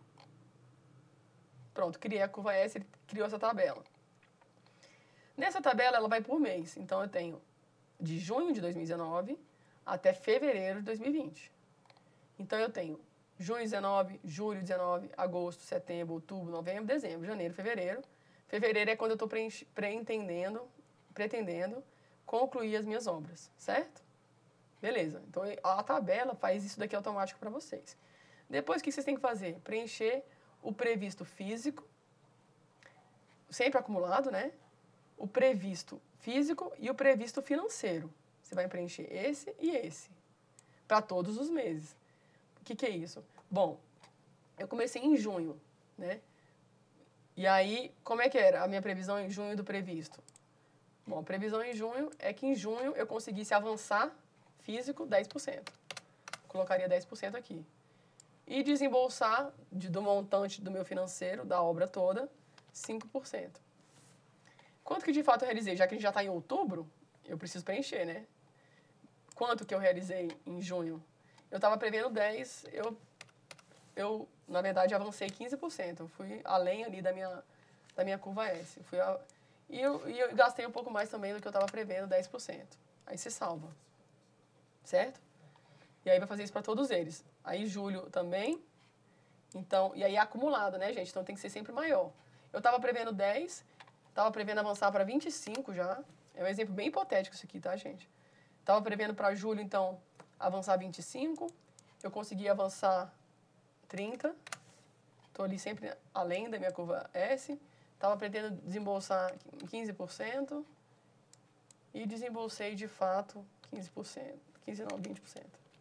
Pronto, criei a curva S, ele criou essa tabela. Nessa tabela, ela vai por mês. Então, eu tenho de junho de 2019 até fevereiro de 2020. Então, eu tenho junho 19, julho 19, agosto, setembro, outubro, novembro, dezembro, janeiro, fevereiro. Fevereiro é quando eu estou pretendendo concluir as minhas obras, certo? Beleza. Então, a tabela faz isso daqui automático para vocês. Depois, o que vocês têm que fazer? Preencher o previsto físico, sempre acumulado, né? O previsto físico e o previsto financeiro. Você vai preencher esse e esse, para todos os meses. O que é isso? Bom, eu comecei em junho, né? E aí, como é que era a minha previsão em junho do previsto? Bom, a previsão em junho é que em junho eu conseguisse avançar físico 10%. Colocaria 10% aqui. E desembolsar do montante do meu financeiro, da obra toda, 5%. Quanto que de fato eu realizei? Já que a gente já está em outubro, eu preciso preencher, né? Quanto que eu realizei em junho? Eu estava prevendo 10%, eu, na verdade, avancei 15%. Eu fui além ali da minha curva S. E eu gastei um pouco mais também do que eu estava prevendo, 10%. Aí você salva. Certo? E aí vai fazer isso para todos eles. Aí julho também. Então, e aí é acumulado, né, gente? Então tem que ser sempre maior. Eu estava prevendo 10, estava prevendo avançar para 25 já. É um exemplo bem hipotético isso aqui, tá, gente? Estava prevendo para julho, então, avançar 25. Eu consegui avançar 30. Estou ali sempre além da minha curva S. Estava pretendendo desembolsar 15%. E desembolsei, de fato, 15%. 15 não, 20%.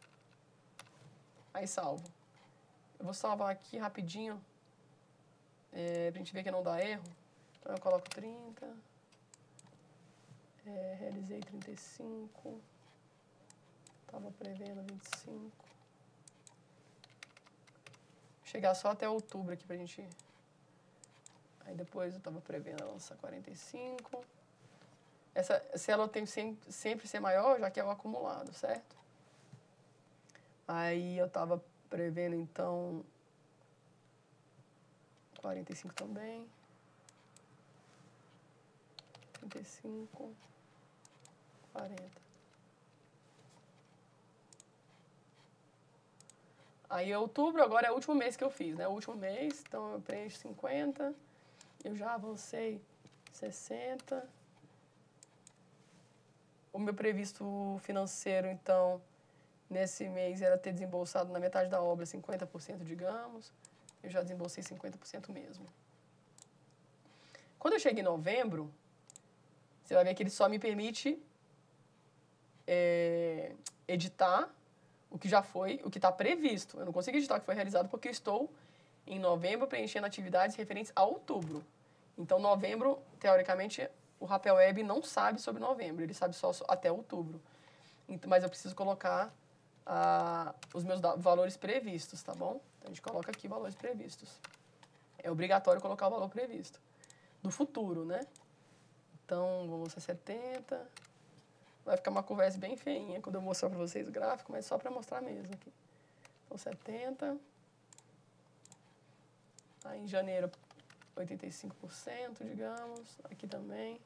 Aí salvo. Eu vou salvar aqui rapidinho, pra gente ver que não dá erro. Então eu coloco 30. Realizei 35. Estava prevendo 25. Chegar só até outubro aqui pra gente... Aí depois eu estava prevendo lançar 45. Essa célula tem sempre ser maior, já que é o acumulado, certo? Aí eu estava prevendo, então, 45 também. 35. 40. Aí outubro agora é o último mês que eu fiz, né? O último mês, então eu preencho 50. Eu já avancei 60. O meu previsto financeiro, então, nesse mês era ter desembolsado na metade da obra 50%, digamos. Eu já desembolsei 50% mesmo. Quando eu chego em novembro, você vai ver que ele só me permite editar o que já foi, o que está previsto. Eu não consigo editar o que foi realizado porque eu estou, em novembro, preenchendo atividades referentes a outubro. Então, novembro, teoricamente, o Rapel Web não sabe sobre novembro, ele sabe só até outubro. Então, mas eu preciso colocar os meus valores previstos, tá bom? Então, a gente coloca aqui valores previstos. É obrigatório colocar o valor previsto. Do futuro, né? Então, vou mostrar 70. Vai ficar uma conversa bem feinha quando eu mostrar para vocês o gráfico, mas só para mostrar mesmo aqui. Então, 70. Aí, em janeiro, 85%, digamos. Aqui também.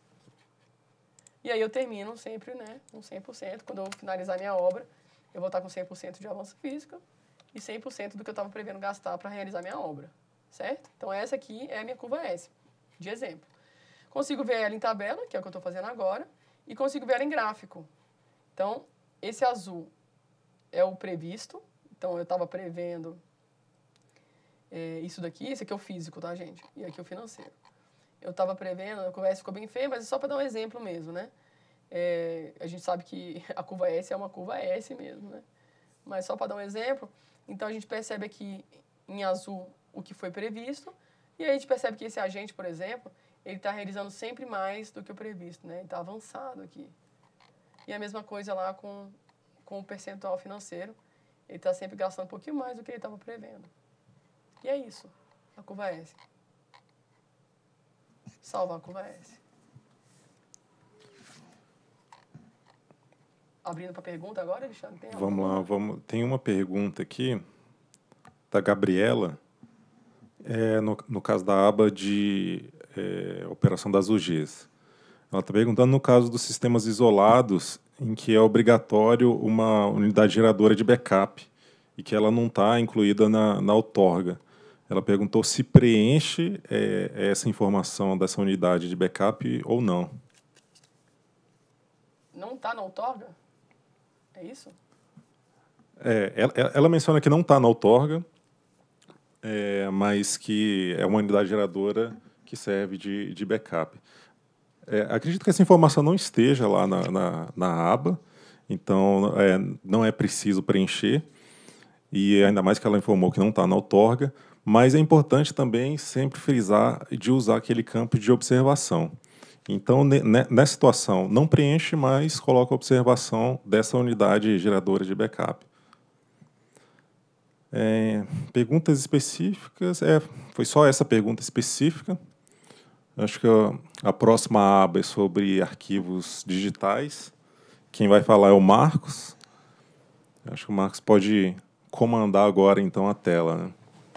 E aí eu termino sempre, né, com 100%. Quando eu finalizar minha obra, eu vou estar com 100% de avanço físico e 100% do que eu estava prevendo gastar para realizar minha obra, certo? Então, essa aqui é a minha curva S, de exemplo. Consigo ver ela em tabela, que é o que eu estou fazendo agora, e consigo ver ela em gráfico. Então, esse azul é o previsto. Então, eu estava prevendo isso daqui. Esse aqui é o físico, tá, gente? E aqui é o financeiro. Eu estava prevendo, a curva S ficou bem feia, mas é só para dar um exemplo mesmo, né? A gente sabe que a curva S é uma curva S mesmo, né? Mas só para dar um exemplo, então a gente percebe aqui em azul o que foi previsto, e aí a gente percebe que esse agente, por exemplo, ele está realizando sempre mais do que o previsto, né? Ele está avançado aqui. E a mesma coisa lá com o percentual financeiro, ele está sempre gastando um pouquinho mais do que ele estava prevendo. E é isso, a curva S. Salvar a curva S. Abrindo para pergunta agora, Alexandre? Tem vamos lá, tem uma pergunta aqui da Gabriela, no caso da aba de operação das UGs. Ela está perguntando no caso dos sistemas isolados, em que é obrigatório uma unidade geradora de backup e que ela não está incluída na outorga. Ela perguntou se preenche essa informação dessa unidade de backup ou não. Não está na outorga? É isso? Ela menciona que não está na outorga, mas que é uma unidade geradora que serve de backup. Acredito que essa informação não esteja lá na aba, então não é preciso preencher, e ainda mais que ela informou que não está na outorga, mas é importante também sempre frisar de usar aquele campo de observação. Então, nessa situação, não preenche, mas coloca a observação dessa unidade geradora de backup. Perguntas específicas, foi só essa pergunta específica. Acho que a próxima aba é sobre arquivos digitais. Quem vai falar é o Marcos. Acho que o Marcos pode comandar agora, então, a tela, né?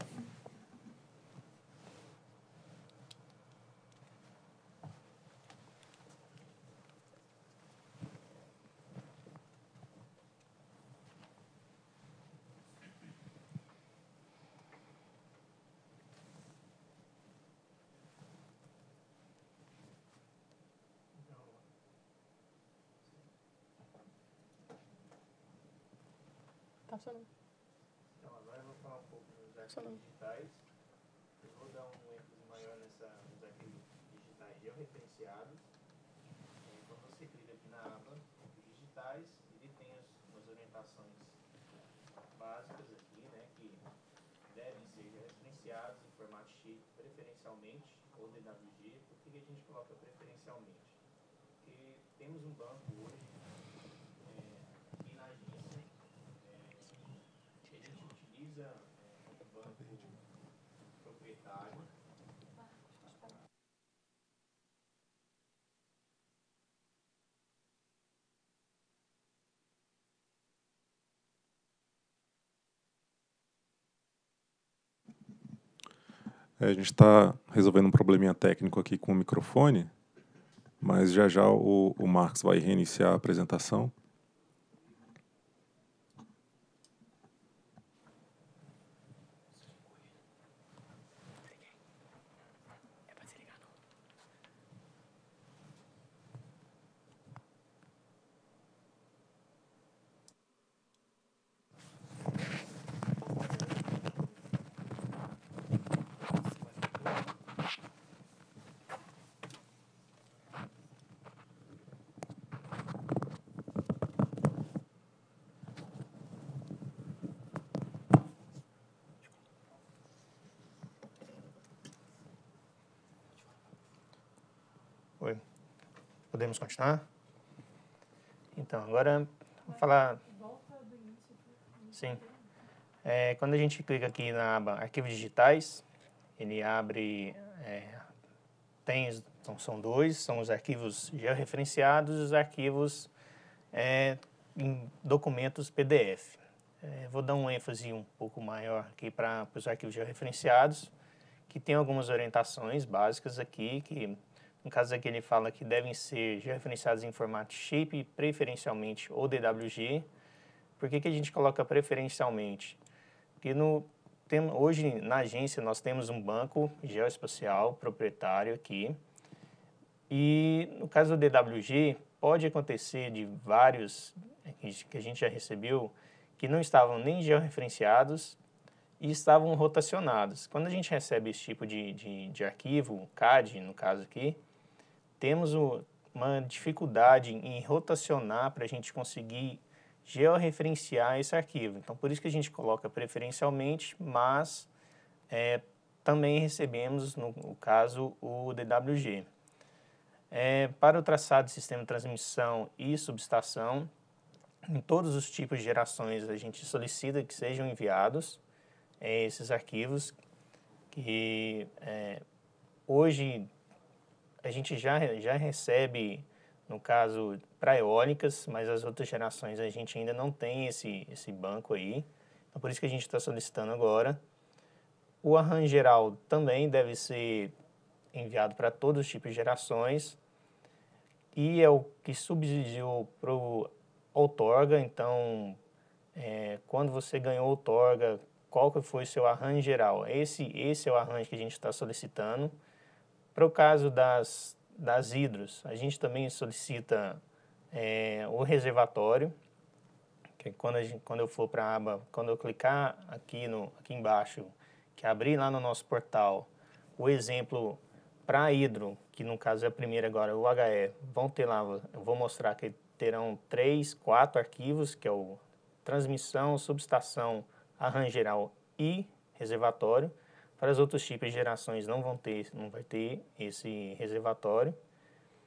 Tá funcionando. Então, agora eu vou falar um pouco dos arquivos digitais. Eu vou dar um ênfase maior nos arquivos digitais georreferenciados. Quando você clica aqui na aba digitais, ele tem as orientações básicas aqui, né, que devem ser georreferenciados em formato SHIP, preferencialmente, ou DWG. Por que a gente coloca preferencialmente? Porque temos um banco hoje aqui na agência que a gente utiliza um banco proprietário. A gente está resolvendo um probleminha técnico aqui com o microfone, mas já já o Marcos vai reiniciar a apresentação. Oi. Podemos continuar? Então, agora vou falar. Sim. Quando a gente clica aqui na aba Arquivos Digitais, ele abre. Então, são dois: são os arquivos georreferenciados e os arquivos em documentos PDF. Vou dar um ênfase um pouco maior aqui para os arquivos georreferenciados, que tem algumas orientações básicas aqui, que no caso aqui ele fala que devem ser georreferenciados em formato SHIP, preferencialmente ou DWG. Por que a gente coloca preferencialmente? Porque hoje na agência nós temos um banco geoespacial proprietário aqui, e no caso do DWG pode acontecer de vários que a gente já recebeu que não estavam nem georreferenciados e estavam rotacionados. Quando a gente recebe esse tipo de arquivo, CAD no caso aqui, temos uma dificuldade em rotacionar para a gente conseguir georreferenciar esse arquivo. Então, por isso que a gente coloca preferencialmente, mas também recebemos, no caso, o DWG. Para o traçado de sistema de transmissão e subestação, em todos os tipos de gerações a gente solicita que sejam enviados esses arquivos, que hoje a gente já recebe, no caso, para eólicas, mas as outras gerações a gente ainda não tem esse banco aí. Então, por isso que a gente está solicitando agora. O arranjo geral também deve ser enviado para todos os tipos de gerações. E é o que subsidiou para o outorga. Então, quando você ganhou outorga, qual que foi o seu arranjo geral? Esse é o arranjo que a gente está solicitando. Para o caso das hidros, a gente também solicita o reservatório, que quando eu for para a aba, quando eu clicar aqui embaixo, que abrir lá no nosso portal, o exemplo para hidro, que no caso é a primeira agora, o HE, vão ter lá, eu vou mostrar que terão 3, 4 arquivos, que é o transmissão, subestação, arranjo geral e reservatório. Para os outros tipos de gerações não vai ter esse reservatório.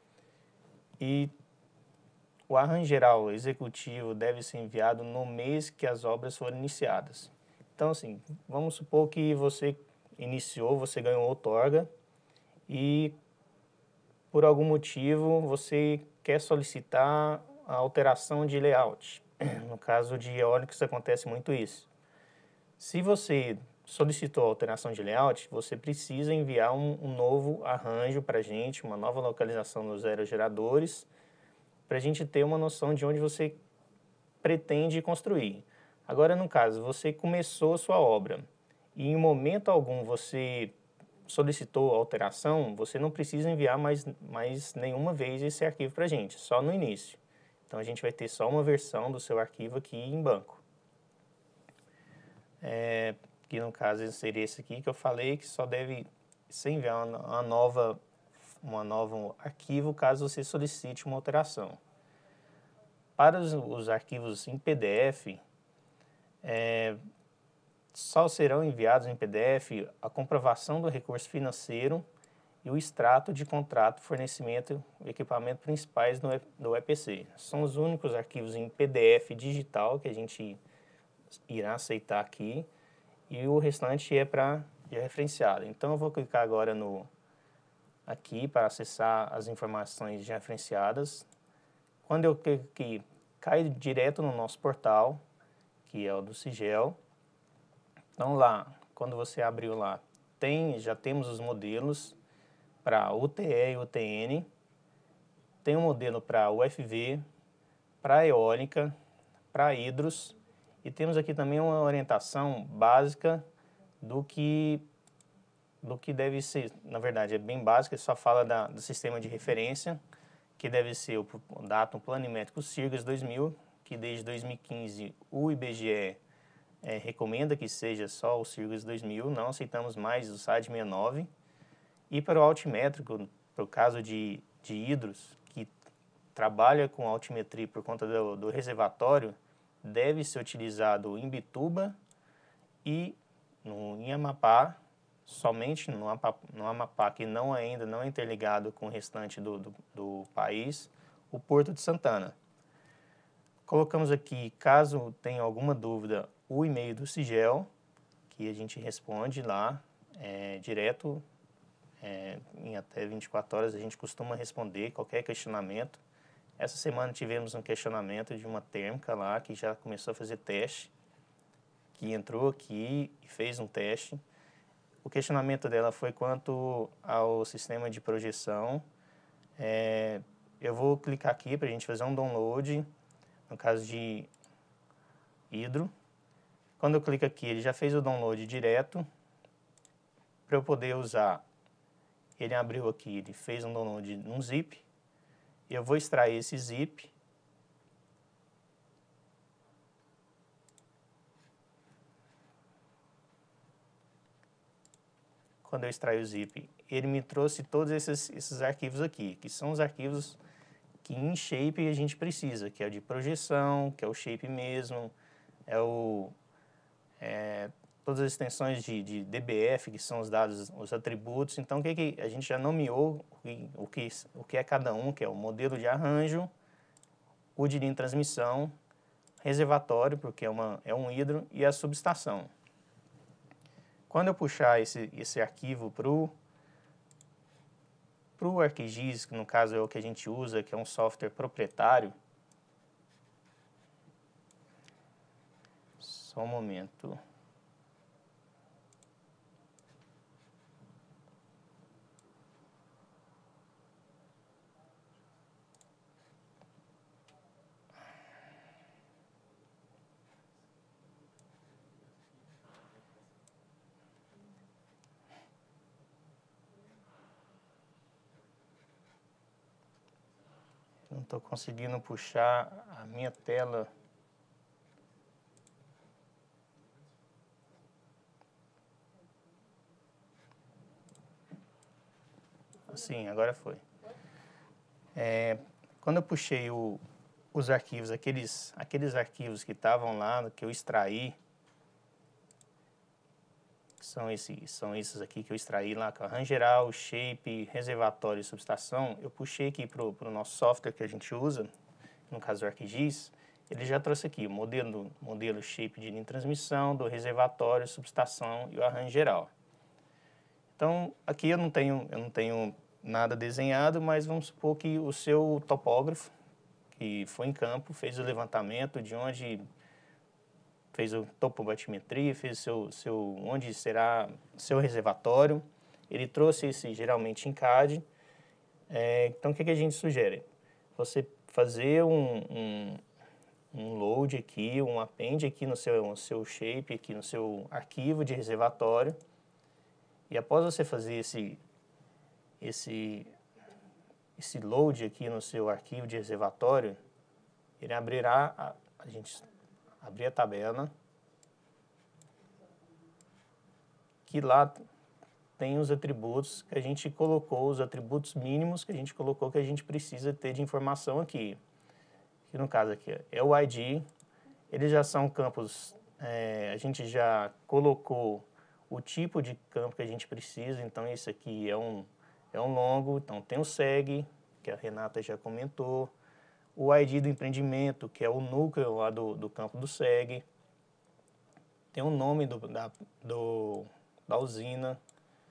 E o arranjo geral executivo deve ser enviado no mês que as obras forem iniciadas. Então, assim, vamos supor que você iniciou, você ganhou outorga e, por algum motivo, você quer solicitar a alteração de layout. No caso de eólicos acontece muito isso. Se você solicitou a alteração de layout, você precisa enviar um novo arranjo para a gente, uma nova localização dos aerogeradores, para a gente ter uma noção de onde você pretende construir. Agora, no caso, você começou a sua obra e em momento algum você solicitou alteração, você não precisa enviar mais nenhuma vez esse arquivo para a gente, só no início. Então, a gente vai ter só uma versão do seu arquivo aqui em banco. Que no caso seria esse aqui que eu falei, que só deve ser enviado uma nova arquivo caso você solicite uma alteração. Para os arquivos em PDF, só serão enviados em PDF a comprovação do recurso financeiro e o extrato de contrato, fornecimento e equipamento principais do EPC. São os únicos arquivos em PDF digital que a gente irá aceitar aqui e o restante é para referenciado. Então, eu vou clicar agora aqui para acessar as informações já referenciadas. Quando eu clico aqui, cai direto no nosso portal, que é o do Sigel. Então, lá, quando você abriu lá, já temos os modelos para UTE e UTN, tem um modelo para UFV, para eólica, para hidros, e temos aqui também uma orientação básica do que deve ser, na verdade é bem básica, só fala do sistema de referência, que deve ser o Datum Planimétrico SIRGAS 2000, que desde 2015 o IBGE recomenda que seja só o SIRGAS 2000, não aceitamos mais o SAD 69. E para o altimétrico, para o caso de hidros, que trabalha com altimetria por conta do reservatório, deve ser utilizado em Imbituba e em Amapá, somente no Amapá, que ainda não é interligado com o restante do país, o Porto de Santana. Colocamos aqui, caso tenha alguma dúvida, o e-mail do Sigel, que a gente responde lá direto, em até 24 horas a gente costuma responder qualquer questionamento. Essa semana tivemos um questionamento de uma térmica lá, que já começou a fazer teste, que entrou aqui e fez um teste. O questionamento dela foi quanto ao sistema de projeção. Eu vou clicar aqui para a gente fazer um download, no caso de hidro. Quando eu clico aqui, ele já fez o download direto. Para eu poder usar, ele abriu aqui, ele fez um download num zip. Eu vou extrair esse zip. Quando eu extraí o zip, ele me trouxe todos esses arquivos aqui, que são os arquivos que em shape a gente precisa, que é o de projeção, que é o shape mesmo, todas as extensões de DBF, que são os dados, os atributos. Então, a gente já nomeou o que é cada um, que é o modelo de arranjo, o de linha de transmissão, reservatório, porque é um hidro, e a subestação. Quando eu puxar esse arquivo para o ArcGIS, que no caso é o que a gente usa, que é um software proprietário, só um momento. Não estou conseguindo puxar a minha tela. Assim, agora foi. Quando eu puxei os arquivos, aqueles arquivos que estavam lá, que eu extraí, que são esses aqui que eu extraí lá, que é o arranjo geral, shape, reservatório e subestação. Eu puxei aqui para o nosso software que a gente usa, no caso do ArcGIS, ele já trouxe aqui o modelo shape de linha de transmissão, do reservatório, subestação e o arranjo geral. Então, aqui eu não tenho nada desenhado, mas vamos supor que o seu topógrafo, que foi em campo, fez o levantamento de onde fez o topobatimetria, fez onde será seu reservatório. Ele trouxe esse geralmente em CAD. Então, o que a gente sugere? Você fazer um load aqui, um append aqui no seu shape, aqui no seu arquivo de reservatório. E após você fazer esse load aqui no seu arquivo de reservatório, ele abrirá, a gente abrir a tabela, que lá tem os atributos que a gente colocou, os atributos mínimos que a gente colocou que a gente precisa ter de informação aqui. Que no caso aqui é o ID, eles já são campos, a gente já colocou o tipo de campo que a gente precisa, então esse aqui é um longo, então tem o SEG, que a Renata já comentou, o ID do empreendimento, que é o núcleo lá do campo do SEG, tem o nome da usina,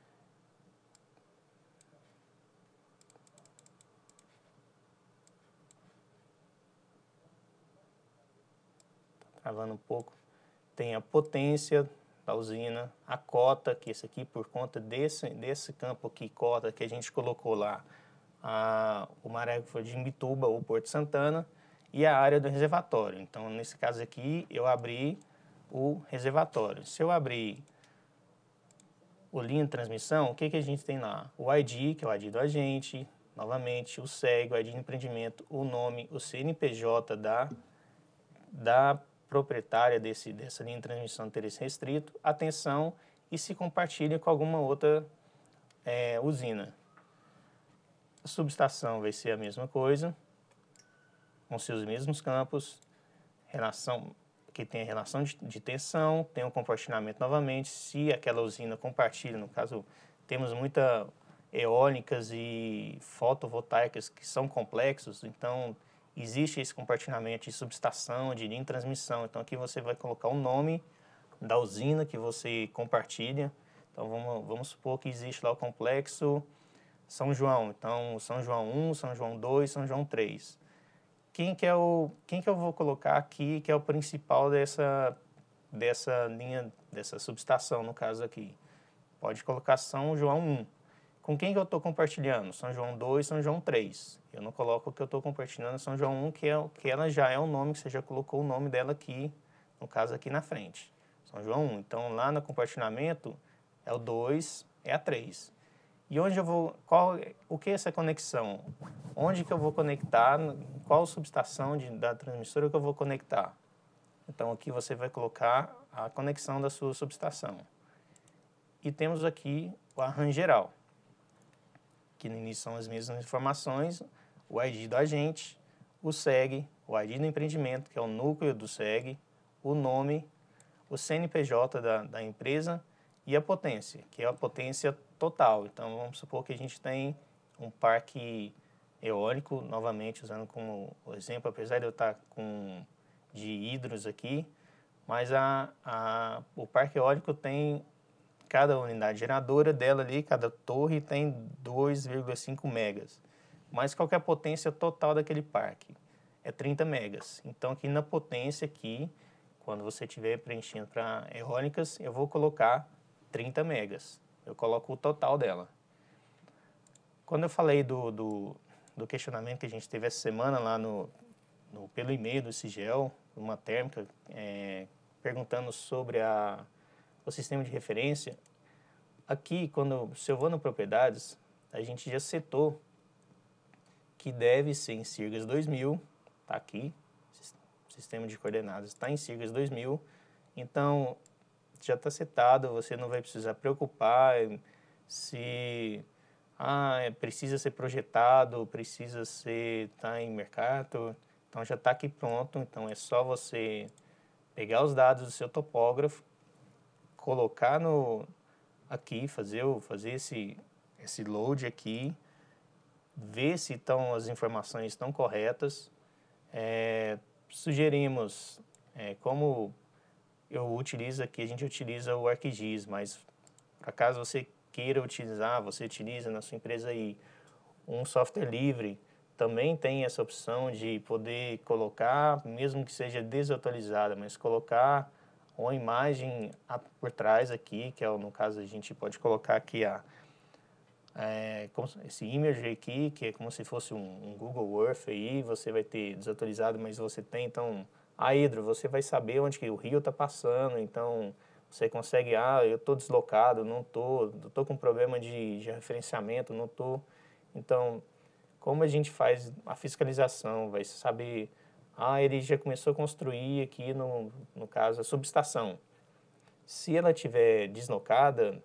travando um pouco, tem a potência da usina, a cota, que esse aqui por conta desse campo aqui, cota, que a gente colocou lá, o Maré foi de Imbituba ou Porto Santana, e a área do reservatório. Então, nesse caso aqui, eu abri o reservatório. Se eu abrir o linha de transmissão, o que a gente tem lá? O ID, que é o ID do agente, novamente, o SEG, o ID de empreendimento, o nome, o CNPJ da proprietária dessa linha de transmissão de interesse restrito, atenção, e se compartilha com alguma outra usina. A subestação vai ser a mesma coisa, com seus mesmos campos, que tem a relação de tensão, tem o compartilhamento novamente, se aquela usina compartilha, no caso, temos muitas eólicas e fotovoltaicas que são complexos, então existe esse compartilhamento de subestação, de linha de transmissão. Então, aqui você vai colocar o nome da usina que você compartilha. Então, vamos supor que existe lá o complexo São João. Então, São João 1, São João 2, São João 3. Quem que eu vou colocar aqui que é o principal dessa linha, dessa subestação, no caso aqui? Pode colocar São João 1. Com quem que eu estou compartilhando? São João 2, São João 3. Eu não coloco o que eu estou compartilhando São João 1, que ela já é o nome, que você já colocou o nome dela aqui, no caso aqui na frente. São João 1. Então, lá no compartilhamento, é o 2, é a 3. E onde eu vou... o que é essa conexão? Onde que eu vou conectar? Qual subestação da transmissora que eu vou conectar? Então, aqui você vai colocar a conexão da sua subestação. E temos aqui o arranjo geral, que no início são as mesmas informações, o ID do agente, o SEG, o ID do empreendimento, que é o núcleo do SEG, o nome, o CNPJ da empresa e a potência, que é a potência total. Então, vamos supor que a gente tem um parque eólico, novamente usando como exemplo, apesar de eu estar de hidros aqui, mas o parque eólico tem... Cada unidade geradora dela ali, cada torre tem 2,5 megas. Mas qual que é a potência total daquele parque? É 30 megas. Então, aqui na potência, quando você estiver preenchendo para eólicas, eu vou colocar 30 megas. Eu coloco o total dela. Quando eu falei do questionamento que a gente teve essa semana lá pelo e-mail do Sigel, uma térmica, perguntando sobre o sistema de referência, aqui, se eu vou no Propriedades, a gente já setou que deve ser em Sirgas 2000, está aqui, sistema de coordenadas está em Sirgas 2000, então já está setado, você não vai precisar preocupar se precisa ser projetado, precisa estar em mercado, então já está aqui pronto, então é só você pegar os dados do seu topógrafo, colocar aqui, fazer esse load aqui, ver se as informações estão corretas. Sugerimos, como eu utilizo aqui, a gente utiliza o ArcGIS, mas para caso você queira utilizar, você utiliza na sua empresa aí um software livre, também tem essa opção de poder colocar, mesmo que seja desatualizada, mas colocar uma imagem por trás aqui, que no caso a gente pode colocar aqui esse image aqui, que é como se fosse um Google Earth aí, você vai ter desatualizado, mas você tem, então, a hidro, você vai saber onde que o rio está passando, então você consegue, eu estou deslocado, não estou com problema de referenciamento, não estou. Então, como a gente faz a fiscalização, vai saber, ele já começou a construir aqui, no caso, a subestação. Se ela estiver deslocada,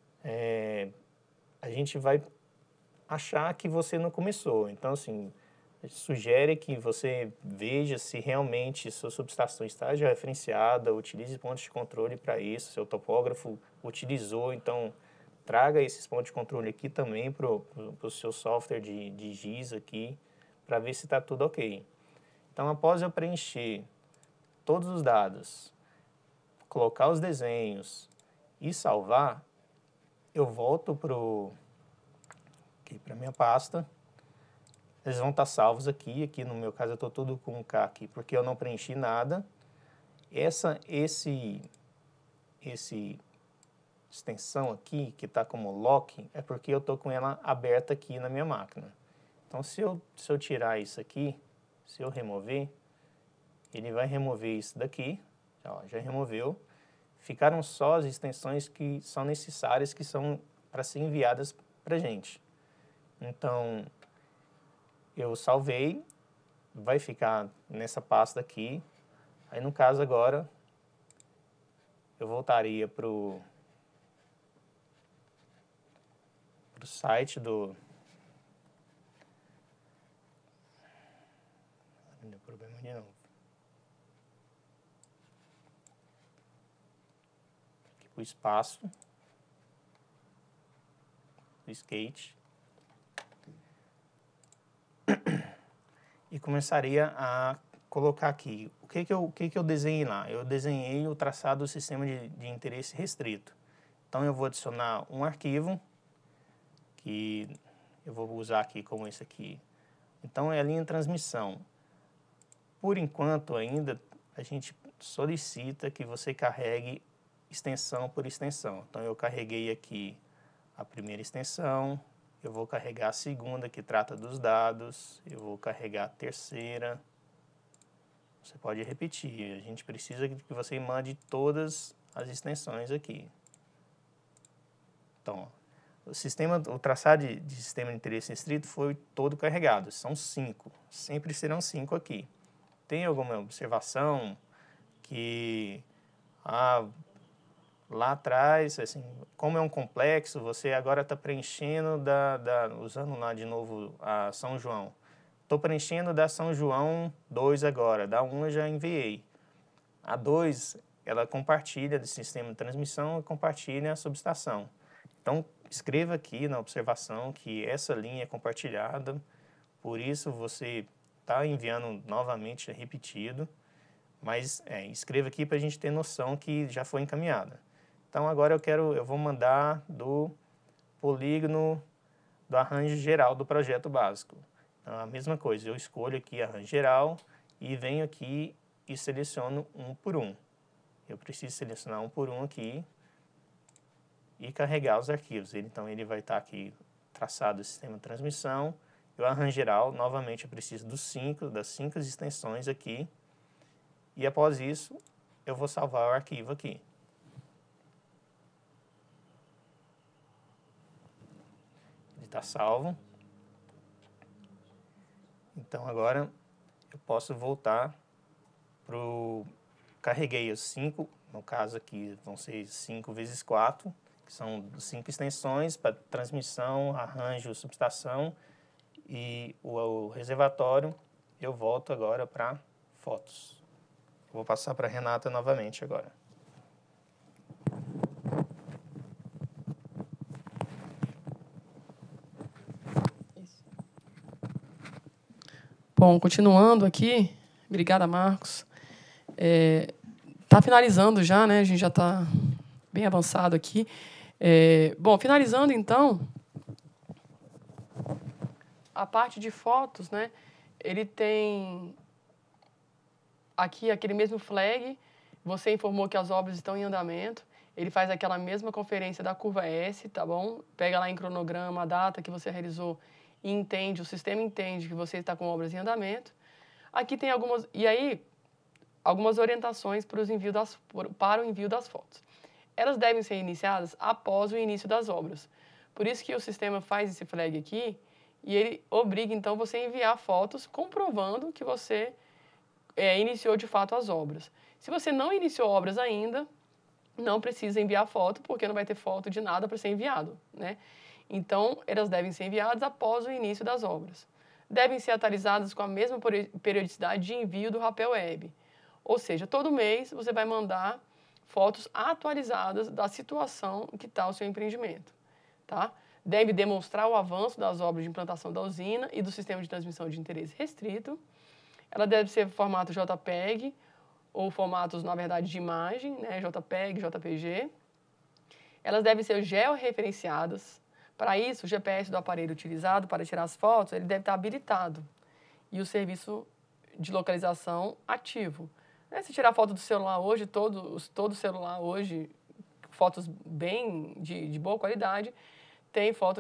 a gente vai achar que você não começou. Então, assim, sugere que você veja se realmente sua subestação está já referenciada, utilize pontos de controle para isso, seu topógrafo utilizou, então traga esses pontos de controle aqui também para o seu software de GIS aqui, para ver se está tudo ok. Então, após eu preencher todos os dados, colocar os desenhos e salvar, eu volto para a minha pasta. Eles vão estar salvos aqui no meu caso eu estou tudo com K aqui, porque eu não preenchi nada. Esse extensão aqui, que está como lock, é porque eu estou com ela aberta aqui na minha máquina. Então, se eu tirar isso aqui, se eu remover, ele vai remover isso daqui, já removeu. Ficaram só as extensões que são necessárias, que são para ser enviadas para a gente. Então, eu salvei, vai ficar nessa pasta aqui. Aí, no caso, agora, eu voltaria para o site do... Não deu problema de novo. Aqui para o espaço. Do skate. E começaria a colocar aqui. O que eu desenhei lá? Eu desenhei o traçado do sistema de interesse restrito. Então, eu vou adicionar um arquivo, que eu vou usar aqui como esse aqui. Então, é a linha de transmissão. Por enquanto, ainda, a gente solicita que você carregue extensão por extensão. Então, eu carreguei aqui a primeira extensão, eu vou carregar a segunda, que trata dos dados, eu vou carregar a terceira. Você pode repetir, a gente precisa que você mande todas as extensões aqui. Então, o traçado de sistema de interesse restrito foi todo carregado, são 5, sempre serão 5 aqui. Tem alguma observação que lá atrás, assim, como é um complexo, você agora está preenchendo usando lá de novo a São João. Estou preenchendo da São João 2 agora, da 1 eu já enviei. A 2, ela compartilha do sistema de transmissão e compartilha a subestação. Então, escreva aqui na observação que essa linha é compartilhada, por isso você está enviando novamente repetido, mas escreva aqui para a gente ter noção que já foi encaminhada. Então, agora eu vou mandar do polígono do arranjo geral do projeto básico. Então, a mesma coisa, eu escolho aqui arranjo geral e venho aqui e seleciono um por um. Eu preciso selecionar um por um aqui e carregar os arquivos. Então, ele vai estar aqui traçado o sistema de transmissão. E o arranjo geral, novamente, eu preciso das 5 extensões aqui. E após isso, eu vou salvar o arquivo aqui. Ele está salvo. Então, agora, eu posso voltar para o... Carreguei os 5, no caso aqui vão ser 5 vezes 4, que são 5 extensões para transmissão, arranjo, subestação e o reservatório. Eu volto agora para fotos. Vou passar para a Renata novamente agora. Bom, continuando aqui, obrigada, Marcos. Está finalizando já, né? A gente já está bem avançado aqui. Bom, finalizando, então, a parte de fotos, né? Ele tem aqui aquele mesmo flag, você informou que as obras estão em andamento, ele faz aquela mesma conferência da curva S, tá bom? Pega lá em cronograma a data que você realizou e entende, o sistema entende que você está com obras em andamento. Aqui tem algumas orientações para o envio das fotos. Elas devem ser iniciadas após o início das obras. Por isso que o sistema faz esse flag aqui e ele obriga, então, você a enviar fotos comprovando que você iniciou, de fato, as obras. Se você não iniciou obras ainda, não precisa enviar foto, porque não vai ter foto de nada para ser enviado, né? Então, elas devem ser enviadas após o início das obras. Devem ser atualizadas com a mesma periodicidade de envio do Rapel Web. Ou seja, todo mês você vai mandar fotos atualizadas da situação que está o seu empreendimento, tá? Deve demonstrar o avanço das obras de implantação da usina e do sistema de transmissão de interesse restrito. Ela deve ser formato JPEG, ou formatos, na verdade, de imagem, né? JPEG, JPG. Elas devem ser georreferenciadas. Para isso, o GPS do aparelho utilizado para tirar as fotos, ele deve estar habilitado. E o serviço de localização ativo. Se tirar foto do celular hoje, todo celular hoje, fotos bem de boa qualidade, tem fotos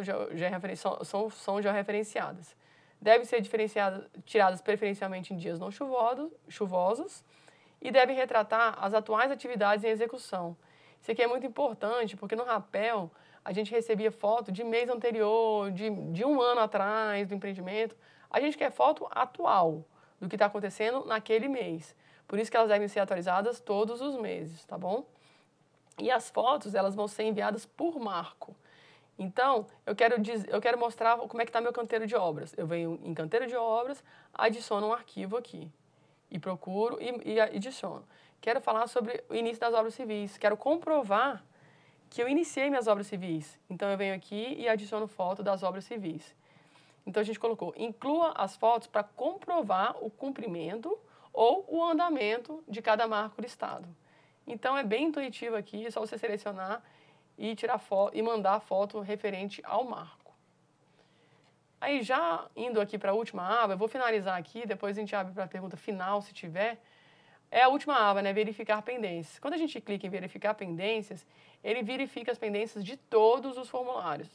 são georreferenciadas. Devem ser tiradas preferencialmente em dias não chuvosos e devem retratar as atuais atividades em execução. Isso aqui é muito importante, porque no Rapel a gente recebia foto de mês anterior, de um ano atrás do empreendimento. A gente quer foto atual do que está acontecendo naquele mês. Por isso que elas devem ser atualizadas todos os meses, tá bom? E as fotos, elas vão ser enviadas por marco. Então, eu quero mostrar como é que está meu canteiro de obras. Eu venho em canteiro de obras, adiciono um arquivo aqui. E procuro e adiciono. Quero falar sobre o início das obras civis. Quero comprovar que eu iniciei minhas obras civis. Então, eu venho aqui e adiciono foto das obras civis. Então, a gente colocou, inclua as fotos para comprovar o cumprimento ou o andamento de cada marco listado. Então, é bem intuitivo aqui, é só você selecionar e tirar foto e mandar a foto referente ao marco. Aí, já indo aqui para a última aba, eu vou finalizar aqui, depois a gente abre para a pergunta final, se tiver. É a última aba, né? Verificar pendências. Quando a gente clica em verificar pendências, ele verifica as pendências de todos os formulários.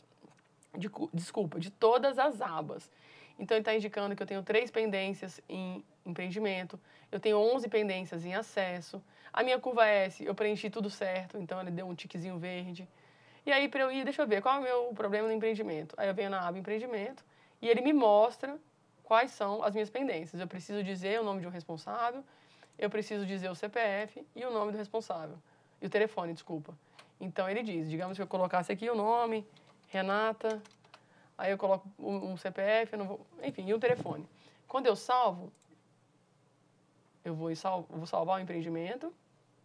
De todas as abas. Então, ele está indicando que eu tenho 3 pendências em empreendimento, eu tenho 11 pendências em acesso, a minha curva S, eu preenchi tudo certo, então ele deu um tiquezinho verde. E aí, para eu ir, deixa eu ver, qual é o meu problema no empreendimento? Aí eu venho na aba empreendimento e ele me mostra quais são as minhas pendências. Eu preciso dizer o nome de um responsável, eu preciso dizer o CPF e o nome do responsável. E o telefone, desculpa. Então, ele diz, digamos que eu colocasse aqui o nome, Renata, aí eu coloco um CPF, enfim, e o telefone. Quando eu salvo, eu vou salvar o empreendimento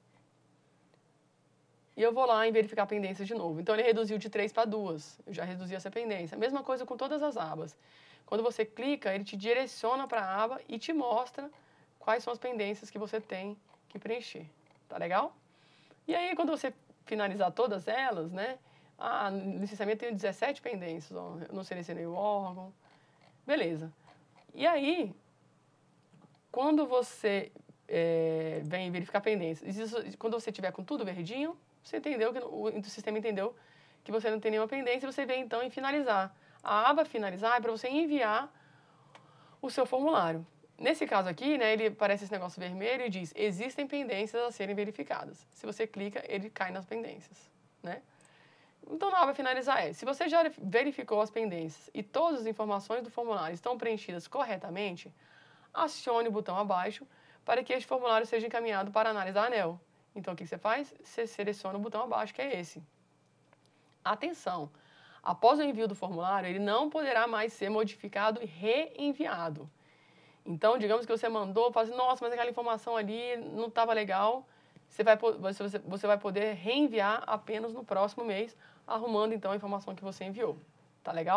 e eu vou lá em verificar pendências de novo. Então, ele reduziu de 3 para 2. Eu já reduzi essa pendência. Mesma coisa com todas as abas. Quando você clica, ele te direciona para a aba e te mostra quais são as pendências que você tem que preencher. Tá legal? E aí, quando você finalizar todas elas, né? No licenciamento eu tenho 17 pendências, ó, eu não selecionei o órgão. Beleza. E aí, quando você vem verificar pendências, quando você tiver com tudo verdinho, você entendeu que o sistema entendeu que você não tem nenhuma pendência, você vem então em finalizar. A aba finalizar é para você enviar o seu formulário. Nesse caso aqui, né, ele aparece esse negócio vermelho e diz: existem pendências a serem verificadas. Se você clica, ele cai nas pendências, né? Então, na aba finalizar se você já verificou as pendências e todas as informações do formulário estão preenchidas corretamente, acione o botão abaixo para que este formulário seja encaminhado para análise da ANEEL. Então, o que você faz? Você seleciona o botão abaixo, que é esse. Atenção! Após o envio do formulário, ele não poderá mais ser modificado e reenviado. Então, digamos que você mandou, fala assim, nossa, mas aquela informação ali não estava legal, você vai poder reenviar apenas no próximo mês, arrumando, então, a informação que você enviou. Tá legal?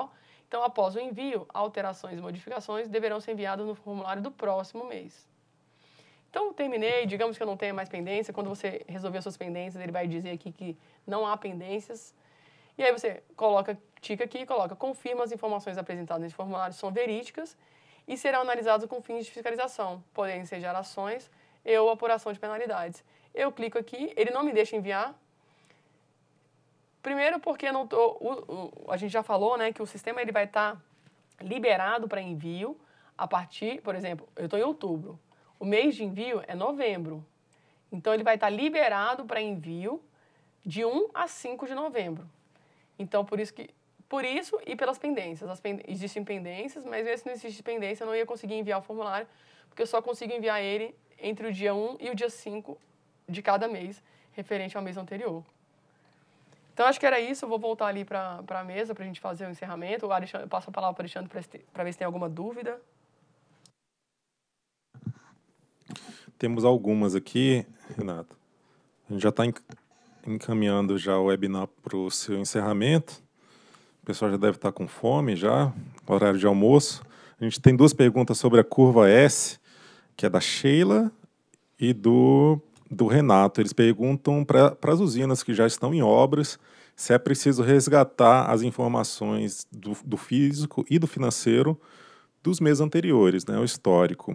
Então, após o envio, alterações e modificações deverão ser enviadas no formulário do próximo mês. Então, terminei, digamos que eu não tenha mais pendência. Quando você resolver as suas pendências, ele vai dizer aqui que não há pendências. E aí você tica aqui e coloca, confirma as informações apresentadas nesse formulário são verídicas e serão analisadas com fins de fiscalização, podendo ser gerações ou apuração de penalidades. Eu clico aqui, ele não me deixa enviar. Primeiro porque não a gente já falou, né, que o sistema ele vai estar liberado para envio a partir, por exemplo, eu estou em outubro. O mês de envio é novembro. Então, ele vai estar liberado para envio de 1 a 5 de novembro. Então, por isso e pelas pendências. Existem pendências, mas se não existe pendência, eu não ia conseguir enviar o formulário, porque eu só consigo enviar ele entre o dia 1 e o dia 5 de cada mês, referente ao mês anterior. Então, acho que era isso. Eu vou voltar ali para a mesa para a gente fazer o encerramento. Eu passo a palavra para o Alexandre para ver se tem alguma dúvida. Temos algumas aqui, Renato. A gente já está encaminhando já o webinar para o seu encerramento. O pessoal já deve estar com fome já, horário de almoço. A gente tem 2 perguntas sobre a curva S, que é da Sheila e do Renato. Eles perguntam para as usinas que já estão em obras se é preciso resgatar as informações do físico e do financeiro dos meses anteriores, né, o histórico.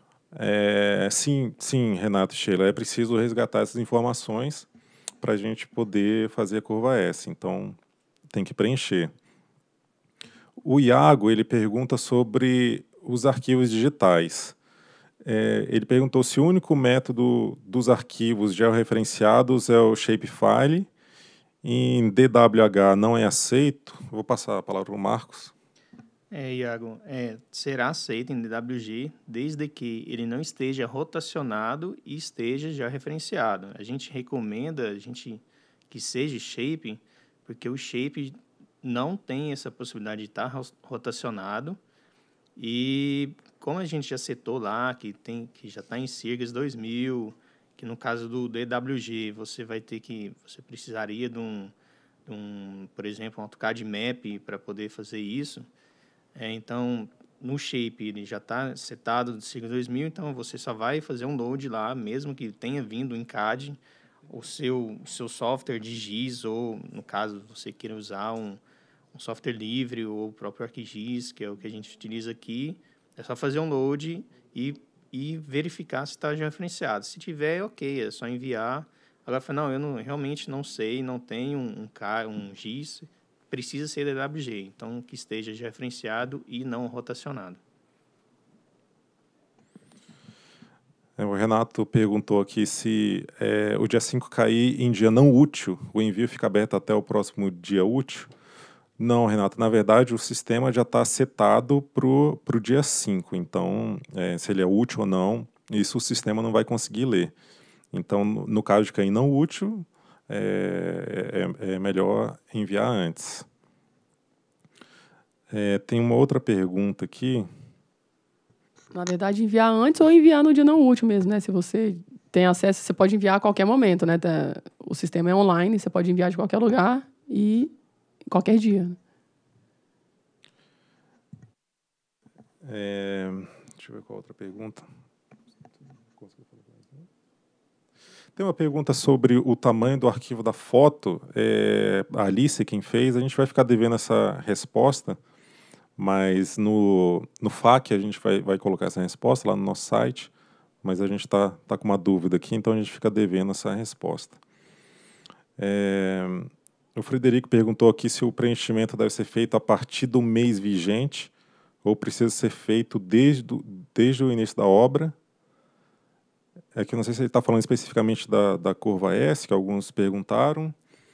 Sim, Renato e Sheila, é preciso resgatar essas informações para a gente poder fazer a curva S. Então, tem que preencher. O Iago, ele pergunta sobre os arquivos digitais. Ele perguntou se o único método dos arquivos georreferenciados é o Shapefile. Em DWH não é aceito. Vou passar a palavra para o Marcos. Iago, será aceito em DWG desde que ele não esteja rotacionado e esteja já referenciado. A gente recomenda que seja Shape, porque o Shape não tem essa possibilidade de estar rotacionado. E como a gente já citou lá, que já está em Sirgas 2000, que no caso do DWG você precisaria de por exemplo, um AutoCAD Map para poder fazer isso. Então, no Shape, ele já está setado do Sirgas 2000, então você só vai fazer um load lá, mesmo que tenha vindo em CAD, o seu software de GIS, ou, no caso, você queira usar um software livre, ou o próprio ArcGIS, que é o que a gente utiliza aqui, é só fazer um load e verificar se está já referenciado. Se tiver, ok, é só enviar. Agora, eu realmente não sei, não tenho um GIS, precisa ser DWG, então que esteja já referenciado e não rotacionado. O Renato perguntou aqui se o dia 5 cair em dia não útil, o envio fica aberto até o próximo dia útil. Não, Renato, na verdade o sistema já está setado para o dia 5, então se ele é útil ou não, isso o sistema não vai conseguir ler. Então, no caso de cair não útil, é melhor enviar antes. Tem uma outra pergunta aqui. Na verdade, enviar antes ou enviar no dia não útil mesmo, né? Se você tem acesso, você pode enviar a qualquer momento, né? O sistema é online, você pode enviar de qualquer lugar e qualquer dia. Deixa eu ver qual outra pergunta. Tem uma pergunta sobre o tamanho do arquivo da foto. A Alice, quem fez, a gente vai ficar devendo essa resposta, mas no FAQ a gente vai colocar essa resposta lá no nosso site, mas a gente está com uma dúvida aqui, então a gente fica devendo essa resposta. O Frederico perguntou aqui se o preenchimento deve ser feito a partir do mês vigente ou precisa ser feito desde o início da obra. Que eu não sei se ele está falando especificamente da curva S, que alguns perguntaram,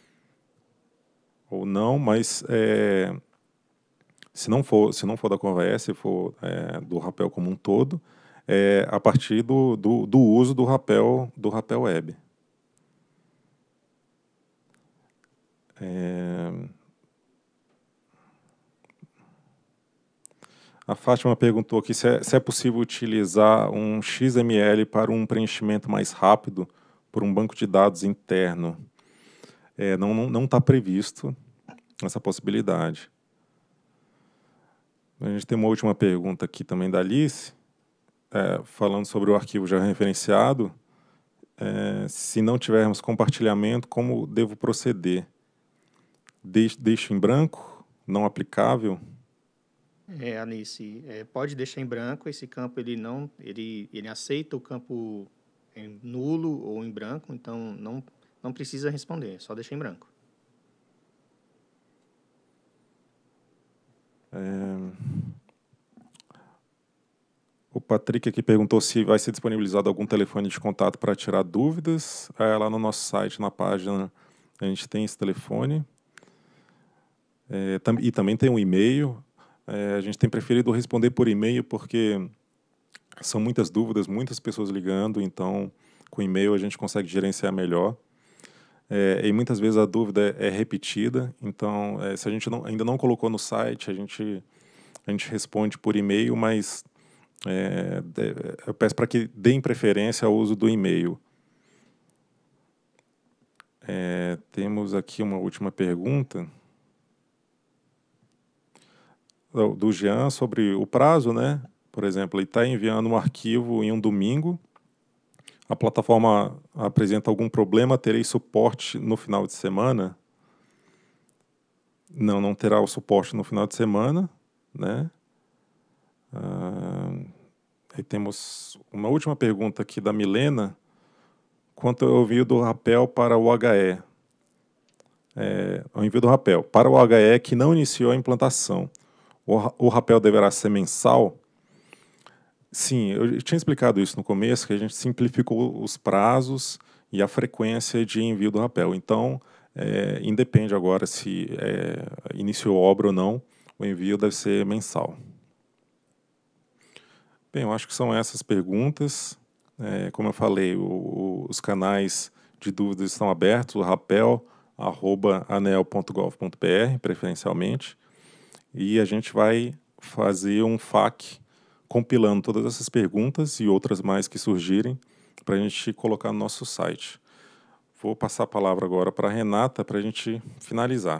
ou não, mas se não for da curva S, se for do rapel como um todo, a partir do uso do rapel web. A Fátima perguntou aqui se é possível utilizar um XML para um preenchimento mais rápido por um banco de dados interno. Não está previsto essa possibilidade. A gente tem uma última pergunta aqui também da Alice, falando sobre o arquivo já referenciado. Se não tivermos compartilhamento, como devo proceder? Deixo em branco? Não aplicável? Alice, pode deixar em branco. Esse campo ele aceita o campo em nulo ou em branco, então não precisa responder, só deixar em branco. O Patrick aqui perguntou se vai ser disponibilizado algum telefone de contato para tirar dúvidas. Lá no nosso site, na página, a gente tem esse telefone. E também tem um e-mail. A gente tem preferido responder por e-mail porque são muitas dúvidas, muitas pessoas ligando, então com e-mail a gente consegue gerenciar melhor. E muitas vezes a dúvida é repetida, então se a gente ainda não colocou no site, a gente responde por e-mail, mas eu peço para que deem preferência ao uso do e-mail. Temos aqui uma última pergunta do Jean sobre o prazo, né? Por exemplo, ele está enviando um arquivo em um domingo, a plataforma apresenta algum problema, terei suporte no final de semana? Não terá o suporte no final de semana, né? Aí temos uma última pergunta aqui da Milena, quanto ao envio do rapel para o HE. O envio do rapel para o HE que não iniciou a implantação. O rapel deverá ser mensal? Sim, eu tinha explicado isso no começo, que a gente simplificou os prazos e a frequência de envio do rapel. Então, independe agora se iniciou obra ou não, o envio deve ser mensal. Bem, eu acho que são essas perguntas. Como eu falei, os canais de dúvidas estão abertos, o rapel@anel.gov.br, preferencialmente, e a gente vai fazer um FAQ compilando todas essas perguntas e outras mais que surgirem para a gente colocar no nosso site. Vou passar a palavra agora para a Renata para a gente finalizar.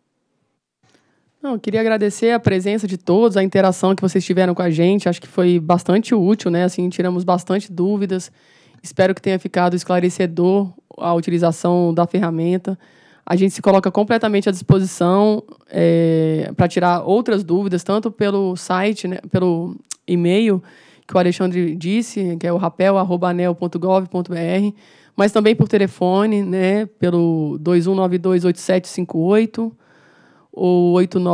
Eu queria agradecer a presença de todos, a interação que vocês tiveram com a gente. Acho que foi bastante útil, né? Assim, tiramos bastante dúvidas. Espero que tenha ficado esclarecedor a utilização da ferramenta. A gente se coloca completamente à disposição para tirar outras dúvidas, tanto pelo site, né, pelo e-mail que o Alexandre disse, que é o rapel@anel.gov.br, mas também por telefone, né, pelo 2192-8758 ou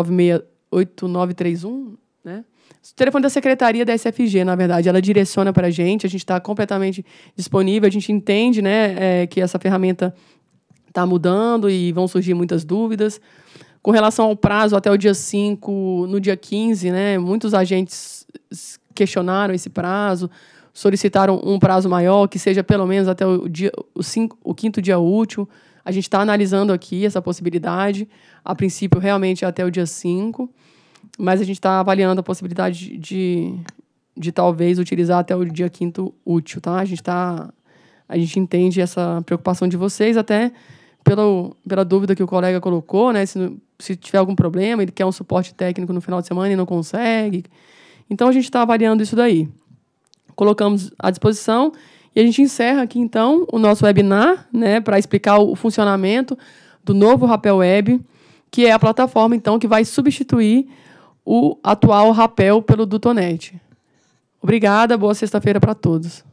8931, né? O telefone da Secretaria da SFG, na verdade, ela direciona para a gente está completamente disponível, a gente entende, né, que essa ferramenta está mudando e vão surgir muitas dúvidas. Com relação ao prazo, até o dia 5, no dia 15, né, muitos agentes questionaram esse prazo, solicitaram um prazo maior, que seja pelo menos até o 5º dia útil. A gente está analisando aqui essa possibilidade. A princípio, realmente, até o dia 5, mas a gente está avaliando a possibilidade de talvez utilizar até o dia 5º útil. Tá? A gente entende essa preocupação de vocês, até pela dúvida que o colega colocou, né? Se tiver algum problema, ele quer um suporte técnico no final de semana e não consegue. Então, a gente está avaliando isso daí. Colocamos à disposição e a gente encerra aqui, então, o nosso webinar, né, para explicar o funcionamento do novo Rapel Web, que é a plataforma, então, que vai substituir o atual Rapel pelo Dutonet. Obrigada, boa sexta-feira para todos.